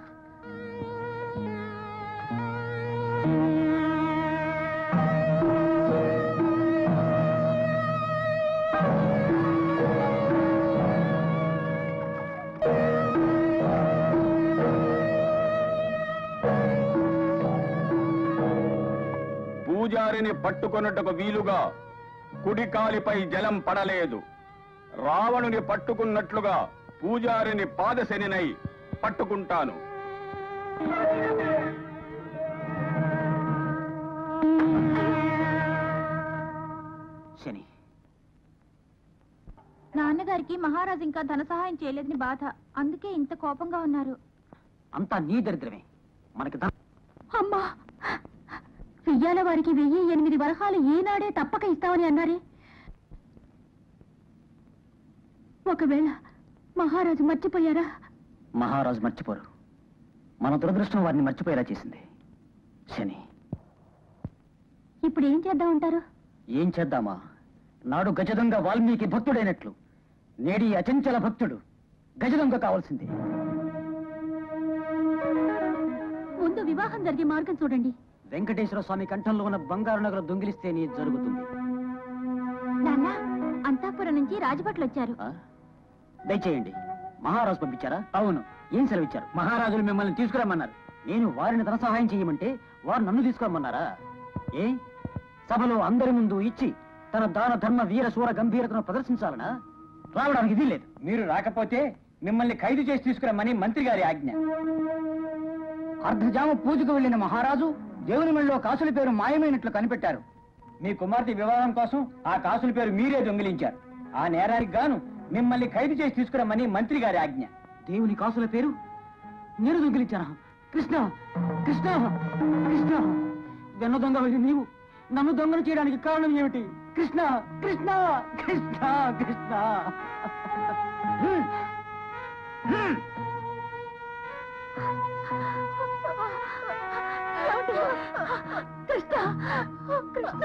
పూజారిని పట్టుకొనుటకు వీలుగా కుడి కాలిపై జలం పడలేదు. రావణుని పట్టుకున్నట్లుగా పూజారిని పాదశనినై పట్టుకుంటాను. శని, నాన్నగారికి మహారాజు ఇంకా ధన సహాయం చేయలేదని బాధ. అందుకే ఇంత కోపంగా ఉన్నారు. అంతా నీ దరిద్రమే. మనకి ధన అమ్మా, వెయ్యాల వారికి వెయ్యి ఎనిమిది వరహాలు ఈనాడే తప్పక ఇస్తామని అన్నారే. ఒకవేళ మహారాజు మర్చిపోయారా? మహారాజు మర్చిపోరు. మన దురదృష్టం వారిని మర్చిపోయేలా చేసింది శని. ఇప్పుడు ఏం చేద్దామంటారు? ఏం చేద్దామా? నాడు గజదొంగ వాల్మీకి భక్తుడైనట్లు నేడి అచంచల భక్తుడు గజదొంగ కావాల్సిందే. ముందు వివాహం జరిగే మార్గం చూడండి. వెంకటేశ్వర స్వామి కంఠంలో ఉన్న బంగారు నగలు దొంగిలిస్తేనే జరుగుతుంది. నాన్న, అంతాపురం నుంచి రాజభట్లు వచ్చారు. దయచేయండి. మహారాజు పంపించారా? అవును. ఏం సెలవిచ్చారు? మహారాజులు మిమ్మల్ని తీసుకురమ్మన్నారు. నేను వారిని ధన సహాయం చేయమంటే వారు నన్ను తీసుకురమ్మన్నారా? ఏ సభలో అందరి ముందు ఇచ్చి తన దాన ధర్మ వీర శూర గంభీరతను ప్రదర్శించాలనా? రావడానికి వీల్లేదు. మీరు రాకపోతే మిమ్మల్ని ఖైదు చేసి తీసుకురమ్మని మంత్రి గారి ఆజ్ఞ. అర్ధజాము పూజకు వెళ్లిన మహారాజు దేవుని మెళ్ళలో కాసుల పేరు మాయమైనట్లు కనిపెట్టారు. మీ కుమార్తె వివాహం కోసం ఆ కాసుల పేరు మీరే దొంగిలించారు. ఆ నేరానికి గాను మిమ్మల్ని ఖైదు చేసి తీసుకురమ్మని మంత్రి గారి ఆజ్ఞ. దేవుని కాసుల పేరు నేను దొంగిలించానా? కృష్ణ కృష్ణ కృష్ణ వెన్న దొంగ వెళ్ళి నీవు నన్ను దొంగను చేయడానికి కారణం ఏమిటి? కృష్ణ కృష్ణ కృష్ణ కృష్ణ కృష్ణ కృష్ణ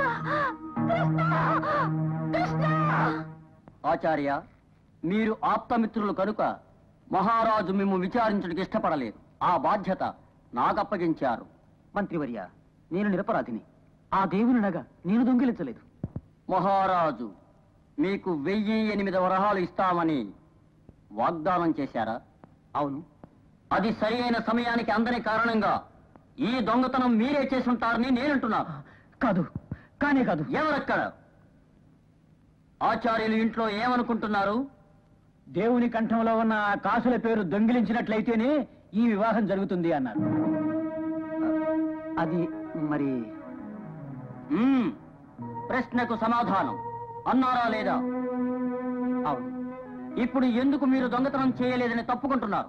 కృష్ణ. ఆచార్య, మీరు ఆప్తమిత్రులు కనుక మహారాజు మిమ్ము విచారించడానికి ఇష్టపడలేదు. ఆ బాధ్యత నాకు అప్పగించారు. మంత్రివర్య, నేను నిరపరాధిని. ఆ దేవుని నగ నేను దొంగిలించలేదు. మహారాజు మీకు వెయ్యి ఎనిమిది వరహాలు ఇస్తామని వాగ్దానం చేశారా? అవును. అది సరి అయిన సమయానికి అందని కారణంగా ఈ దొంగతనం మీరే చేసుంటారని నేనంటున్నాను. కాదు, కానే కాదు. ఎవరక్కడ? ఆచార్యులు ఇంట్లో ఏమనుకుంటున్నారు? దేవుని కంఠంలో ఉన్న ఆ కాసుల పేరు దొంగిలించినట్లయితేనే ఈ వివాహం జరుగుతుంది అన్నారు. అది మరి మ్మ్. ప్రశ్నకు సమాధానం అన్నారా లేదా? అవును. ఇప్పుడు ఎందుకు మీరు దొంగతనం చేయలేదని తప్పుకుంటున్నారు?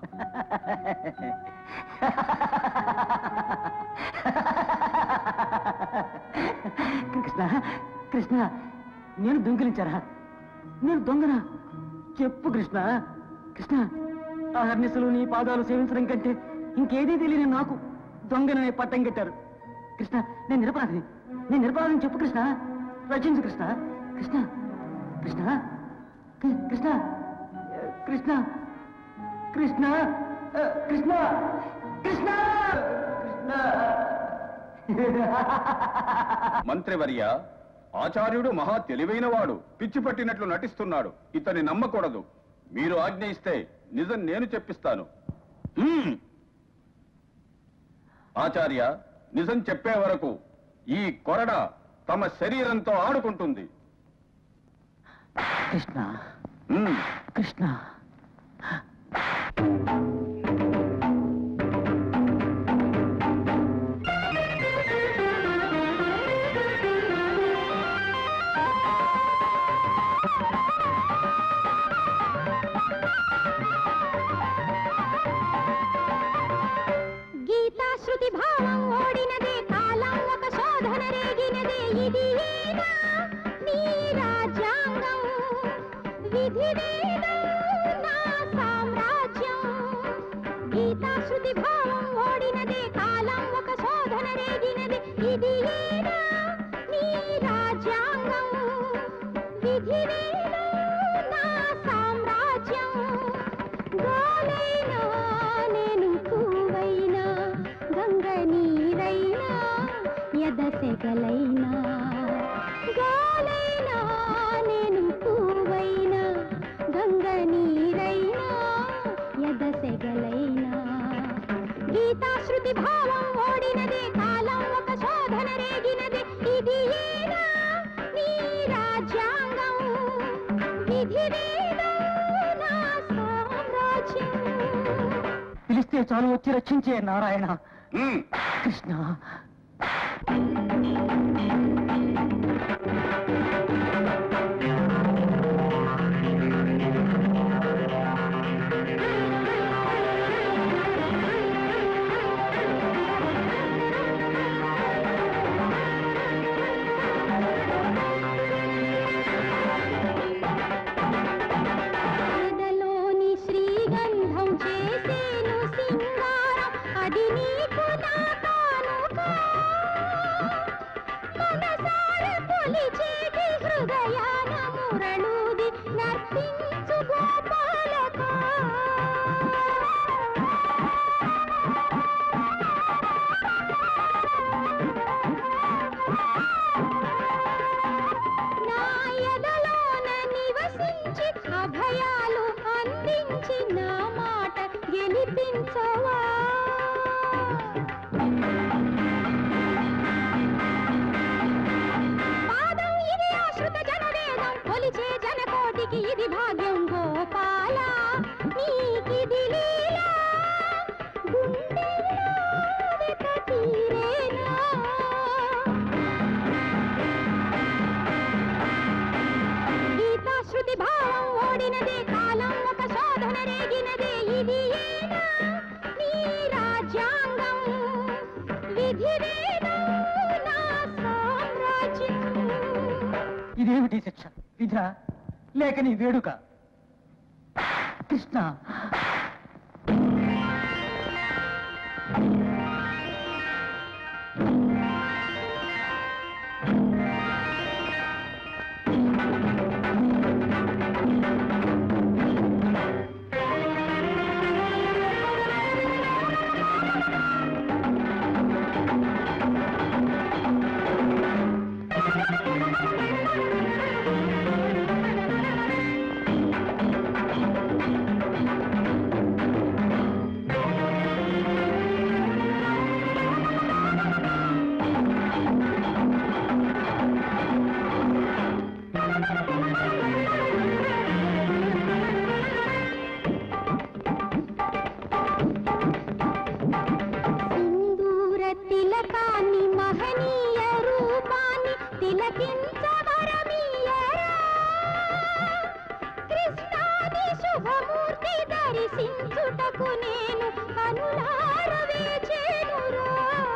కృష్ణ కృష్ణ నేను దొంగిలించారా? నేను దొంగనా? చెప్పు కృష్ణ. కృష్ణ, ఆ హర్నిసలు నీ పాదాలు సేవించడం కంటే ఇంకేదీ తెలియని నాకు దొంగననే పట్టం కట్టారు. కృష్ణ, నేను నిరపరాధిని. నేను నిరపరాధిని చెప్పు కృష్ణ. రచించు కృష్ణ. కృష్ణ కృష్ణ కృ- కృష్ణ కృష్ణ కృష్ణ కృష్ణ కృష్ణ మంత్రివర్య, ఆచార్యుడు మహా తెలివైనవాడు. పిచ్చి పట్టినట్లు నటిస్తున్నాడు. ఇతన్ని నమ్మకూడదు. మీరు ఆజ్ఞ ఇస్తే నిజం నేను చెప్పిస్తాను. మ్మ్. ఆచార్య, నిజం చెప్పే వరకు ఈ కొరడ తమ శరీరంతో ఆడుకుంటుంది. కృష్ణ మ్మ్. కృష్ణ గీతాశ్రుతి భావం ఓడినదే, కాలం ఒక శోధన రేగినదే. ఇది ఏనా నీ రాజ్యాంగం, విధినేనా నా సామ్రాజ్యం. గీతాశ్రుతి భావం ఓడినదే, కాలం ఒక శోధన రేగినదే. ఇది ఏనా నీ రాజ్యాంగం, విధినేనా నా సామ్రాజ్యం. గోలైనా నేను పూవైనా, గంగ నీరైనా, ఎదసెగలైనా. గోలైనా నేను పూవైనా, గంగ నీరైనా, ఎదసెగలైనా. గీతాశ్రుతి భావం ఓడినదే, కాలం ఒక శోధన రేగినదే. ఇది ఏనా నీ రాజ్యాంగం, విధినేనా నా సామ్రాజ్యం. పిలిస్తే చాలు వచ్చి రక్షించే నారాయణ. మ్మ్. కృష్ణ గెలిపించవా పాదం ఇది ఆశ్రుత జనవేదం కొలిచే జనకోటికి ఇది భాగ్యం గోపాల నీకిది లీలా గుండెల్లో వెత తీరేనా గీతాశ్రుతి భావం ఓడినదే కాలం ఒక శోధన రేగినదే ఇది ఏనా నీ రాజ్యాంగం విధివేదం నా సామ్రాజ్యం ఇదేమిటి శిక్ష విధ లేక నీ వేడుక కృష్ణ సింధూర తిలకాన్ని మహనీయ రూపాన్ని తిలకించవరమీయరా కృష్ణాది శుభమూర్తి దర్శించుటకు నేను కనులార వేచేనురా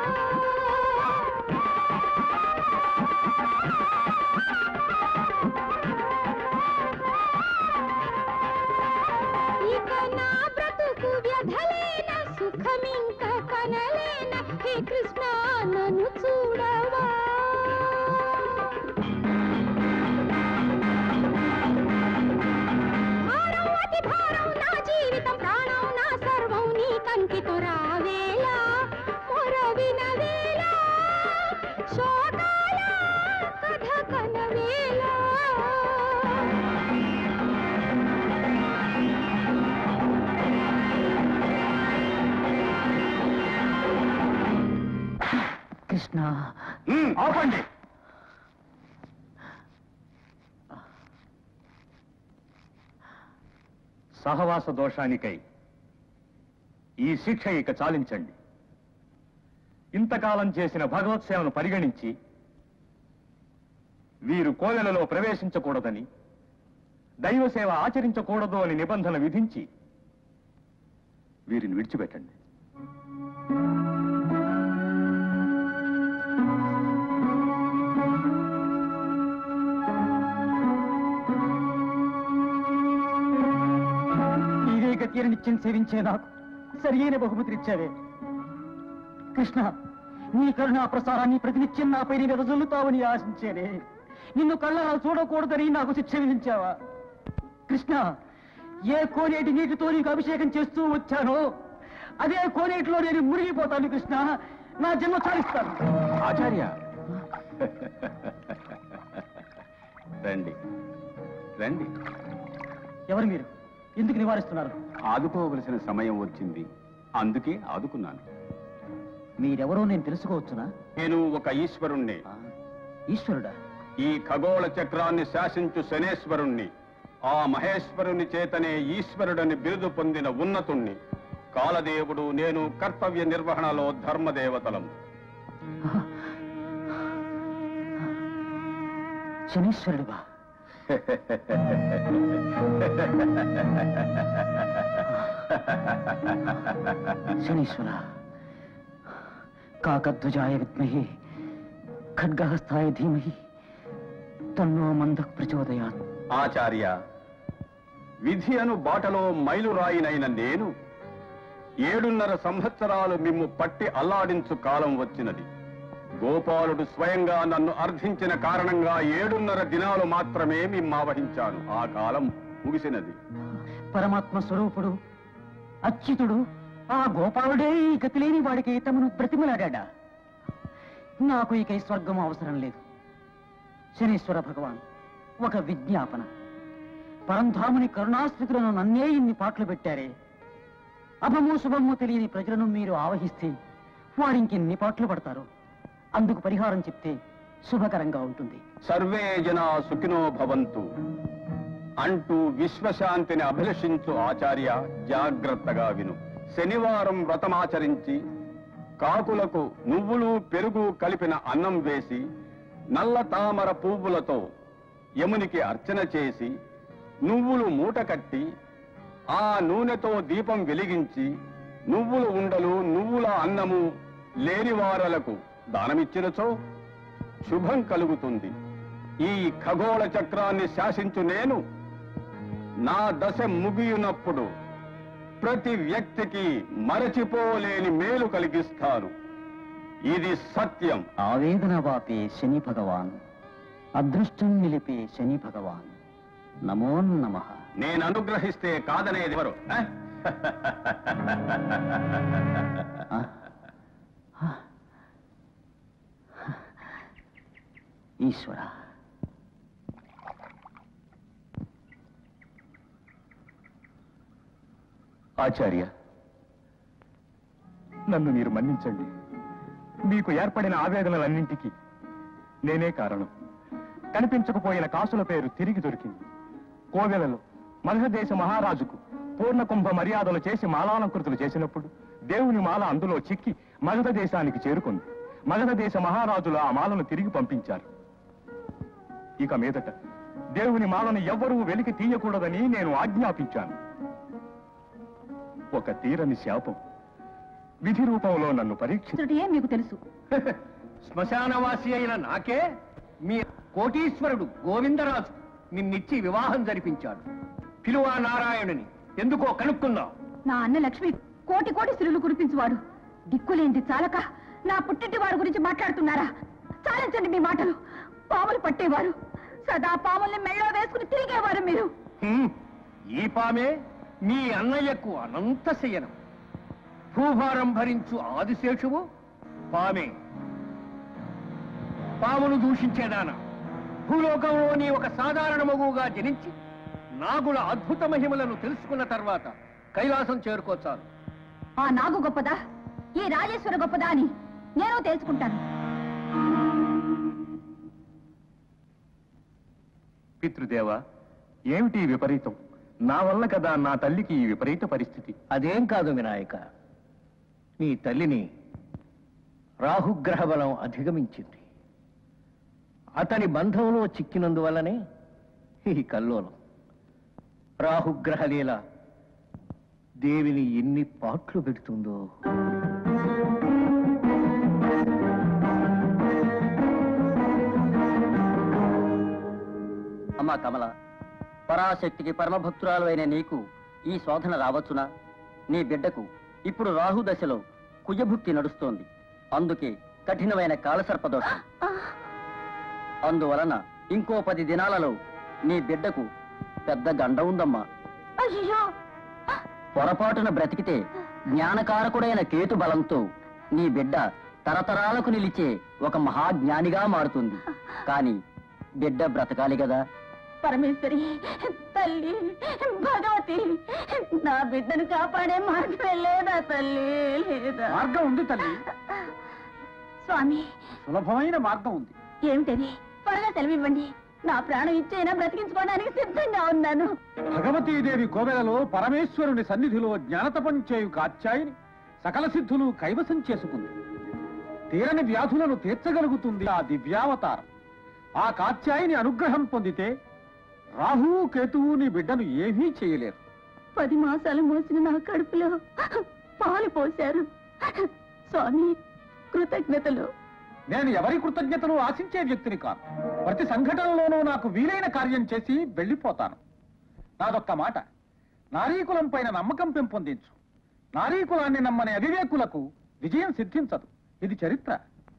ఇక నా బ్రతుకు వ్యధలేన సుఖమింక కనలేన హే కృష్ణ నన్ను చూడవా భారం అతి భారం నా జీవితం ప్రాణం నా సర్వం నీ కంకితో రావేలా మొర వినవేలా శోకాల కథ కనవేలా కృష్ణ ఆపండి. సహవాస దోషానికై ఈ శిక్ష ఇక చాలించండి. ఇంతకాలం చేసిన భగవత్ సేవను పరిగణించి వీరు కోవెలలో ప్రవేశించకూడదని, దైవ సేవ ఆచరించకూడదు అని నిబంధన విధించి వీరిని విడిచిపెట్టండి. నీవే గతీర నిత్యం సేవించే నాకు సరియైన బహుమతినిచ్చావే కృష్ణ. నీ కరుణా ప్రసారాన్ని ప్రతినిత్యం నాపై నీ వెదజల్లుతావని ఆశించేనే. నిన్ను కళ్ళారా చూడకూడదని నాకు శిక్ష విధించావా కృష్ణ? ఏ కోనేటి నీటితో నీకు అభిషేకం చేస్తూ వచ్చానో అదే కోనేటిలో నేను మునిగిపోతాను కృష్ణ. నా జన్మ సాధిస్తాను. ఆచార్య రండి రండి. ఎవరు మీరు? ఎందుకు నివారిస్తున్నారు? ఆదుకోవలసిన సమయం వచ్చింది, అందుకే ఆదుకున్నాను. మీరెవరో నేను తెలుసుకోవచ్చునా? నేను ఒక ఈశ్వరుణ్ణి. ఈశ్వరుడా? ఈ ఖగోళ చక్రాన్ని శాసించు శనేశ్వరుణ్ణి. ఆ మహేశ్వరుని చేతనే ఈశ్వరుడని బిరుదు పొందిన ఉన్నతుణ్ణి. కాలదేవుడు, నేను కర్తవ్య నిర్వహణలో ధర్మదేవతలం. శనీశ్వరుడువా? శనీశ్వర, కాకధ్వజాయ విద్మహే ఖడ్గహస్తాయ ధీమహి తన్నో మందః ప్రచోదయాత్. ఆచార్య, విధి అను బాటలో మైలురాయినైన నేను ఏడున్నర సంవత్సరాలు మిమ్ము పట్టి అల్లాడించు కాలం వచ్చినది. గోపాలుడు స్వయంగా నన్ను అర్థించిన కారణంగా ఏడున్నర దినాలు మాత్రమే మిమ్మావహించాను. ఆ కాలం ముగిసినది. పరమాత్మ స్వరూపుడు అచ్యుతుడు ఆ గోపాలుడే ఈ గతిలేని వాడికి తమను బ్రతిమలాడా. నాకు ఇక ఈ స్వర్గం అవసరం లేదు. శనీశ్వర భగవాన్, ఒక విజ్ఞాపన. పరంధాముని కరుణాస్థితులను నన్నే ఇన్ని పాటలు పెట్టారే. అభము శుభము తెలియని ప్రజలను మీరు ఆవహిస్తే వారింకెన్ని పాటలు పడతారు. అందుకు పరిహారం చెప్తే శుభకరంగా ఉంటుంది. సర్వే జనా సుఖినో భవంతు అంటూ విశ్వశాంతిని అభిలషించు ఆచార్య, జాగ్రత్తగా విను. శనివారం వ్రతమాచరించి కాకులకు నువ్వులు పెరుగు కలిపిన అన్నం వేసి నల్ల తామర పువ్వులతో యమునికి అర్చన చేసి నువ్వులు మూట కట్టి ఆ నూనెతో దీపం వెలిగించి నువ్వులు ఉండలు నువ్వుల అన్నము లేనివారలకు దానమిచ్చినచో శుభం కలుగుతుంది. ఈ ఖగోళ చక్రాన్ని శాసించు నేను నా దశ ముగియునప్పుడు ప్రతి వ్యక్తికి మరచిపోలేని మేలు కలిగిస్తాను. ఇది సత్యం. ఆవేదన వాపే శని భగవాన్, అదృష్టం నిలిపే శని భగవాన్, నమో నమః. నేను అనుగ్రహిస్తే కాదనేది ఎవరు? ఈశ్వర, ఆచార్య, నన్ను మీరు మన్నించండి. మీకు ఏర్పడిన ఆవేదనలన్నింటికీ నేనే కారణం. కనిపించకపోయిన కాసుల పేరు తిరిగి దొరికింది. కోవెలలో మగధదేశ మహారాజుకు పూర్ణ కుంభ మర్యాదలు చేసి మాలాలంకృతులు చేసినప్పుడు దేవుని మాల అందులో చిక్కి మగధ దేశానికి చేరుకుంది. మగధ దేశ మహారాజులు ఆ మాలను తిరిగి పంపించారు. ఇక మీదట దేవుని మాలను ఎవ్వరూ వెలికి తీయకూడదని నేను ఆజ్ఞాపించాను. ఒక తీరని శాపం విధి రూపంలో నన్ను పరీక్షించుటే మీకు తెలుసు. శ్మశానవాసి అయిన నాకే మీ కోటీశ్వరుడు గోవిందరాజు నిన్నిచ్చి వివాహం జరిపించాడు. పిలువా నారాయణుని ఎందుకో కనుక్కున్నావు. నా అన్న లక్ష్మి కోటి కోటి సిరులు కురిపించువాడు. దిక్కులేంది చాలక నా పుట్టింటి వారి గురించి మాట్లాడుతున్నారా? చాలించండి మీ మాటలు. పాములు పట్టేవారు, సదా పాముల్ని మెళ్ళో వేసుకుని తిరిగేవారు మీరు. ఈ పామే నీ అన్నయ్యకు అనంత శయనం. భూభారం భరించు ఆదిశేషువు పామే. పామును దూషించేదానా భూలోకంలోని ఒక సాధారణ మగువుగా జనించి నాగుల అద్భుత మహిమలను తెలుసుకున్న తర్వాత కైలాసం చేరుకోచాలు. ఆ నాగు గొప్పదా, ఈ రాజేశ్వర గొప్పదా అని నేను తెలుసుకుంటాను. పితృదేవా, ఏమిటి విపరీతం? నా వల్ల కదా నా తల్లికి ఈ విపరీత పరిస్థితి. అదేం కాదు వినాయక, నీ తల్లిని రాహుగ్రహ బలం అధిగమించింది. అతని బంధంలో చిక్కినందువల్లనే ఈ కల్లోలం. రాహుగ్రహ లీల దేవిని ఎన్ని పాట్లు పెడుతుందో. అమ్మా కమల, పరాశక్తికి పరమభక్తురాలు అయిన నీకు ఈ శోధన రావచ్చునా? నీ బిడ్డకు ఇప్పుడు రాహు దశలో కుజభుక్తి నడుస్తోంది. అందుకే కఠినమైన కాలసర్పదోషం. అందువలన ఇంకో పది దినాలలో నీ బిడ్డకు పెద్ద గండ ఉందమ్మా. పొరపాటున బ్రతికితే జ్ఞానకారకుడైన కేతు బలంతో నీ బిడ్డ తరతరాలకు నిలిచే ఒక మహాజ్ఞానిగా మారుతుంది. కాని బిడ్డ బ్రతకాలి కదా. పరమేశ్వరి తల్లి భగవతి, నా బిడ్డను కాపాడే మార్గం లేదా తల్లి? లేదా? మార్గం ఉంది తల్లి, స్వామి. సులభమైన మార్గం ఉంది. ఏమిటది? త్వరగా సెలవివ్వండి. నా ప్రాణం ఇచ్చైనా బ్రతికించుకోవడానికి సిద్ధంగా ఉన్నాను. భగవతీదేవి కోవెలలో పరమేశ్వరుని సన్నిధిలో జ్ఞానతపం చేయు కాత్యాయిని సకల సిద్ధులు కైవసం చేసుకుంది. తీరని వ్యాధులను తీర్చగలుగుతుంది ఆ దివ్యావతారం. ఆ కాత్యాయిని అనుగ్రహం పొందితే రాహువు కేతువు నీ బిడ్డను ఏమీ చేయలేరు. పది మాసాలు మోసిన నా కడుపులో పాలు పోశారు. స్వామి, కృతజ్ఞతలు. నేను ఎవరి కృతజ్ఞతలు ఆశించే వ్యక్తిని కాను. ప్రతి సంఘటనలోనూ నాకు వీలైన కార్యం చేసి వెళ్ళిపోతాను. నాదొక్క మాట, నారీకులం పైన నమ్మకం పెంపొందించు. నారీకులాన్ని నమ్మని అవివేకులకు విజయం సిద్ధించదు. ఇది చరిత్ర.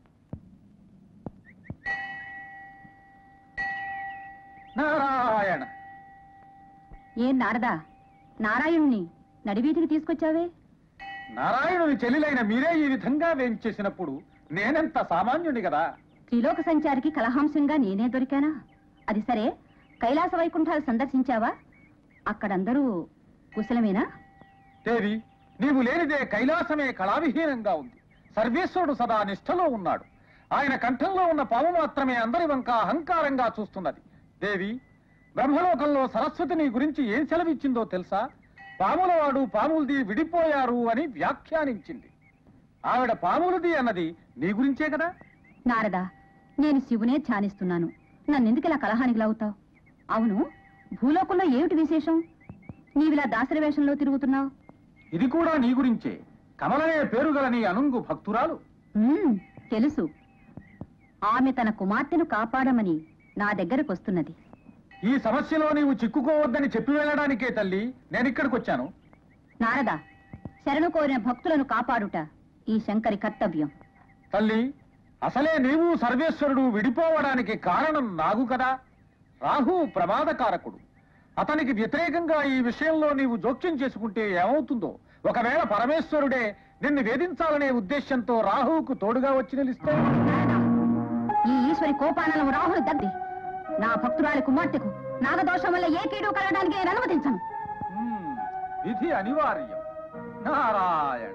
నారాయణ. ఏం నారదా, నారాయణుని నడివీధికి తీసుకొచ్చావే? నారాయణుని చెల్లెలైన మీరే ఈ విధంగా వేయించేసినప్పుడు నేనెంత సామాన్యుని కదా. త్రిలోక సంచారికి కలహాంశంగా నేనే దొరికానా? అది సరే, కైలాస వైకుంఠాలు సందర్శించావా? అక్కడందరూ కుశలమేనా? దేవి, నీవు లేనిదే కైలాసమే కళావిహీనంగా ఉంది. సర్వేశ్వరుడు సదా నిష్ఠలో ఉన్నాడు. ఆయన కంఠంలో ఉన్న పాము మాత్రమే అందరి వంక అహంకారంగా చూస్తున్నది. దేవి, బ్రహ్మలోకంలో సరస్వతి నీ గురించి ఏం సెలవిచ్చిందో తెలుసా? పాములవాడు పాములది విడిపోయారు అని వ్యాఖ్యానించింది. ఆవిడ పాములది అన్నది నీ గురించే కదా. నారదా, నేను శివునే ధ్యానిస్తున్నాను. నన్నెందుకు ఇలా కలహానికి లాగుతావు? అవును, భూలోకంలో ఏమిటి విశేషం? నీవిలా దాసరి వేషంలో తిరుగుతున్నావు? ఇది కూడా నీ గురించే. కమలనే పేరు గల నీ అనుంగు భక్తురాలు. ఉమ్, తెలుసు. ఆమె తన కుమార్తెను కాపాడమని నా దగ్గరకు వస్తున్నది. ఈ సమస్యలో నీవు చిక్కుకోవద్దని చెప్పి వెళ్ళడానికే తల్లి నేనిక్కడికి వచ్చాను. నారదా, శరణు కోరిన భక్తులను కాపాడుట ఈ శంకరి కర్తవ్యం. తల్లి, అసలే నీవు సర్వేశ్వరుడు విడిపోవడానికి కారణం నాగు కదా. రాహు ప్రమాదకారకుడు. అతనికి వ్యతిరేకంగా ఈ విషయంలో నీవు జోక్యం చేసుకుంటే ఏమవుతుందో? ఒకవేళ పరమేశ్వరుడే నిన్ను వేధించాలనే ఉద్దేశంతో రాహువుకు తోడుగా వచ్చి నిలిస్తే? ఈ ఈశ్వరి కోపానలం రాహులు దద్ది. నా భక్తురాలి కుమార్తెకు నాగదోషం వల్ల ఏ కీడు కలగడానికి నేను అనుమతించను. హ్మ్, విధి అనివార్యం. నారాయణ.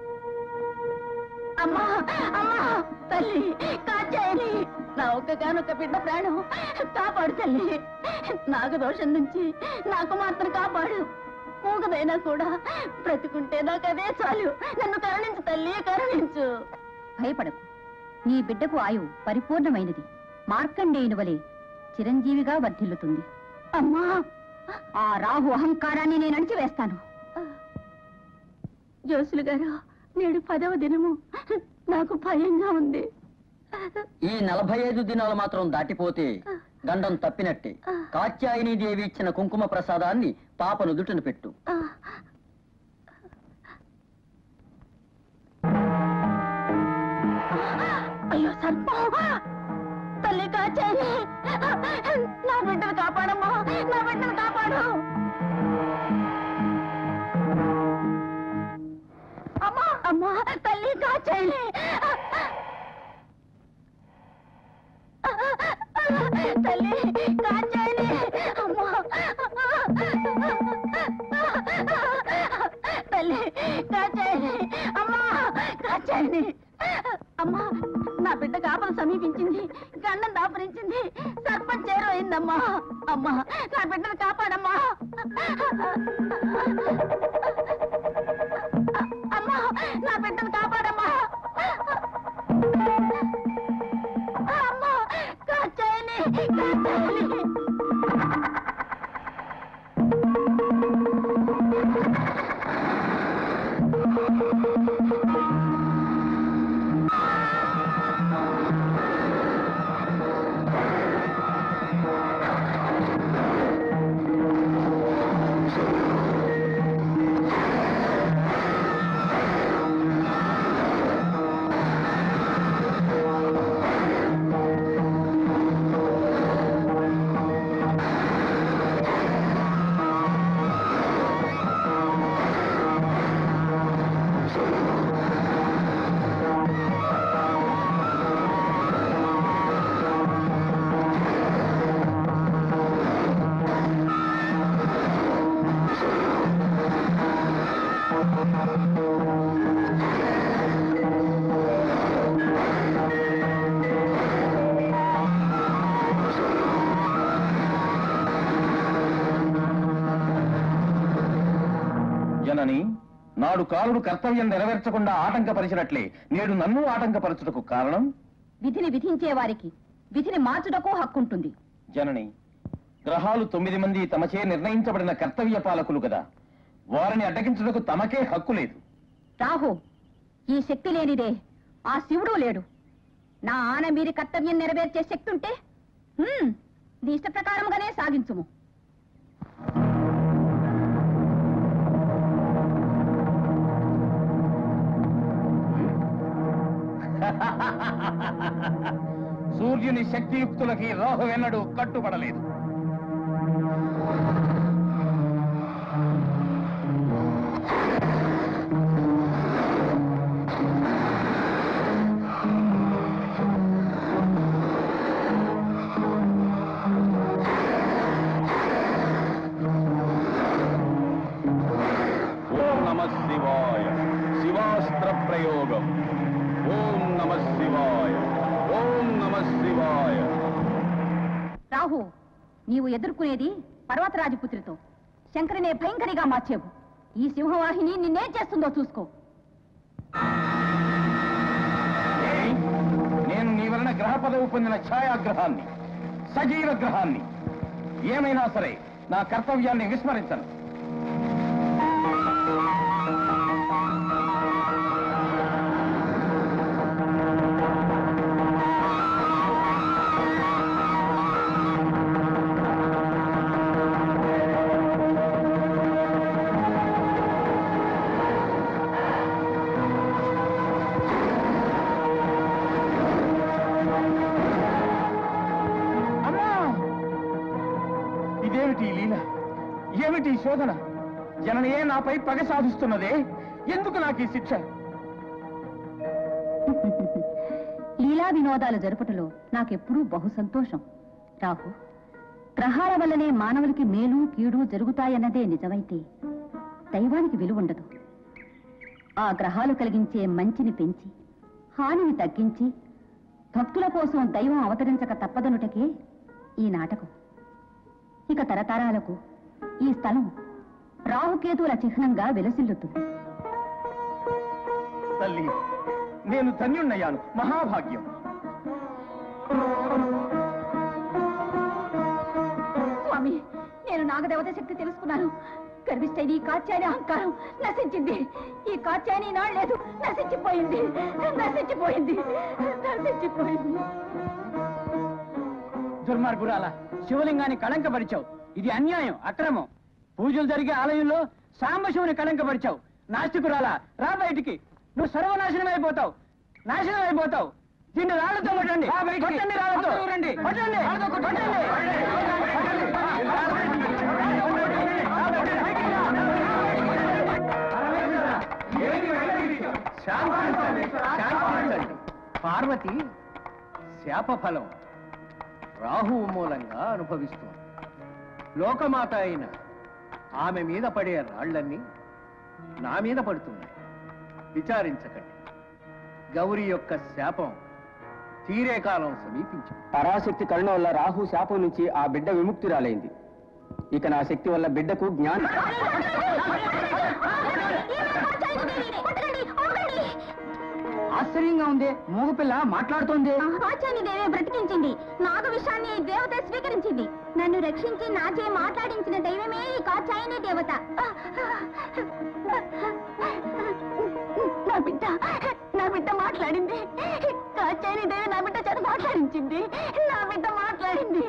అమ్మా, అమ్మా, తల్లి కాచాయని, నా ఒక్కగానొక్క బిడ్డ ప్రాణం కాపాడు తల్లి. నాగదోషం నుంచి నా కుమార్తెను కాపాడు. మూగదైనా కూడా బ్రతికుంటే నాకు అదే చాలు. నన్ను కరుణించు తల్లి, కరుణించు. భయపడకు, నీ బిడ్డకు ఆయువు పరిపూర్ణమైనది. మార్కండేయుని వలె చిరంజీవిగా వర్ధిల్లుతుంది. అమ్మా, ఆ రాహు అహంకారాన్ని నేను అణిచివేస్తాను. జోసులు గారు, నేడు పదవ దినము. నాకు భయంగా ఉంది. ఈ నలభై ఐదు దినాలు మాత్రం దాటిపోతే గండం తప్పినట్టే. కాత్యాయని దేవి ఇచ్చిన కుంకుమ ప్రసాదాన్ని పాప నుదుటను పెట్టు. అయ్యో సర్పం! తల్లి కాచాయని, నా బిడ్డను కాపాడమ్మా, నా బిడ్డను కాపాడు. అమ్మా, అమ్మా, తల్లి కాచాయని, తల్లి కాచాయని, అమ్మా, తల్లి కాచాయని, అమ్మా, కాచాయని. అమ్మా, నా బిడ్డ కాపలు సమీపించింది. గండం దాపరించింది. సర్పం చేరువైందమ్మా. అమ్మా, నా బిడ్డను కాపాడమ్మా. అమ్మా, నా బిడ్డను కాపాడమ్మా. అమ్మా, కాచాయని, కాచాయని. జనని, నాడు కాలుడు కర్తవ్యం నెరవేర్చకుండా ఆటంకపరిచినట్లే నేడు నన్ను ఆటంకపరచుటకు కారణం? విధిని విధించే వారికి విధిని మార్చుటకు హక్కుంటుంది. జనని, గ్రహాలు తొమ్మిది మంది తమచే నిర్ణయించబడిన కర్తవ్య పాలకులు కదా. వారిని అడ్డగించుటకు తమకే హక్కు లేదు. రాహు, ఈ శక్తి లేనిదే ఆ శివుడు లేడు. నా ఆన మీరి కర్తవ్యం నెరవేర్చే శక్తి ఉంటే హ్మ్, నీ ఇష్ట ప్రకారముగానే సాగించుము. సూర్యుని శక్తియుక్తులకి రాహు వెన్నడు కట్టుబడలేదు. ఓం నమః శివాయ. మంత్ర ప్రయోగం. ఓం నమః శివాయ, ఓం నమః శివాయ. రాహు, నీవు ఎదుర్కొనేది పర్వతరాజపుత్రితో శంకరినే భయంకరిగా మార్చేవు. ఈ సింహవాహిని నిన్నేం చేస్తుందో చూసుకో. నేను నీ వలన గ్రహ పదవి పొందిన ఛాయాగ్రహాన్ని, సజీవ గ్రహాన్ని. ఏమైనా సరే నా కర్తవ్యాన్ని విస్మరించను. ఇదేమిటి లీల? ఏమిటి శోధన? జననయే నాపై పగ సాధిస్తున్నదే. ఎందుకు నాకు ఈ శిక్ష? లీలా వినోదాలు జరుపుటలో నాకెప్పుడూ బహు సంతోషం. రాహు, గ్రహాల వల్లనే మానవులకి మేలు కీడు జరుగుతాయన్నదే నిజమైతే దైవానికి విలువుండదు. ఆ గ్రహాలు కలిగించే మంచిని పెంచి హానిని తగ్గించి భక్తుల కోసం దైవం అవతరించక తప్పదనుటకే ఈ నాటకం. ఇక తరతరాలకు ఈ స్థలం రాహుకేతువుల చిహ్నంగా విలసిల్లుతుంది. తల్లి, నేను ధన్యుణ్ణయ్యాను. మహాభాగ్యం. స్వామి, నేను నాగదేవత శక్తి తెలుసుకున్నాను. గర్విష్టైన ఈ కాత్యాయని అహంకారం నశించింది. ఈ కాత్యాయని నాడు లేదు, నశించిపోయింది, నశించిపోయింది, నశించిపోయింది. దుర్మార్గురాల, శివలింగాన్ని కళంకపరిచావు. ఇది అన్యాయం, అక్రమం. పూజలు జరిగే ఆలయంలో సాంబశివుని కళంకపరిచావు. నాస్తికురాల, రా బయటికి. నువ్వు సర్వనాశనం అయిపోతావు, నాశనం అయిపోతావు. దీన్ని రాళ్లతో కొట్టండి, కొట్టండి, రాళ్లతో కొట్టండి, కొట్టండి. పార్వతి శాపఫలం రాహువు మూలంగా అనుభవిస్తుంది. లోకమాత అయిన ఆమె మీద పడే రాళ్లన్నీ నా మీద పడుతున్నాయి. విచారించకండి. గౌరీ యొక్క శాపం తీరే కాలం సమీపించింది. పరాశక్తి కరుణ వల్ల రాహు శాపం నుంచి ఆ బిడ్డ విముక్తురాలైంది. ఇక నా శక్తి వల్ల బిడ్డకు జ్ఞానం. ఆశ్చర్యంగా ఉంది, మూగపిల్ల మాట్లాడుతోంది. కాచాని దేవే బ్రతికించింది. నాగ విషయాన్ని దేవత స్వీకరించింది. నన్ను రక్షించి నాచే మాట్లాడించిన దైవమే ఈ కాచాయని దేవత. నా బిడ్డ నా బిడ్డ మాట్లాడింది. కాచాయని దేవి నా బిడ్డ చేత మాట్లాడించింది. నా బిడ్డ మాట్లాడింది.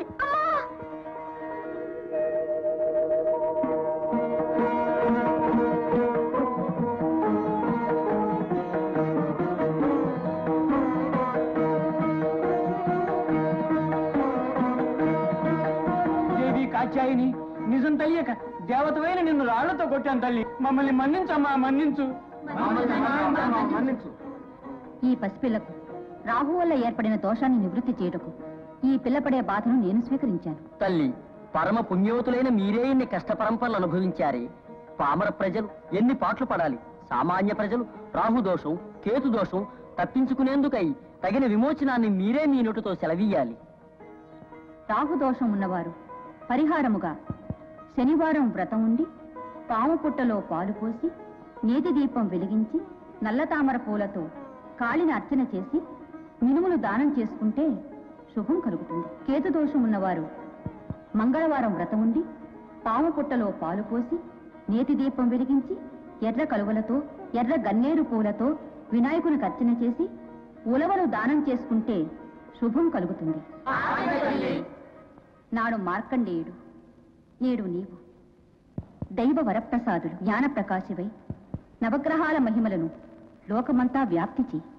కాత్యాయని, నిజం తెలియక దేవతవైన నిన్ను రాళ్లతో కొట్టాను తల్లి. మమ్మల్ని మన్నించమ్మా, మన్నించు. మన్నించు. ఈ పసిపిల్లకు రాహు వల్ల ఏర్పడిన దోషాన్ని నివృత్తి చేయుటకు ఈ పిల్లపడే బాధను నేను స్వీకరించాను. తల్లి, పరమ పుణ్యవతులైన మీరే ఇన్ని కష్ట పరంపరలు అనుభవించారే. పామర ప్రజలు ఎన్ని పాటలు పడాలి. సామాన్య ప్రజలు రాహు దోషం, కేతు దోషం తప్పించుకునేందుకై తగిన విమోచనాన్ని మీరే మీ నోటితో సెలవీయాలి. రాహు దోషం ఉన్నవారు పరిహారముగా శనివారం వ్రతం ఉండి పాము పుట్టలో పాలు పోసి నేతి దీపం వెలిగించి నల్ల తామర పూలతో కాళిని అర్చన చేసి మినుములు దానం చేసుకుంటే శుభం కలుగుతుంది. కేతు దోషం ఉన్నవారు మంగళవారం వ్రతం ఉండి పాము పుట్టలో పాలు పోసి నేతి దీపం వెలిగించి ఎర్ర కలువలతో ఎర్ర గన్నేరు పూలతో వినాయకునికి అర్చన చేసి ఉలవలు దానం చేసుకుంటే శుభం కలుగుతుంది. నాడు మార్కండేయుడు, నేడు నీవు దైవ వరప్రసాదులు జ్ఞాన ప్రకాశివై నవగ్రహాల మహిమలను లోకమంతా వ్యాప్తి చేయి.